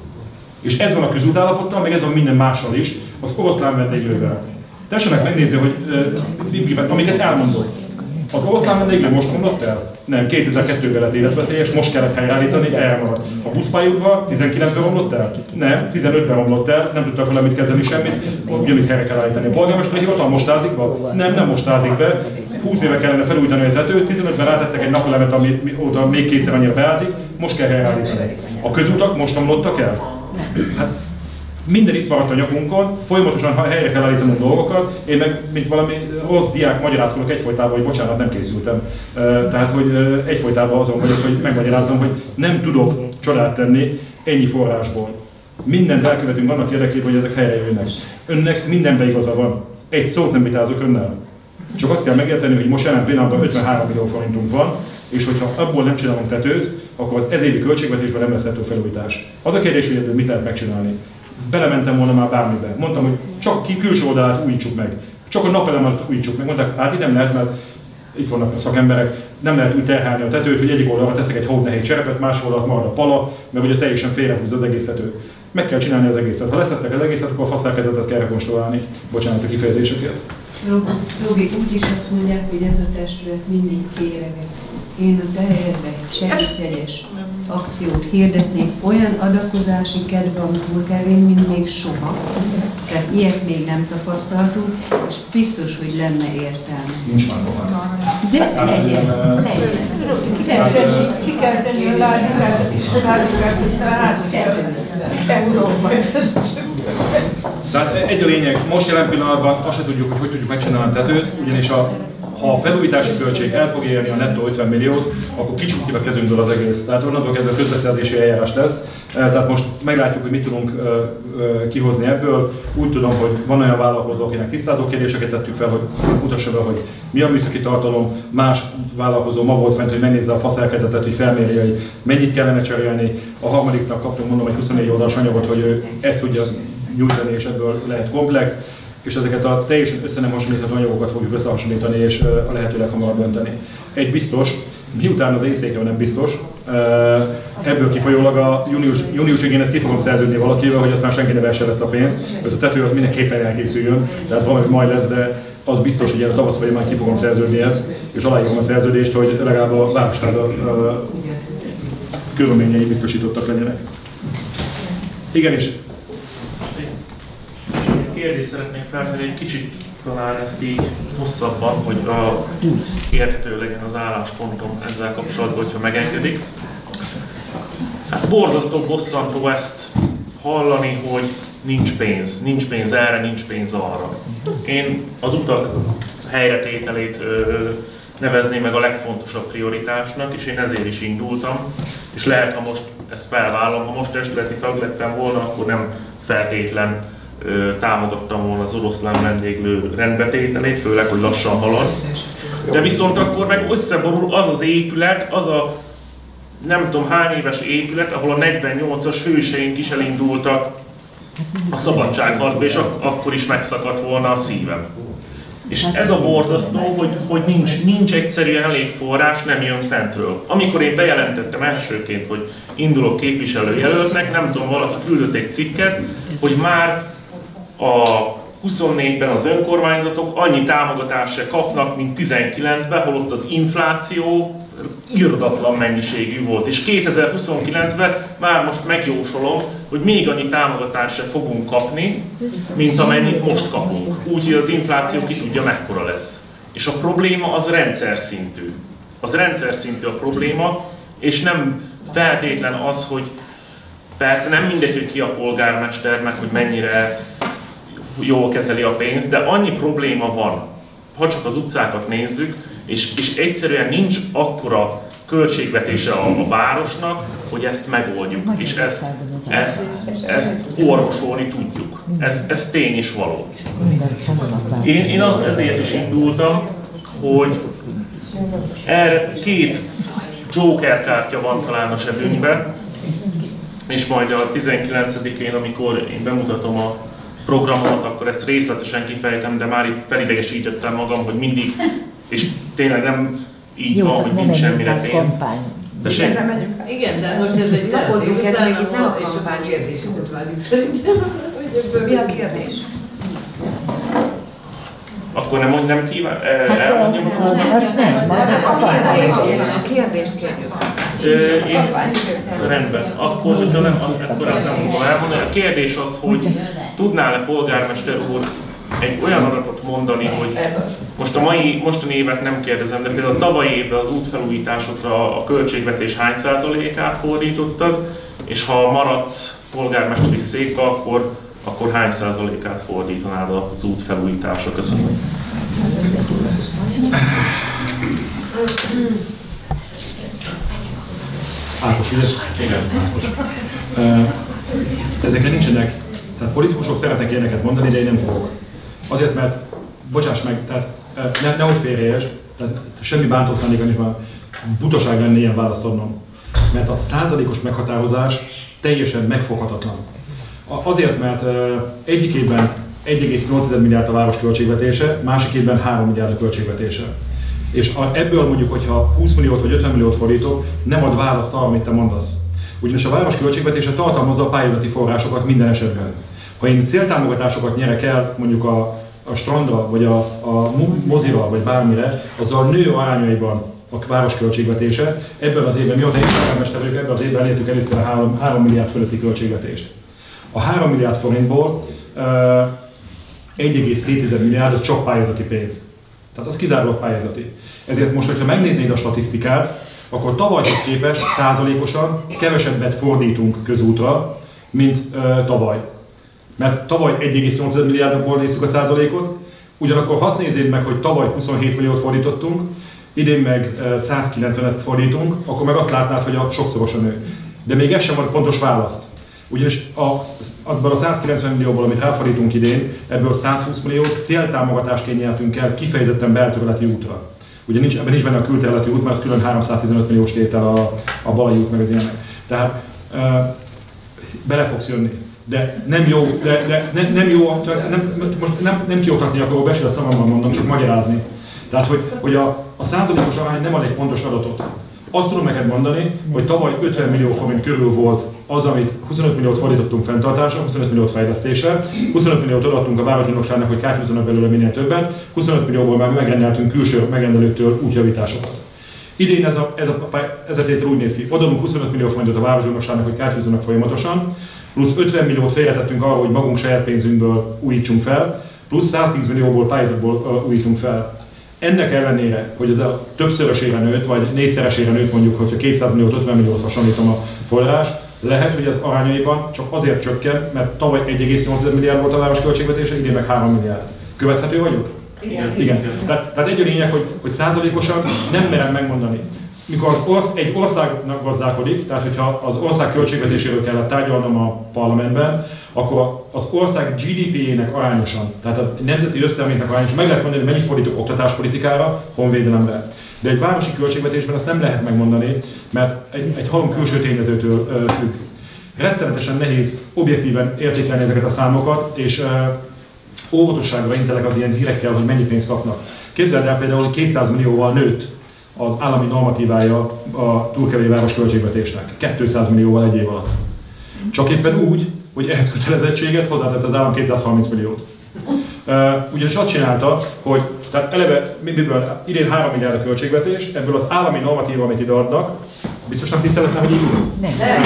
És ez van a közútállapottal, meg ez van minden mással is, az oroszlán vendéglővel. Tessenek megnézni, hogy amiket elmondok. Az oroszlán vendéglő most romlott el? Nem, 2002-ben lett életveszélyes, most kellett helyreállítani, elmaradt. A buszpályaudvar 19-ben romlott el? Nem, 15-ben romlott el, nem tudtak vele mit kezdeni semmit, ugyanúgy helyre kell állítani. A polgármesteri hivatal most ázik be? Nem most ázik be. 20 éve kellene felújítani a tetőt, 15-ben rátettek egy napelemet, ami oda még kétszer annyira beázik, most kell helyreállítani. A közútak most romlottak el? Hát, minden itt maradt a nyakunkon, folyamatosan helyre kell állítanunk dolgokat, én meg, mint valami rossz diák magyarázkodok egyfolytában, hogy bocsánat, nem készültem. Tehát, hogy egyfolytában azon vagyok, hogy megmagyarázzam, hogy nem tudok csodát tenni ennyi forrásból. Mindent elkövetünk annak érdekében, hogy ezek helyre jönnek. Önnek mindenben igaza van. Egy szót nem vitázok önnel. Csak azt kell megérteni, hogy most jelen pillanatban 53 millió forintunk van, és hogyha abból nem csinálunk tetőt, akkor az ez évi költségvetésben nem lesz tetőfelújítás. Az a kérdés, hogy ebből mit lehet megcsinálni. Belementem volna már bármibe. Mondtam, hogy csak külső oldalát újítsuk meg. Csak a napelemet újítsuk meg. Mondták, hát itt nem lehet, mert itt vannak a szakemberek, nem lehet úgy terhelni a tetőt, hogy egyik oldalra teszek egy hódnehéj cserepet, más oldalt marad a pala, mert ugye teljesen félrehúzza az egész tetőt. Meg kell csinálni az egészet. Ha leszettek az egészet, akkor a faszárkezetet kell rekonstruálni. Bocsánat a kifejezéseket. Robi, úgy is azt mondják, hogy ez a testület mindig kéreget. Én a te helyedben egy segítegyes akciót hirdetnék olyan adakozási kedv van polgárén, mint még soha. Tehát ilyet még nem tapasztaltunk, és biztos, hogy lenne értelme. Nincs már tovább. De legyen. Ki kell tenni a lágyukat, és a lágyukat Európa. Tehát egy a lényeg, most jelen pillanatban azt se tudjuk, hogy tudjuk megcsinálni a tetőt, ugyanis ha a felújítási költség el fog érni a nettó 50 milliót, akkor kicsúszik a kezünkből az egész. Tehát onnantól kezdve közbeszerzési eljárás lesz. Tehát most meglátjuk, hogy mit tudunk kihozni ebből. Úgy tudom, hogy van olyan vállalkozó, akinek tisztázó kérdéseket tettük fel, hogy mutassa be, hogy mi a műszaki tartalom. Más vállalkozó ma volt fent, hogy megnézze a faszerkezetet, hogy felmérje, hogy mennyit kellene cserélni. A harmadiknak kaptunk, mondom, egy 24 oldalas anyagot, hogy ő ezt tudja nyújtani, és ebből lehet komplex. És ezeket a teljesen össze nem hasonlítható anyagokat fogjuk összehasonlítani, és a lehető leghamarabb dönteni. Egy biztos, miután az éjszékről nem biztos, ebből kifolyólag a június végén ezt ki fogom szerződni valakivel, hogy azt már senki ne vesse ezt a pénzt. Ez a tető az mindenképpen elkészüljön, tehát valami majd lesz, de az biztos, hogy a tavasz folyamán ki fogom szerződni ezt, és aláírom a szerződést, hogy legalább a városháza körülményei biztosítottak legyenek. Igenis. Kérdést szeretnék feltenni, egy kicsit talán ezt így hosszabban, hogy érthető legyen az álláspontom ezzel kapcsolatban, hogyha megengedik. Hát borzasztó bosszantó ezt hallani, hogy nincs pénz erre, nincs pénz arra. Én az utak helyretételét nevezném meg a legfontosabb prioritásnak, és én ezért is indultam. És lehet, ha most ezt felvállom, ha most testületi tag lettem volna, akkor nem feltétlen támogattam volna az oroszlán vendéglő rendbetételét, főleg, hogy lassan halad. De viszont akkor meg összeborul az az épület, az a nem tudom hány éves épület, ahol a 48-as hőseink is elindultak a szabadságharcba, és akkor is megszakadt volna a szívem. És ez a borzasztó, hogy nincs egyszerűen elég forrás, nem jön fentről. Amikor én bejelentettem elsőként, hogy indulok képviselőjelöltnek, nem tudom, valaki küldött egy cikket, hogy már a 24-ben az önkormányzatok annyi támogatást se kapnak, mint 19-ben, holott az infláció irdatlan mennyiségű volt. És 2029-ben már most megjósolom, hogy még annyi támogatást se fogunk kapni, mint amennyit most kapunk. Úgyhogy az infláció ki tudja, mekkora lesz. És a probléma az rendszer szintű. Az rendszer szintű a probléma, és nem feltétlen az, hogy persze nem mindegy, hogy ki a polgármester, meg hogy mennyire jól kezeli a pénzt, de annyi probléma van, ha csak az utcákat nézzük, és egyszerűen nincs akkora költségvetése a városnak, hogy ezt megoldjuk, és ezt orvosolni tudjuk. Ez tény és való. Én ezért is indultam, hogy erre 2 Joker kártya van talán a zsebünkben, és majd a 19-én, amikor én bemutatom a programomat, akkor ezt részletesen kifejtem, de már itt felidegesítettem magam, hogy mindig, és tényleg nem így van, hogy nincs semmire pénz. Igen, de most ez egy lapozzunk, ez még itt nem a és kampány. a kérdéseket várjuk szerintem. Mi a kérdés? Akkor nem kíván? Elmondjam? Azt nem, A kérdést kérjük. Rendben. Akkor, hogyha nem, akkor ezt nem fogom elmondani. A kérdés az, hogy tudnál-e polgármester úr egy olyan adatot mondani, hogy most mostani évet nem kérdezem, de például a tavalyi évben az útfelújításokra a költségvetés hány százalékát fordítottad, és ha maradsz polgármesteri székbe, akkor hány százalékát fordítanád az útfelújításra? Köszönöm. Ákos, ugye? Igen, Ákos. Ezekre nincsenek, tehát politikusok szeretnek ilyeneket mondani, de én nem fogok. Azért, mert, bocsáss meg, tehát nehogy félreértsd, tehát semmi bántó szándéka nincs, már butaság lenne ilyen választ adnom. Mert a százalékos meghatározás teljesen megfoghatatlan. Azért, mert egyik évben 1,8 milliárd a város költségvetése, másik évben 3 milliárd a költségvetése. És ebből mondjuk, hogyha 20 milliót vagy 50 milliót fordítok, nem ad választ arra, amit te mondasz. Ugyanis a város költségvetése tartalmazza a pályázati forrásokat minden esetben. Ha én céltámogatásokat nyerek el mondjuk a strandra, vagy a mozira, vagy bármire, azzal nő arányaiban a város költségvetése. Ebben az évben, mióta én polgármester vagyok, ebben az évben elértük először a 3 milliárd fölötti költségvetést. A 3 milliárd forintból 1,7 milliárd csak pályázati pénz. Tehát az kizárólag pályázati. Ezért most, hogyha megnéznéd a statisztikát, akkor tavalyhoz képest százalékosan kevesebbet fordítunk közútra, mint tavaly. Mert tavaly 1,8 milliárdból néztük a százalékot, ugyanakkor ha azt néznéd meg, hogy tavaly 27 milliót fordítottunk, idén meg 190-et fordítunk, akkor meg azt látnád, hogy a sokszorosan nő. De még ez sem van pontos választ. Ugyanis abban a 190 millióból, amit ráfordítunk idén, ebből 120 milliót céltámogatásként nyertünk el kifejezetten belterületi útra. Ugye ebben nincs benne a külterületi út, mert az külön 315 milliós tétel a Balai út meg az ilyenek. Tehát bele fogsz jönni. De nem jó, nem jó, most nem kioktatni akarok, besület szavammal mondom, csak magyarázni. Tehát, hogy a százalékos arány nem ad egy pontos adatot. Azt tudom neked mondani, hogy tavaly 50 millió forint körül volt az, amit 25 milliót fordítottunk fenntartásra, 25 milliót fejlesztésre, 25 milliót adtunk a városgondnokságnak, hogy kártyúzzanak belőle minél többet, 25 millióból már megrendeltünk külső megrendelőktől útjavításokat. Idén ez a tétel úgy néz ki, adunk 25 millió forintot a városgondnokságnak, hogy kártyúzzanak folyamatosan, plusz 50 milliót félretettünk arra, hogy magunk saját pénzünkből újítsunk fel, plusz 110 millióból pályázatból újítunk fel. Ennek ellenére, hogy ez a többszörösére nőtt, vagy négyszeresére nőtt mondjuk, hogyha 200 milliót 50 millióhoz hasonlítom a forrás, lehet, hogy ez arányaiban csak azért csökken, mert tavaly 1,8 milliárd volt a város költségvetése, idén meg 3 milliárd. Követhető vagyok? Igen. Tehát egy a lényeg, hogy százalékosan nem merem megmondani. Mikor egy országnak gazdálkodik, tehát hogyha az ország költségvetéséről kellett tárgyalnom a parlamentben, akkor az ország GDP-jének arányosan, tehát a nemzeti összterméknek arányosan meg lehet mondani, hogy mennyit fordítok oktatáspolitikára, honvédelemre. De egy városi költségvetésben ezt nem lehet megmondani, mert egy halom külső tényezőtől függ. Rettenetesen nehéz objektíven értékelni ezeket a számokat, és óvatosságra intelek az ilyen hírekkel, hogy mennyi pénzt kapnak. Képzeld el például, hogy 200 millióval nőtt az állami normatívája a Turkevei város költségvetésnek. 200 millióval egy év alatt. Csak éppen úgy, hogy ehhez kötelezettséget hozzátett az állam 230 milliót. Ugyanis azt csinálta, hogy tehát eleve idén 3 milliárd a költségvetés, ebből az állami normatíva, amit ide adnak, biztos nem tiszteletlen, hogy így úgy?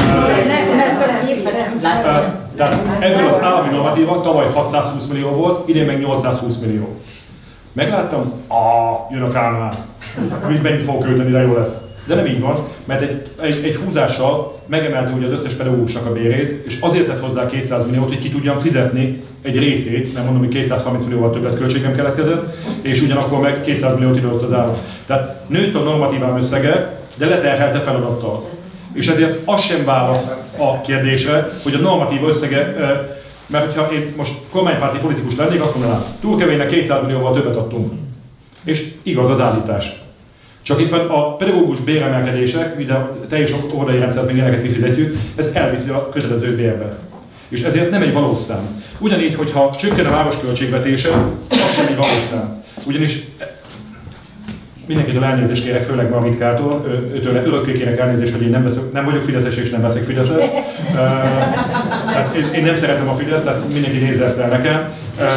Tehát ebből az állami normatíva tavaly 620 millió volt, idén meg 820 millió. Megláttam, jön a Kálmán, mennyit fog költeni, de jó lesz. De nem így van, mert egy húzással megemelte ugye az összes pedagógusnak a bérét, és azért tett hozzá 200 milliót, hogy ki tudjam fizetni egy részét, mert mondom, hogy 230 millióval többet költségem keletkezett, és ugyanakkor meg 200 milliót időt az állam. Tehát nőtt a normatívám összege, de leterhelte feladattal. És ezért az sem válasz a kérdésre, hogy a normatíva összege, mert ha én most kormánypárti politikus lennék, azt mondanám, Turkeveinek 200 millióval többet adtunk. És igaz az állítás. Csak éppen a pedagógus béremelkedések, ugye a teljes óvodai rendszert még ilyeneket mi fizetjük, ez elviszi a kötelező bérbe. És ezért nem egy valós szám. Ugyanígy, hogyha csökken a város költségvetése, az sem egy valós szám. Ugyanis mindenkitől elnézést kérek, főleg Margitkától, őtől örökké kérek elnézést, hogy én nem vagyok fideszes és nem veszek fideszes. Tehát én nem szeretem a Fideszt, tehát mindenki nézze ezt el nekem.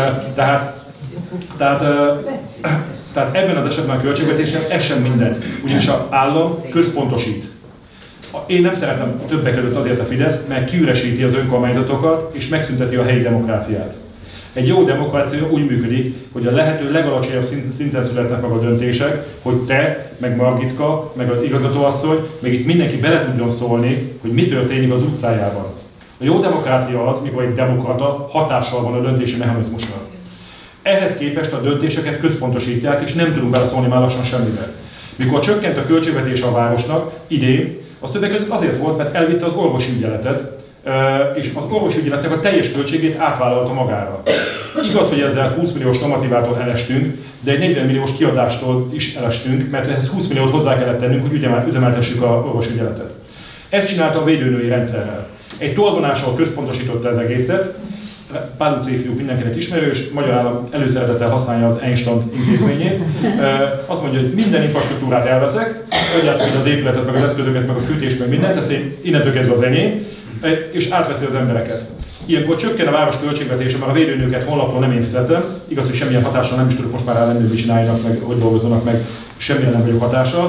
Tehát ebben az esetben a költségvetésen ez sem minden, ugyanis az állam központosít. Én nem szeretem többek között azért a Fideszt, mert kiüresíti az önkormányzatokat és megszünteti a helyi demokráciát. Egy jó demokrácia úgy működik, hogy a lehető legalacsonyabb szinten születnek meg a döntések, hogy te, meg Margitka, meg az igazgatóasszony, meg itt mindenki bele tudjon szólni, hogy mi történik az utcájában. A jó demokrácia az, mikor egy demokrata hatással van a döntési mechanizmusra. Ehhez képest a döntéseket központosítják, és nem tudunk beleszólni már lassan semmibe. Mikor csökkent a költségvetése a városnak idén, az többek között azért volt, mert elvitte az orvosi ügyeletet, és az orvosi ügyeletnek a teljes költségét átvállalta magára. Igaz, hogy ezzel 20 milliós normatívától elestünk, de egy 40 milliós kiadástól is elestünk, mert ehhez 20 milliót hozzá kellett tennünk, hogy üzemeltessük az orvosi ügyeletet. Ezt csinálta a védőnői rendszerrel. Egy tolvonással központosította az egészet. Pál utcai fiúk mindenkinek ismerős, magyar állam előszeretettel használja az Einstein intézményét. Azt mondja, hogy minden infrastruktúrát elveszek, adjátok az épületet, meg az eszközöket, meg a fűtést, meg mindent, ez innentől kezdve az enyém, és átveszi az embereket. Ilyenkor csökken a város költségvetése, mert a védőnőket honlapról nem én fizetem, igaz, hogy semmilyen hatással nem is tudok most már ellenőrizni, hogy csináljanak, meg hogy dolgozzanak, meg semmilyen nem vagyok hatással.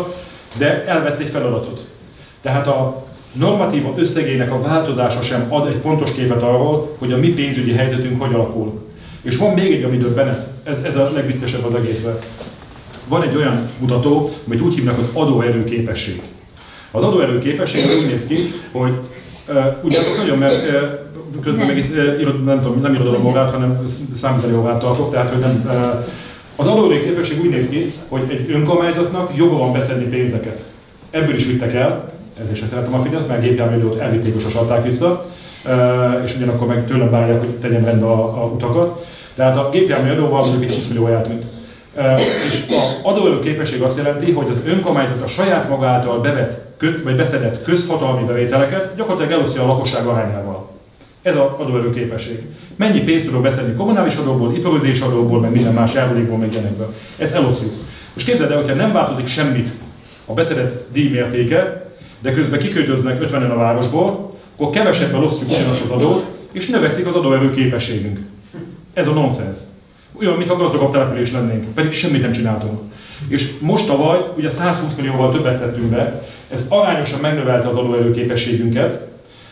de elvett egy feladatot. Tehát a normatíva összegének a változása sem ad egy pontos képet arról, hogy a mi pénzügyi helyzetünk hogy alakul. És van még egy, ami döbbenet, ez a legviccesebb az egészben. Van egy olyan mutató, amit úgy hívnak, hogy adóerőképesség. Az adóerőképesség úgy néz ki, hogy ugyanakkor nagyon, mert közben meg itt nem irodalom órát, hanem számítani órát tartok, tehát hogy nem. Az adóerőképesség úgy néz ki, hogy egy önkormányzatnak joga van beszedni pénzeket. Ebből is vittek el, ezért sem szeretem a Fidesz, mert gépjárműadót elvitték és asalták vissza, és ugyanakkor meg tőlem várják, hogy tegyen rendbe a utakat. Tehát a gépjárműadóval mondjuk egy 20 millió eltűnt. És az adóerőképesség azt jelenti, hogy az önkormányzat a saját maga által bevett vagy beszedett közhatalmi bevételeket gyakorlatilag elosztja a lakosság arányával. Ez az adóerőképesség. Mennyi pénzt tudok beszedni kommunális adóból, iparüzés adóból, meg minden más járulékból, meg ilyenekből. Ezt elosztjuk. Most képzeld el, hogyha nem változik semmit a beszedett díjmértéke, de közben kiköltöznek 50-en a városból, akkor kevesebben osztjuk ugyanazt az adót, és növekszik az adóerőképességünk. Ez a nonsens. Olyan, mintha gazdagabb település lennénk, pedig semmit nem csináltunk. És most tavaly ugye 120 millióval többet szedtünk be, ez arányosan megnövelte az adóerőképességünket,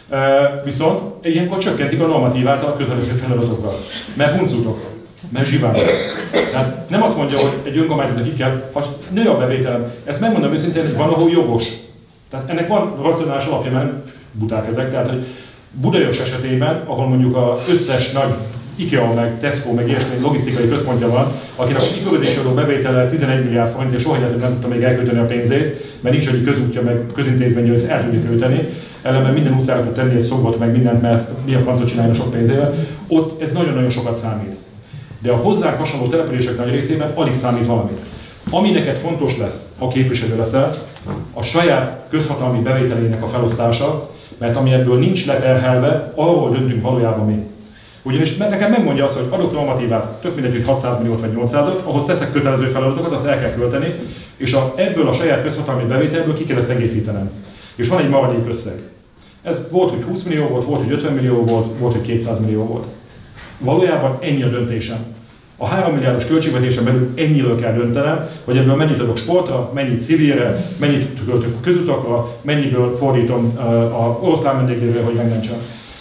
viszont ilyenkor csökkentik a normatívát a kötelező feladatokkal, mert huncútok, mert zsivárok. Tehát nem azt mondja, hogy egy önkormányzatnak ki kell, ha nő a bevételem, ezt megmondom őszintén, hogy van, ahol jogos. Tehát ennek van racionális alapja, mert buták ezek, tehát hogy Budaörs esetében, ahol mondjuk az összes nagy IKEA, meg Tesco, meg ilyesmi logisztikai központja van, akinek a kiköltözési adó bevétele 11 milliárd forint, és soha életben nem tudta még elkölteni a pénzét, mert nincs egy közútja, meg közintézményű, hogy el tudja költeni. Ellenben minden utcára tud tenni egy szobrot, meg mindent, mert milyen francot csinálni a sok pénzével. Ott ez nagyon-nagyon sokat számít. De a hozzánk hasonló települések nagy részében alig számít valamit. Ami neked fontos lesz, ha képviselő leszel, a saját közhatalmi bevételének a felosztása, mert ami ebből nincs leterhelve, arról döntünk valójában mi. Ugyanis nekem megmondja azt, hogy adok normatívát, tök mindegy, hogy 600 milliót vagy 800-ot, ahhoz teszek kötelező feladatokat, azt el kell költeni, és ebből a saját közhatalmi bevételből ki kell ezt egészítenem. És van egy maradék összeg. Ez volt, hogy 20 millió volt, volt, hogy 50 millió volt, volt, hogy 200 millió volt. Valójában ennyi a döntésem. A 3 milliárdos költségvetésen belül ennyiről kell döntenem, hogy ebből mennyit adok sportra, mennyit civilre, mennyit költök a közutakra, mennyiből fordítom a oroszlán vendéglőre, hogy megmentsem.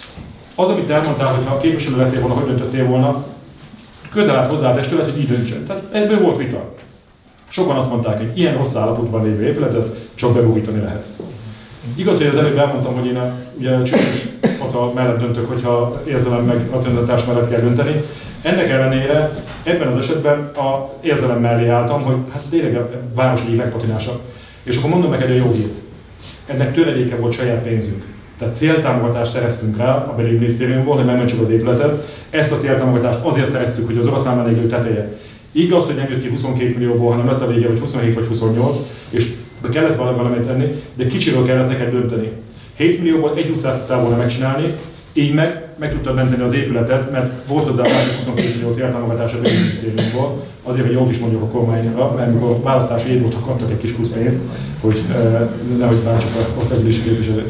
Az, amit elmondtál, hogy ha a képviselő lettél volna, hogy döntöttél volna, közel állt hozzá a testület, hogy így döntsön. Tehát ebből volt vita. Sokan azt mondták, hogy ilyen rossz állapotban lévő épületet csak bebújítani lehet. Igaz, hogy az előbb elmondtam, hogy én ugye csős faca mellett döntök, hogyha érzelem meg racionalitás mellett kell dönteni. Ennek ellenére ebben az esetben a érzelem mellé álltam, hogy hát tényleg a város egyik legpatinásabb. És akkor mondom neked a jó hírt. Ennek töredéke volt saját pénzünk. Tehát céltámogatást szereztünk rá a belügyminisztériumból, hogy megmentsük az épületet. Ezt a céltámogatást azért szereztük, hogy az oroszlán vendéglő teteje. Igaz, hogy nem jött ki 22 millióból, hanem lett a vége, vagy 27 vagy 28, és kellett valamit tenni, de kicsiről kellett neked dönteni. 7 millióból egy utcát tudtál volna megcsinálni, így meg tudtad menteni az épületet, mert volt hozzá 22 millió céltámogatás a belügyminisztériumból, azért, hogy jót is mondjuk a kormányra, mert amikor választási év voltak, adtak egy kis plusz pénzt, hogy nehogy bántsuk a országgyűlési képviselőt.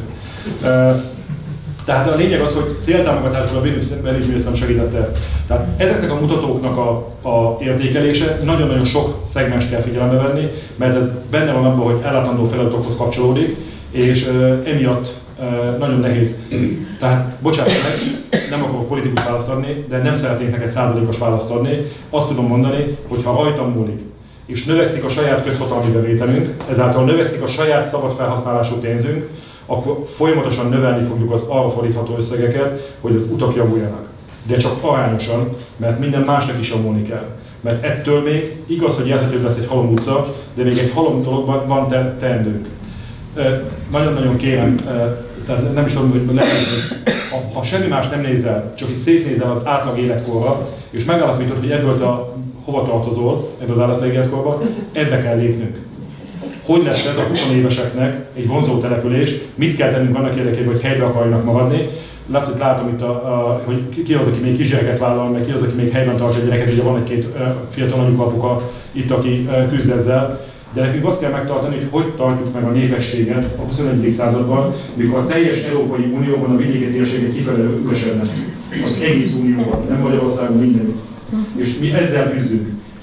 Tehát a lényeg az, hogy céltámogatásból a belügyminisztérium segítette ezt. Tehát ezeknek a mutatóknak a értékelése nagyon-nagyon sok szegmens kell figyelembe venni, mert ez benne van abban, hogy ellátandó feladatokhoz kapcsolódik, és emiatt nagyon nehéz. Tehát, bocsánat meg, nem akarok politikus választ adni, de nem szeretnék neked 100%-os választ adni. Azt tudom mondani, hogy ha rajtam múlik, és növekszik a saját közhatalmi bevételünk, ezáltal növekszik a saját szabad felhasználású pénzünk, akkor folyamatosan növelni fogjuk az arra fordítható összegeket, hogy az utak javuljanak. De csak arányosan, mert minden másnak is javulni kell. Mert ettől még igaz, hogy érthetőbb lesz egy halom utca, de még egy halom dologban van teendőnk. Nagyon-nagyon kérem, tehát nem is tudom, hogy lehet, ha semmi más nem nézel, csak itt szétnézel az átlag életkorra, és megállapítod, hogy ebből hova tartozol, ebből az átlag életkorba, ebbe kell lépnünk. Hogy lesz ez a 20 éveseknek egy vonzó település, mit kell tennünk annak érdekében, hogy helybe akarjanak maradni. Látom itt, hogy ki az, aki még kisgyereket vállal, meg ki az, aki még helyben tartja a gyereket, ugye van egy-két fiatal anyukapuka itt, aki küzd ezzel. De nekünk azt kell megtartani, hogy tartjuk meg a népességet a 21. században, mikor a teljes Európai Unióban a vidéki térségek kifelé üresednek. Az egész Unióban, nem Magyarországon, mindenütt. És mi ezzel küzdünk.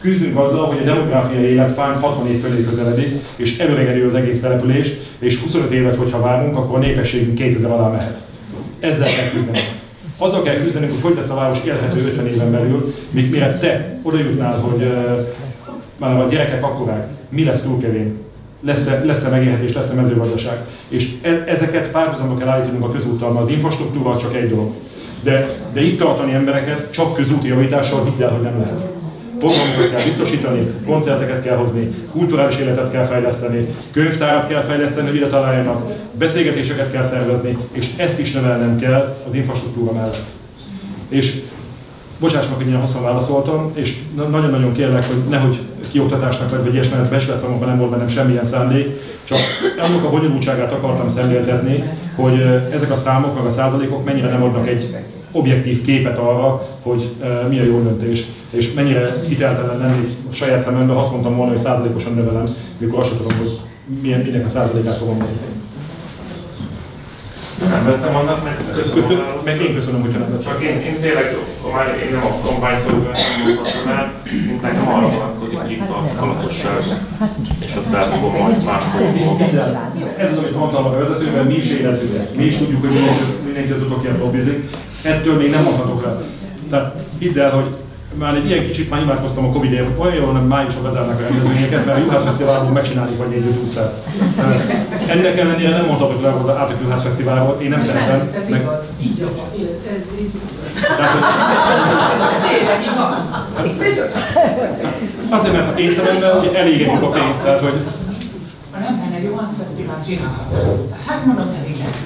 küzdünk azzal, hogy a demográfiai életfánk 60 év fölé közeledik, és előregedő az egész település, és 25 évet, hogyha várunk, akkor a népességünk 2000 alá mehet. Ezzel kell küzdenünk. Azzal kell küzdenünk, hogy lesz a város élhető 50 éven belül, mire te oda jutnál, hogy már a gyerekek akkorák, mi lesz Túlkevén, lesz-e megélhetés, lesz-e mezőgazdaság. És ezeket párhuzamba kell állítanunk a közúttal, mert az infrastruktúra csak egy dolog. De itt tartani embereket csak közúti javítással hidd el, hogy nem lehet. Programokat kell biztosítani, koncerteket kell hozni, kulturális életet kell fejleszteni, könyvtárat kell fejleszteni, hogy ide találjanak, beszélgetéseket kell szervezni, és ezt is növelnem kell az infrastruktúra mellett. És bocsáss meg, hogy ilyen hosszan válaszoltam, és nagyon-nagyon kérlek, hogy nehogy kioktatásnak vagy ilyesmi, mert becsületszámokban nem volt bennem semmilyen szándék, csak annak a bonyolultságát akartam szemléltetni, hogy ezek a számok, meg a százalékok mennyire nem adnak egy objektív képet arra, hogy mi a jó döntés, és mennyire hiteltelen lenni saját szememben, azt mondtam volna, hogy százalékosan növelem, mikor azt sem tudom, hogy minek a százalékát fogom nézni. Nem vettem annak, meg én köszönöm, hogyha nem vettem. Csak én tényleg, én nem a kampányszolgálóan nem mondhatom el, nekem arra vonatkozik itt a lakosság, és azt el fogom majd máskor. Ez az, amit mondtam a vezetőben, mi is érezzük ezt. Mi is tudjuk, hogy mindenki az utókért lobbizik. Ettől még nem mondhatok rá. Tehát hidd el, hogy már egy ilyen kicsit már imádkoztam a Covid-ért, hogy olyan jól, hogy májusra bezárnak a rendezvényeket, mert a Juhász Fesztiválból megcsinálni vagy egy utcát. Ennek ellenére nem mondhatok rá, hogy át a Juhász Fesztiválból, én nem szeretem. Azért, mert én szememben, hogy elégetjük a pénzt, tehát hogy... Ha nem lenne Juhász Fesztivál csinálható, hát mondom, elég lesz.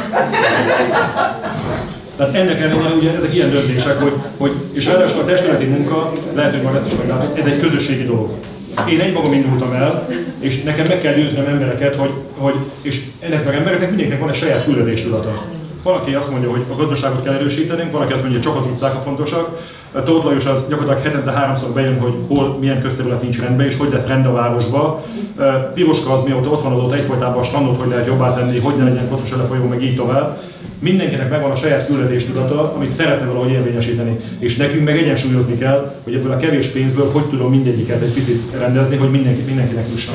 Tehát ennek ellenére ugye ezek ilyen döntések, hogy és ráadásul a testületi munka, lehet, hogy majd ezt is meglátod, ez egy közösségi dolog. Én egymagam indultam el, és nekem meg kell győznöm embereket, és ennek az embereknek mindenkinek van egy saját küldetéstudata. Valaki azt mondja, hogy a gazdaságot kell erősítenünk, valaki azt mondja, hogy csak az utcák a fontosak. Tóth Lajos az gyakorlatilag hetente 3-szor bejön, hogy hol milyen közterület nincs rendben, és hogy lesz rend a városba. Piroska az mióta ott van, azóta egyfolytában a strandot hogy lehet jobbá tenni, hogy ne legyen koszos elefolyó, meg így tovább. Mindenkinek megvan a saját küldetéstudata, amit szeretne valahogy érvényesíteni. És nekünk meg egyensúlyozni kell, hogy ebből a kevés pénzből hogy tudom mindegyiket egy picit rendezni, hogy mindenkinek jusson.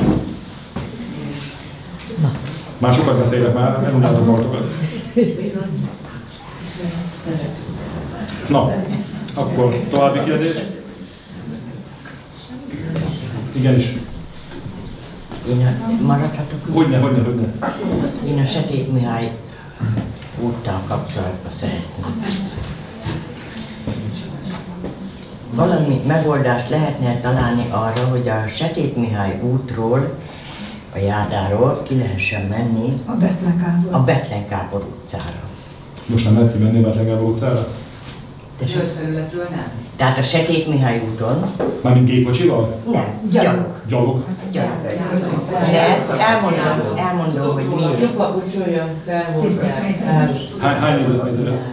Már sokat beszélek, már elmondhatom magatokat. Na, akkor további kérdés? Igenis. Maradhatok? Hogyne. Én a Setét Mihály úttal kapcsolatban szeretném. Valami megoldást lehetne találni arra, hogy a Setét Mihály útról, a Járdáról ki lehessen menni a Bethlen Kápor utcára. Most nem lehet kimenni a Bethlen Kápor utcára? Zöld felületről nem? Tehát a Setét Mihály úton. Mármint gépkocsival? Nem, gyalog. Gyalog? Gyalog. De elmondom, hogy miért. Csupakocsoljon felhozzák. Hány négyzetméter ez?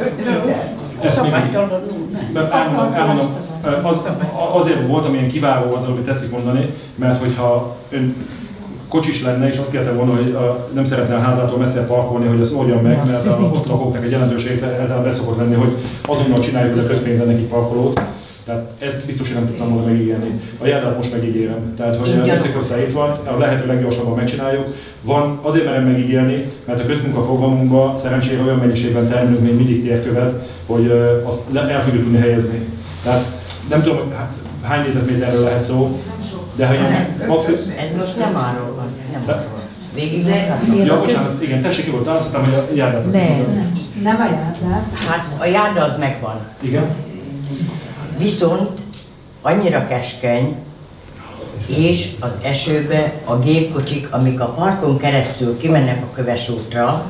Ezt még elmondom, azért voltam ilyen kiváló az, amit tetszik mondani, mert hogyha ön kocsis lenne, és azt kérte volna, hogy nem szeretne a házától messzebb parkolni, hogy azt oldjon meg, mert ott lakóknak egy jelentős része általában beszokott lenni, hogy azonnal csináljuk a közpénzen nekik parkolót. Tehát ezt biztos, hogy nem tudtam volna megígérni. A Járdát most megígérem. Tehát, hogy a műszakоsztály itt van, a lehető leggyorsabban megcsináljuk. Van, azért merem megígérni, mert a közmunkaprogramunkban szerencsére olyan mennyiségben termelünk még mindig térkövet, hogy azt el fogjuk tudni helyezni. Tehát nem tudom, hány négyzetméterről lehet szó, de ha ilyen maximum... Ez most nem arról van, nem arról. Végig ja, bocsánat, igen, tessék nyugodtan, azt hittem, hogy a Járdát az nem a Járdát. Hát a Járda az megvan. Igen. Viszont annyira keskeny, és az esőbe a gépkocsik, amik a parkon keresztül kimennek a Köves útra,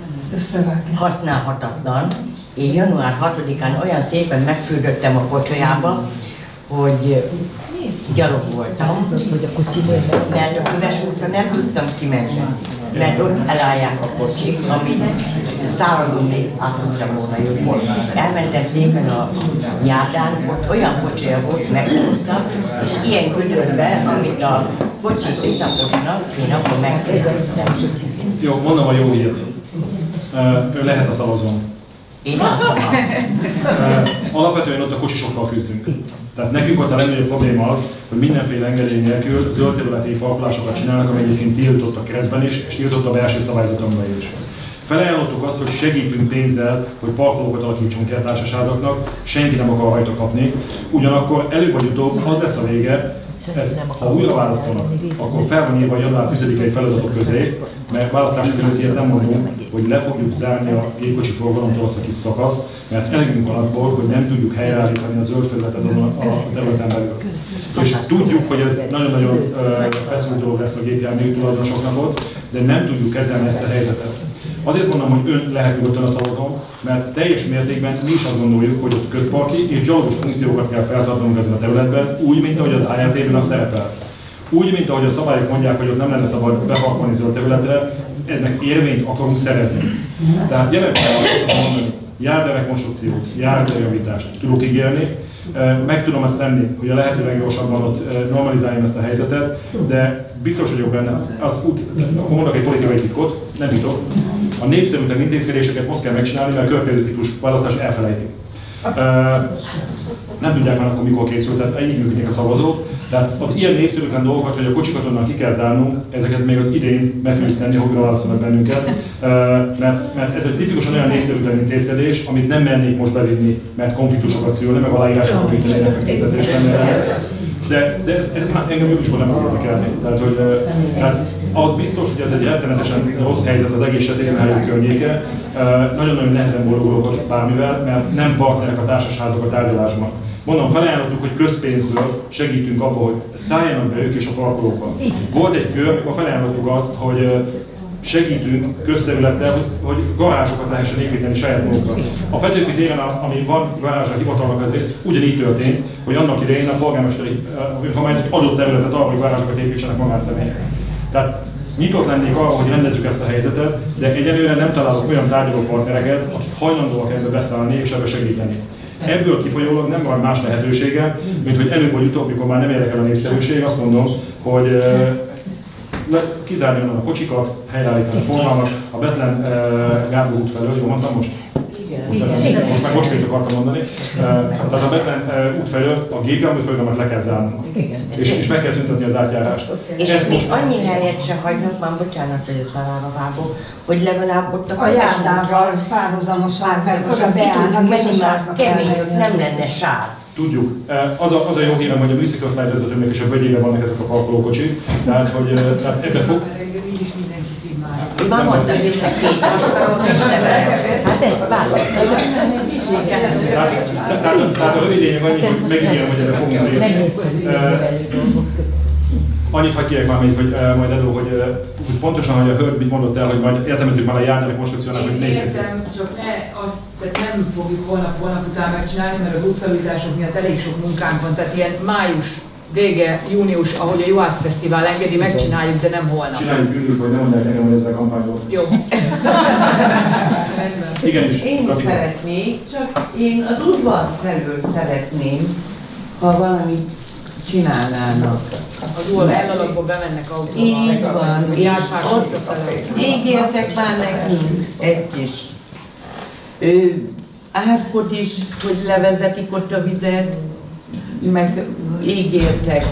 használhatatlan. Én január 6-án olyan szépen megfürdöttem a kocsolyába, hogy gyalog voltam, mert a Köves útra nem tudtam kimenni, mert ott elállják a kocsik, amit szárazon még át tudtam volna jönni. Elmentem szépen a Járdán, ott olyan kocsia volt, meghoztam, és ilyen gödörbe, amit a kocsik kitaposnak, én akkor megfizettem. Jó, mondom a jó hírt. Ő lehet a szavazón. Én nem szavazom. alapvetően ott a kocsisokkal küzdünk. Tehát nekünk ott a legnagyobb probléma az, hogy mindenféle engedély nélkül zöld területi parkolásokat csinálnak, ami egyébként tiltott a keresztben is, és tiltott a belső szabályzatomban is. Felajánlottuk azt, hogy segítünk pénzzel, hogy parkolókat alakítsunk el társasházaknak, senki nem akar rajta kapni. Ugyanakkor előbb vagy utóbb az lesz a vége, ha újra választanak, akkor fel van írva a január 10-i feladatok közé, mert választások előtt ilyet nem mondunk, hogy le fogjuk zárni a gépkocsi forgalomtól azt a kis szakaszt, mert elegünk van abból, hogy nem tudjuk helyreállítani a zöld felületet a területen belül. És tudjuk, hogy ez nagyon-nagyon feszült dolog lesz a gépjármű tulajdonosoknak ott, de nem tudjuk kezelni ezt a helyzetet. Azért mondom, hogy ön lehet nyugodtan a szavazón, mert teljes mértékben mi is azt gondoljuk, hogy ott közparki és gyalogos funkciókat kell feltartanunk ezen a területben, úgy, mint ahogy az ART-ben az szerepel. Úgy, mint ahogy a szabályok mondják, hogy ott nem lenne szabad beparkolni zöld területre, ennek érvényt akarunk szerezni. Tehát jelen pillanatban mondani, járderekonstrukciót, járderejavítást tudok ígérni, meg tudom azt tenni, hogy a lehető leggyorsabban ott normalizáljam ezt a helyzetet, de biztos vagyok benne, akkor mondok egy politikai titkot, nem titok. A népszerűtlen intézkedéseket most kell megcsinálni, mert a következő ciklus választás elfelejtik. Nem tudják már akkor mikor készült, tehát így működnek a szavazók. Tehát az ilyen népszerűtlen dolgokat, hogy a kocsikat onnan ki kell zárnunk, ezeket még az idén meg fogjuk tenni, hogy válaszolnak bennünket. Mert ez egy tipikusan olyan népszerűtlen intézkedés, amit nem mernék most bevinni, mert konfliktusokat szülne, meg aláírásokat gyűjtenének a készítésben. De ez engem mégis nem fog érdekelni. Tehát az biztos, hogy ez egy rettenetesen rossz helyzet az egész Sötétmező környéke. Nagyon-nagyon nehezen boldogulok ott bármivel, mert nem partnerek a társasházak a tárgyalásban. Mondom, felajánlottuk, hogy közpénzből segítünk abban, hogy szálljanak be ők és a parkolókban. Volt egy kör, amikor felajánlottuk azt, hogy segítünk közterülettel, hogy garázsokat lehessen építeni saját magunkra. A Petőfi téren, ami van garázsra hivatalnak az rész, ugyanígy történt, hogy annak idején a polgármesteri önkormányzat adott területet arra, hogy garázsokat építsenek magánszemélyek. Tehát nyitott lennék arra, hogy rendezzük ezt a helyzetet, de egyelőre nem találok olyan tárgyalópartnereket, akik hajlandóak ebbe beszállni és ebbe segíteni. Ebből kifolyólag nem van más lehetősége, mint hogy előbb vagy utóbb, mikor már nem érdekel a népszerűség, azt mondom, hogy kizárni onnan a kocsikat, helyreállítani a forgalmat, a Betlen Gárdó út felől, jól mondtam most? Igen. Most meg most akartam mondani. Tehát a Betlen út felől a gépjárműforgalmat le kell zárnunk. És meg kell szüntetni az átjárást. És még annyi helyet se hagynak, már bocsánat, hogy a szavába vágok, hogy legalább ott a járdával párhuzamosan, mert oda beállnak, megnyiláznak el. Kemény, hogy nem lenne sár. Tudjuk. Az a jó hírem, hogy a műszikosztályvezetőnek és a vegyébe vannak ezek a parkolókocsik, tehát ebbe fog... Így is mindenki szív már. Én már mondtam, hogy vissza két maskarot és nevel. Hát ez Tehát a rövid lényeg annyi, hogy megígérem, hogy ebbe fogunk lépni. Annyit hadd kérjek már még, hogy majd elő, hogy pontosan, hogy a hölgy mit mondott el, hogy majd értelmezzük már a járdának konstrukciónak, hogy négy részét. Értem, csak nem fogjuk holnap után megcsinálni, mert az útfelújítások miatt elég sok munkánk van, tehát ilyen május vége, június, ahogy a Juhász Fesztivál engedi, megcsináljuk, de nem holnap. Csináljuk júniusban, hogy nem mondják nekem, hogy ezzel a kampányról. Jó. Igenis. Én is szeretnék, csak én az udvar felől szeretném, ha valamit csinálnának. Az udvar bemennek autóval. Így van, és ott ígértek már nekünk egy kis árkot is, hogy levezetik ott a vizet, meg ígértek,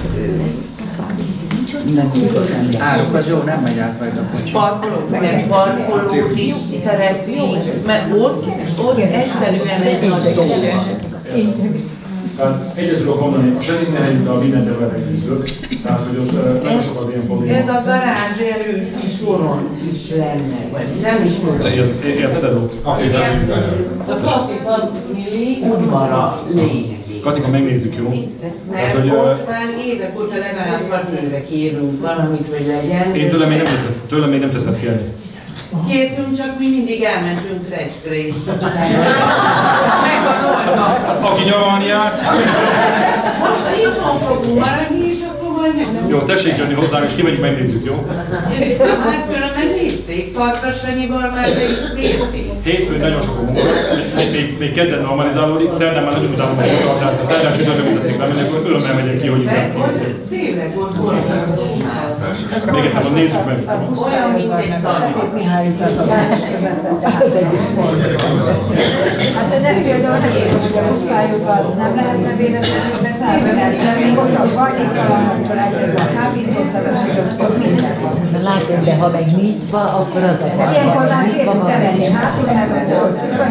nem tudom. Árok az jó, nem megy át rajta a kocsi. Parkolót is szeretnénk, mert ott egyszerűen egy nagy dolog. Egyet tudok mondani, a Sötétmezőn a minden területen küzdök, tehát hogy ott nagyon sok az ilyen probléma. Ez a garázs előtt is soron is lenne, vagy nem is soron. Érted, Edo? A Kafi Falucni udvara lényeg. Katika, megnézzük, jó? Mert ott már évek óta legalább 6 éve kérünk valamit, hogy legyen. Én tőlem még nem tetszett kérni. Kértünk, csak mi mindig elmentünk Recskre is. Megvan oldva. Aki nyaralni jár. Most itthon fogunk maradni, és akkor majd nem. Jó, tessék jönni hozzám, és kimegyünk, megnézzük, jó? Hát különben nézték, Farkasanyival már be is nézték. Hétfőn nagyon sok a munka, még kedden normalizálódik, szerdán már nagyon utálom a munkat, tehát a szerdán csütörtök, mint a ciklám, és akkor örömmel megyek ki, hogy tényleg ott borzasztó már. Még egyszer, nézzük meg. Olyan, mint egy tanul. Mihály utaz a város közepén, tehát az egész borzasztó. Hát de nem például nem értem, hogy a Puszkály osztályokat nem lehetne véletlenül bezárni, mert ott a hajléktalanoktól elkezdve a kábítószeresig, ott minden van. Látod, de ha meg nyitva, akkor az a baj. Ilyenkor már férünk bemenni hátul, meg akkor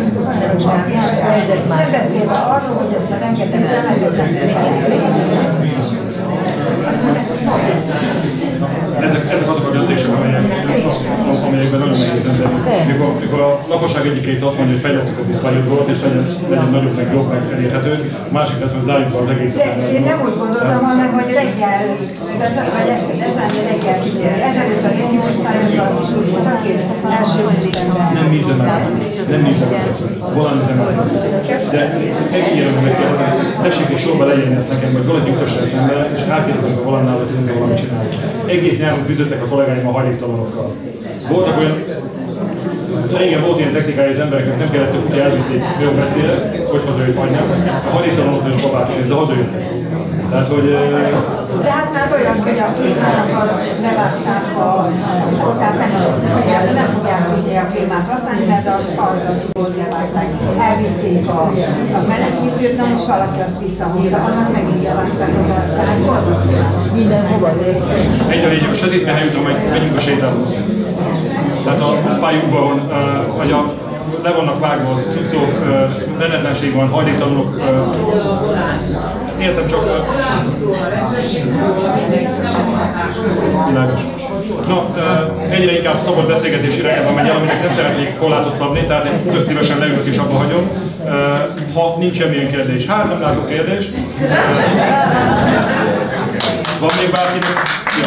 nem beszélve arról, hogy azt a rengeteg szemetet ezek azok a döntések, amelyekben nagyon nehéz tenni. Mikor a lakosság egyik része azt mondja, hogy fejlesztjük a buszpályaudvarat, és legyen nagyobb, meg jobb, meg elérhető, a másik lesz, hogy zárjuk be az egészet. De én nem úgy gondoltam, hanem, hogy reggel, vagy este lezárni reggel kinyitni. Ezelőtt a régi buszpályaudvar is úgy volt, aki első ülésemben. Nem mi üzemeltetünk. Nem mi üzemeltetünk. Volán üzemeltetünk. De megígérem, hogy megkérdezem, tessék és sorba legyen ezt nekem, vagy valaki utassa eszembe, és rákérdezünk a Volánnál, hogy tudunk-e valamit csinálni. Egész nyáron küzdöttek a kollégáim a hajléktalanokkal. Voltak olyan, régen volt ilyen technikája az embereknek, nem kellett, hogy ugye elvitték, jó beszél, hogy hazajött vagy nem. A hajléktalanokkal is babátok, de hazajöttek. Tehát, hogy... De hát már olyan, hogy a klímának levágták a szoltát, nem fogják tudni a klímát használni, mert az a tudót levágták. Elvitték a menekültőt, na most valaki azt visszahozta, annak megint levágták az tehát borzasztó. Mindenhova lép. Egy a lényeg, a sötét helyúton megyünk a sétálóhoz. Tehát a buszpályaudvaron, vagy le vannak vágva a cuccok, rendetlenség van, hajléktalanok. Értem csak... Világos. Na, egyre inkább szabad beszélgetés irányában megy el, aminek nem szeretnék korlátot szabni, tehát én tök szívesen leülök és abba hagyom. Ha nincs semmilyen kérdés, hát nem látok kérdést. Van még bárkinek? Ja.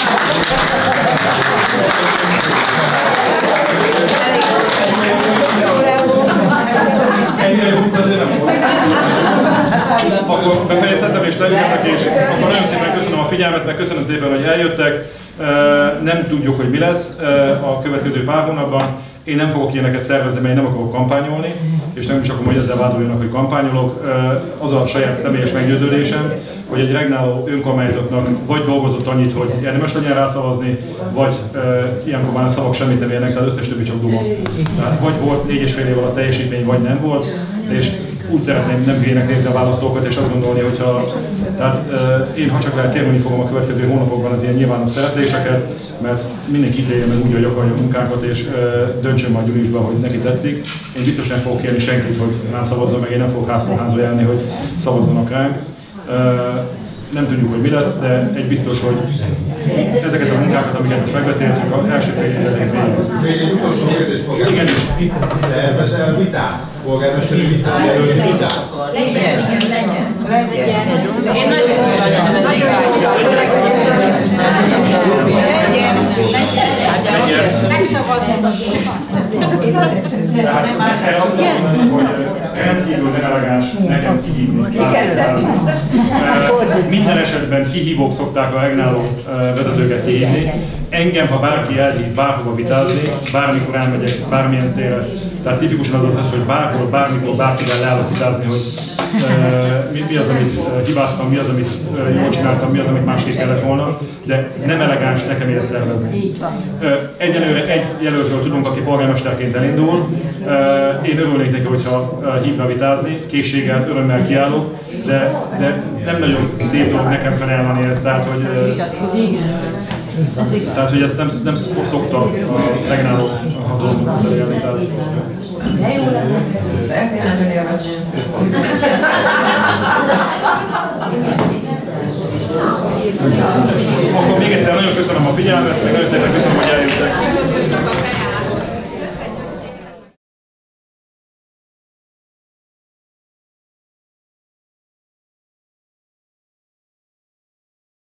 Akkor befejezhetem és leültek, és akkor nagyon szépen köszönöm a figyelmet, meg köszönöm szépen, hogy eljöttek. Nem tudjuk, hogy mi lesz a következő pár hónapban. Én nem fogok ilyeneket szervezni, mert én nem akarok kampányolni, és nem is akarom, hogy ezzel vádoljanak, hogy kampányolok. Az a saját személyes meggyőződésem, hogy egy regnáló önkormányzatnak vagy dolgozott annyit, hogy érdemes legyen rászavazni, vagy ilyenkor már a szavak semmit nem érnek, tehát összes többi csak duma. Tehát vagy volt 4,5 év alatt teljesítmény, vagy nem volt, és úgy szeretném nem hülyének nézni a választókat, és azt gondolni, hogyha... Tehát én ha csak lehet kérni fogom a következő hónapokban az ilyen nyilvános szerepléseket, mert mindenki ítélje meg úgy, hogy akarja a munkánkat, és döntsön majd júliusban, hogy neki tetszik. Én biztos nem fogok kérni senkit, hogy rám szavazzon, meg én nem fogok házba jelni, hogy szavazzanak ránk. Nem tudjuk, hogy mi lesz, de egy biztos, hogy ezeket a munkákat, amiket most megbeszéltük, az első fél évben végezzük. Még egy utolsó kérdés, polgármester. Igen is. Tervezel vitát? Polgármesteri vitát? Legyen. Én nagyon rendkívül elegáns nekem kihívni. Minden esetben kihívók szokták a regnáló vezetőket kihívni. Engem, ha bárki elhív bárhova vitázni, bármikor elmegyek bármilyen térre. Tehát tipikusan az az, hogy bárhol, bármikor, bárkivel leállok vitázni, hogy mi az, amit hibáztam, mi az, amit jól csináltam, mi az, amit másképp kellett volna, de nem elegáns nekem ilyet szervezni. Egyelőre egy jelöltről tudunk, aki polgármesterként elindul. Én örülnék neki, hogyha hívna vitázni, készséggel, örömmel kiállok, de nem nagyon szép dolog nekem felelni ezt, tehát hogy ezt nem szokta a regnáló hatalomnak felelni. De jó lenne. Eltényleg élvezni. Akkor még egyszer nagyon köszönöm a figyelmet, meg nagyon szépen köszönöm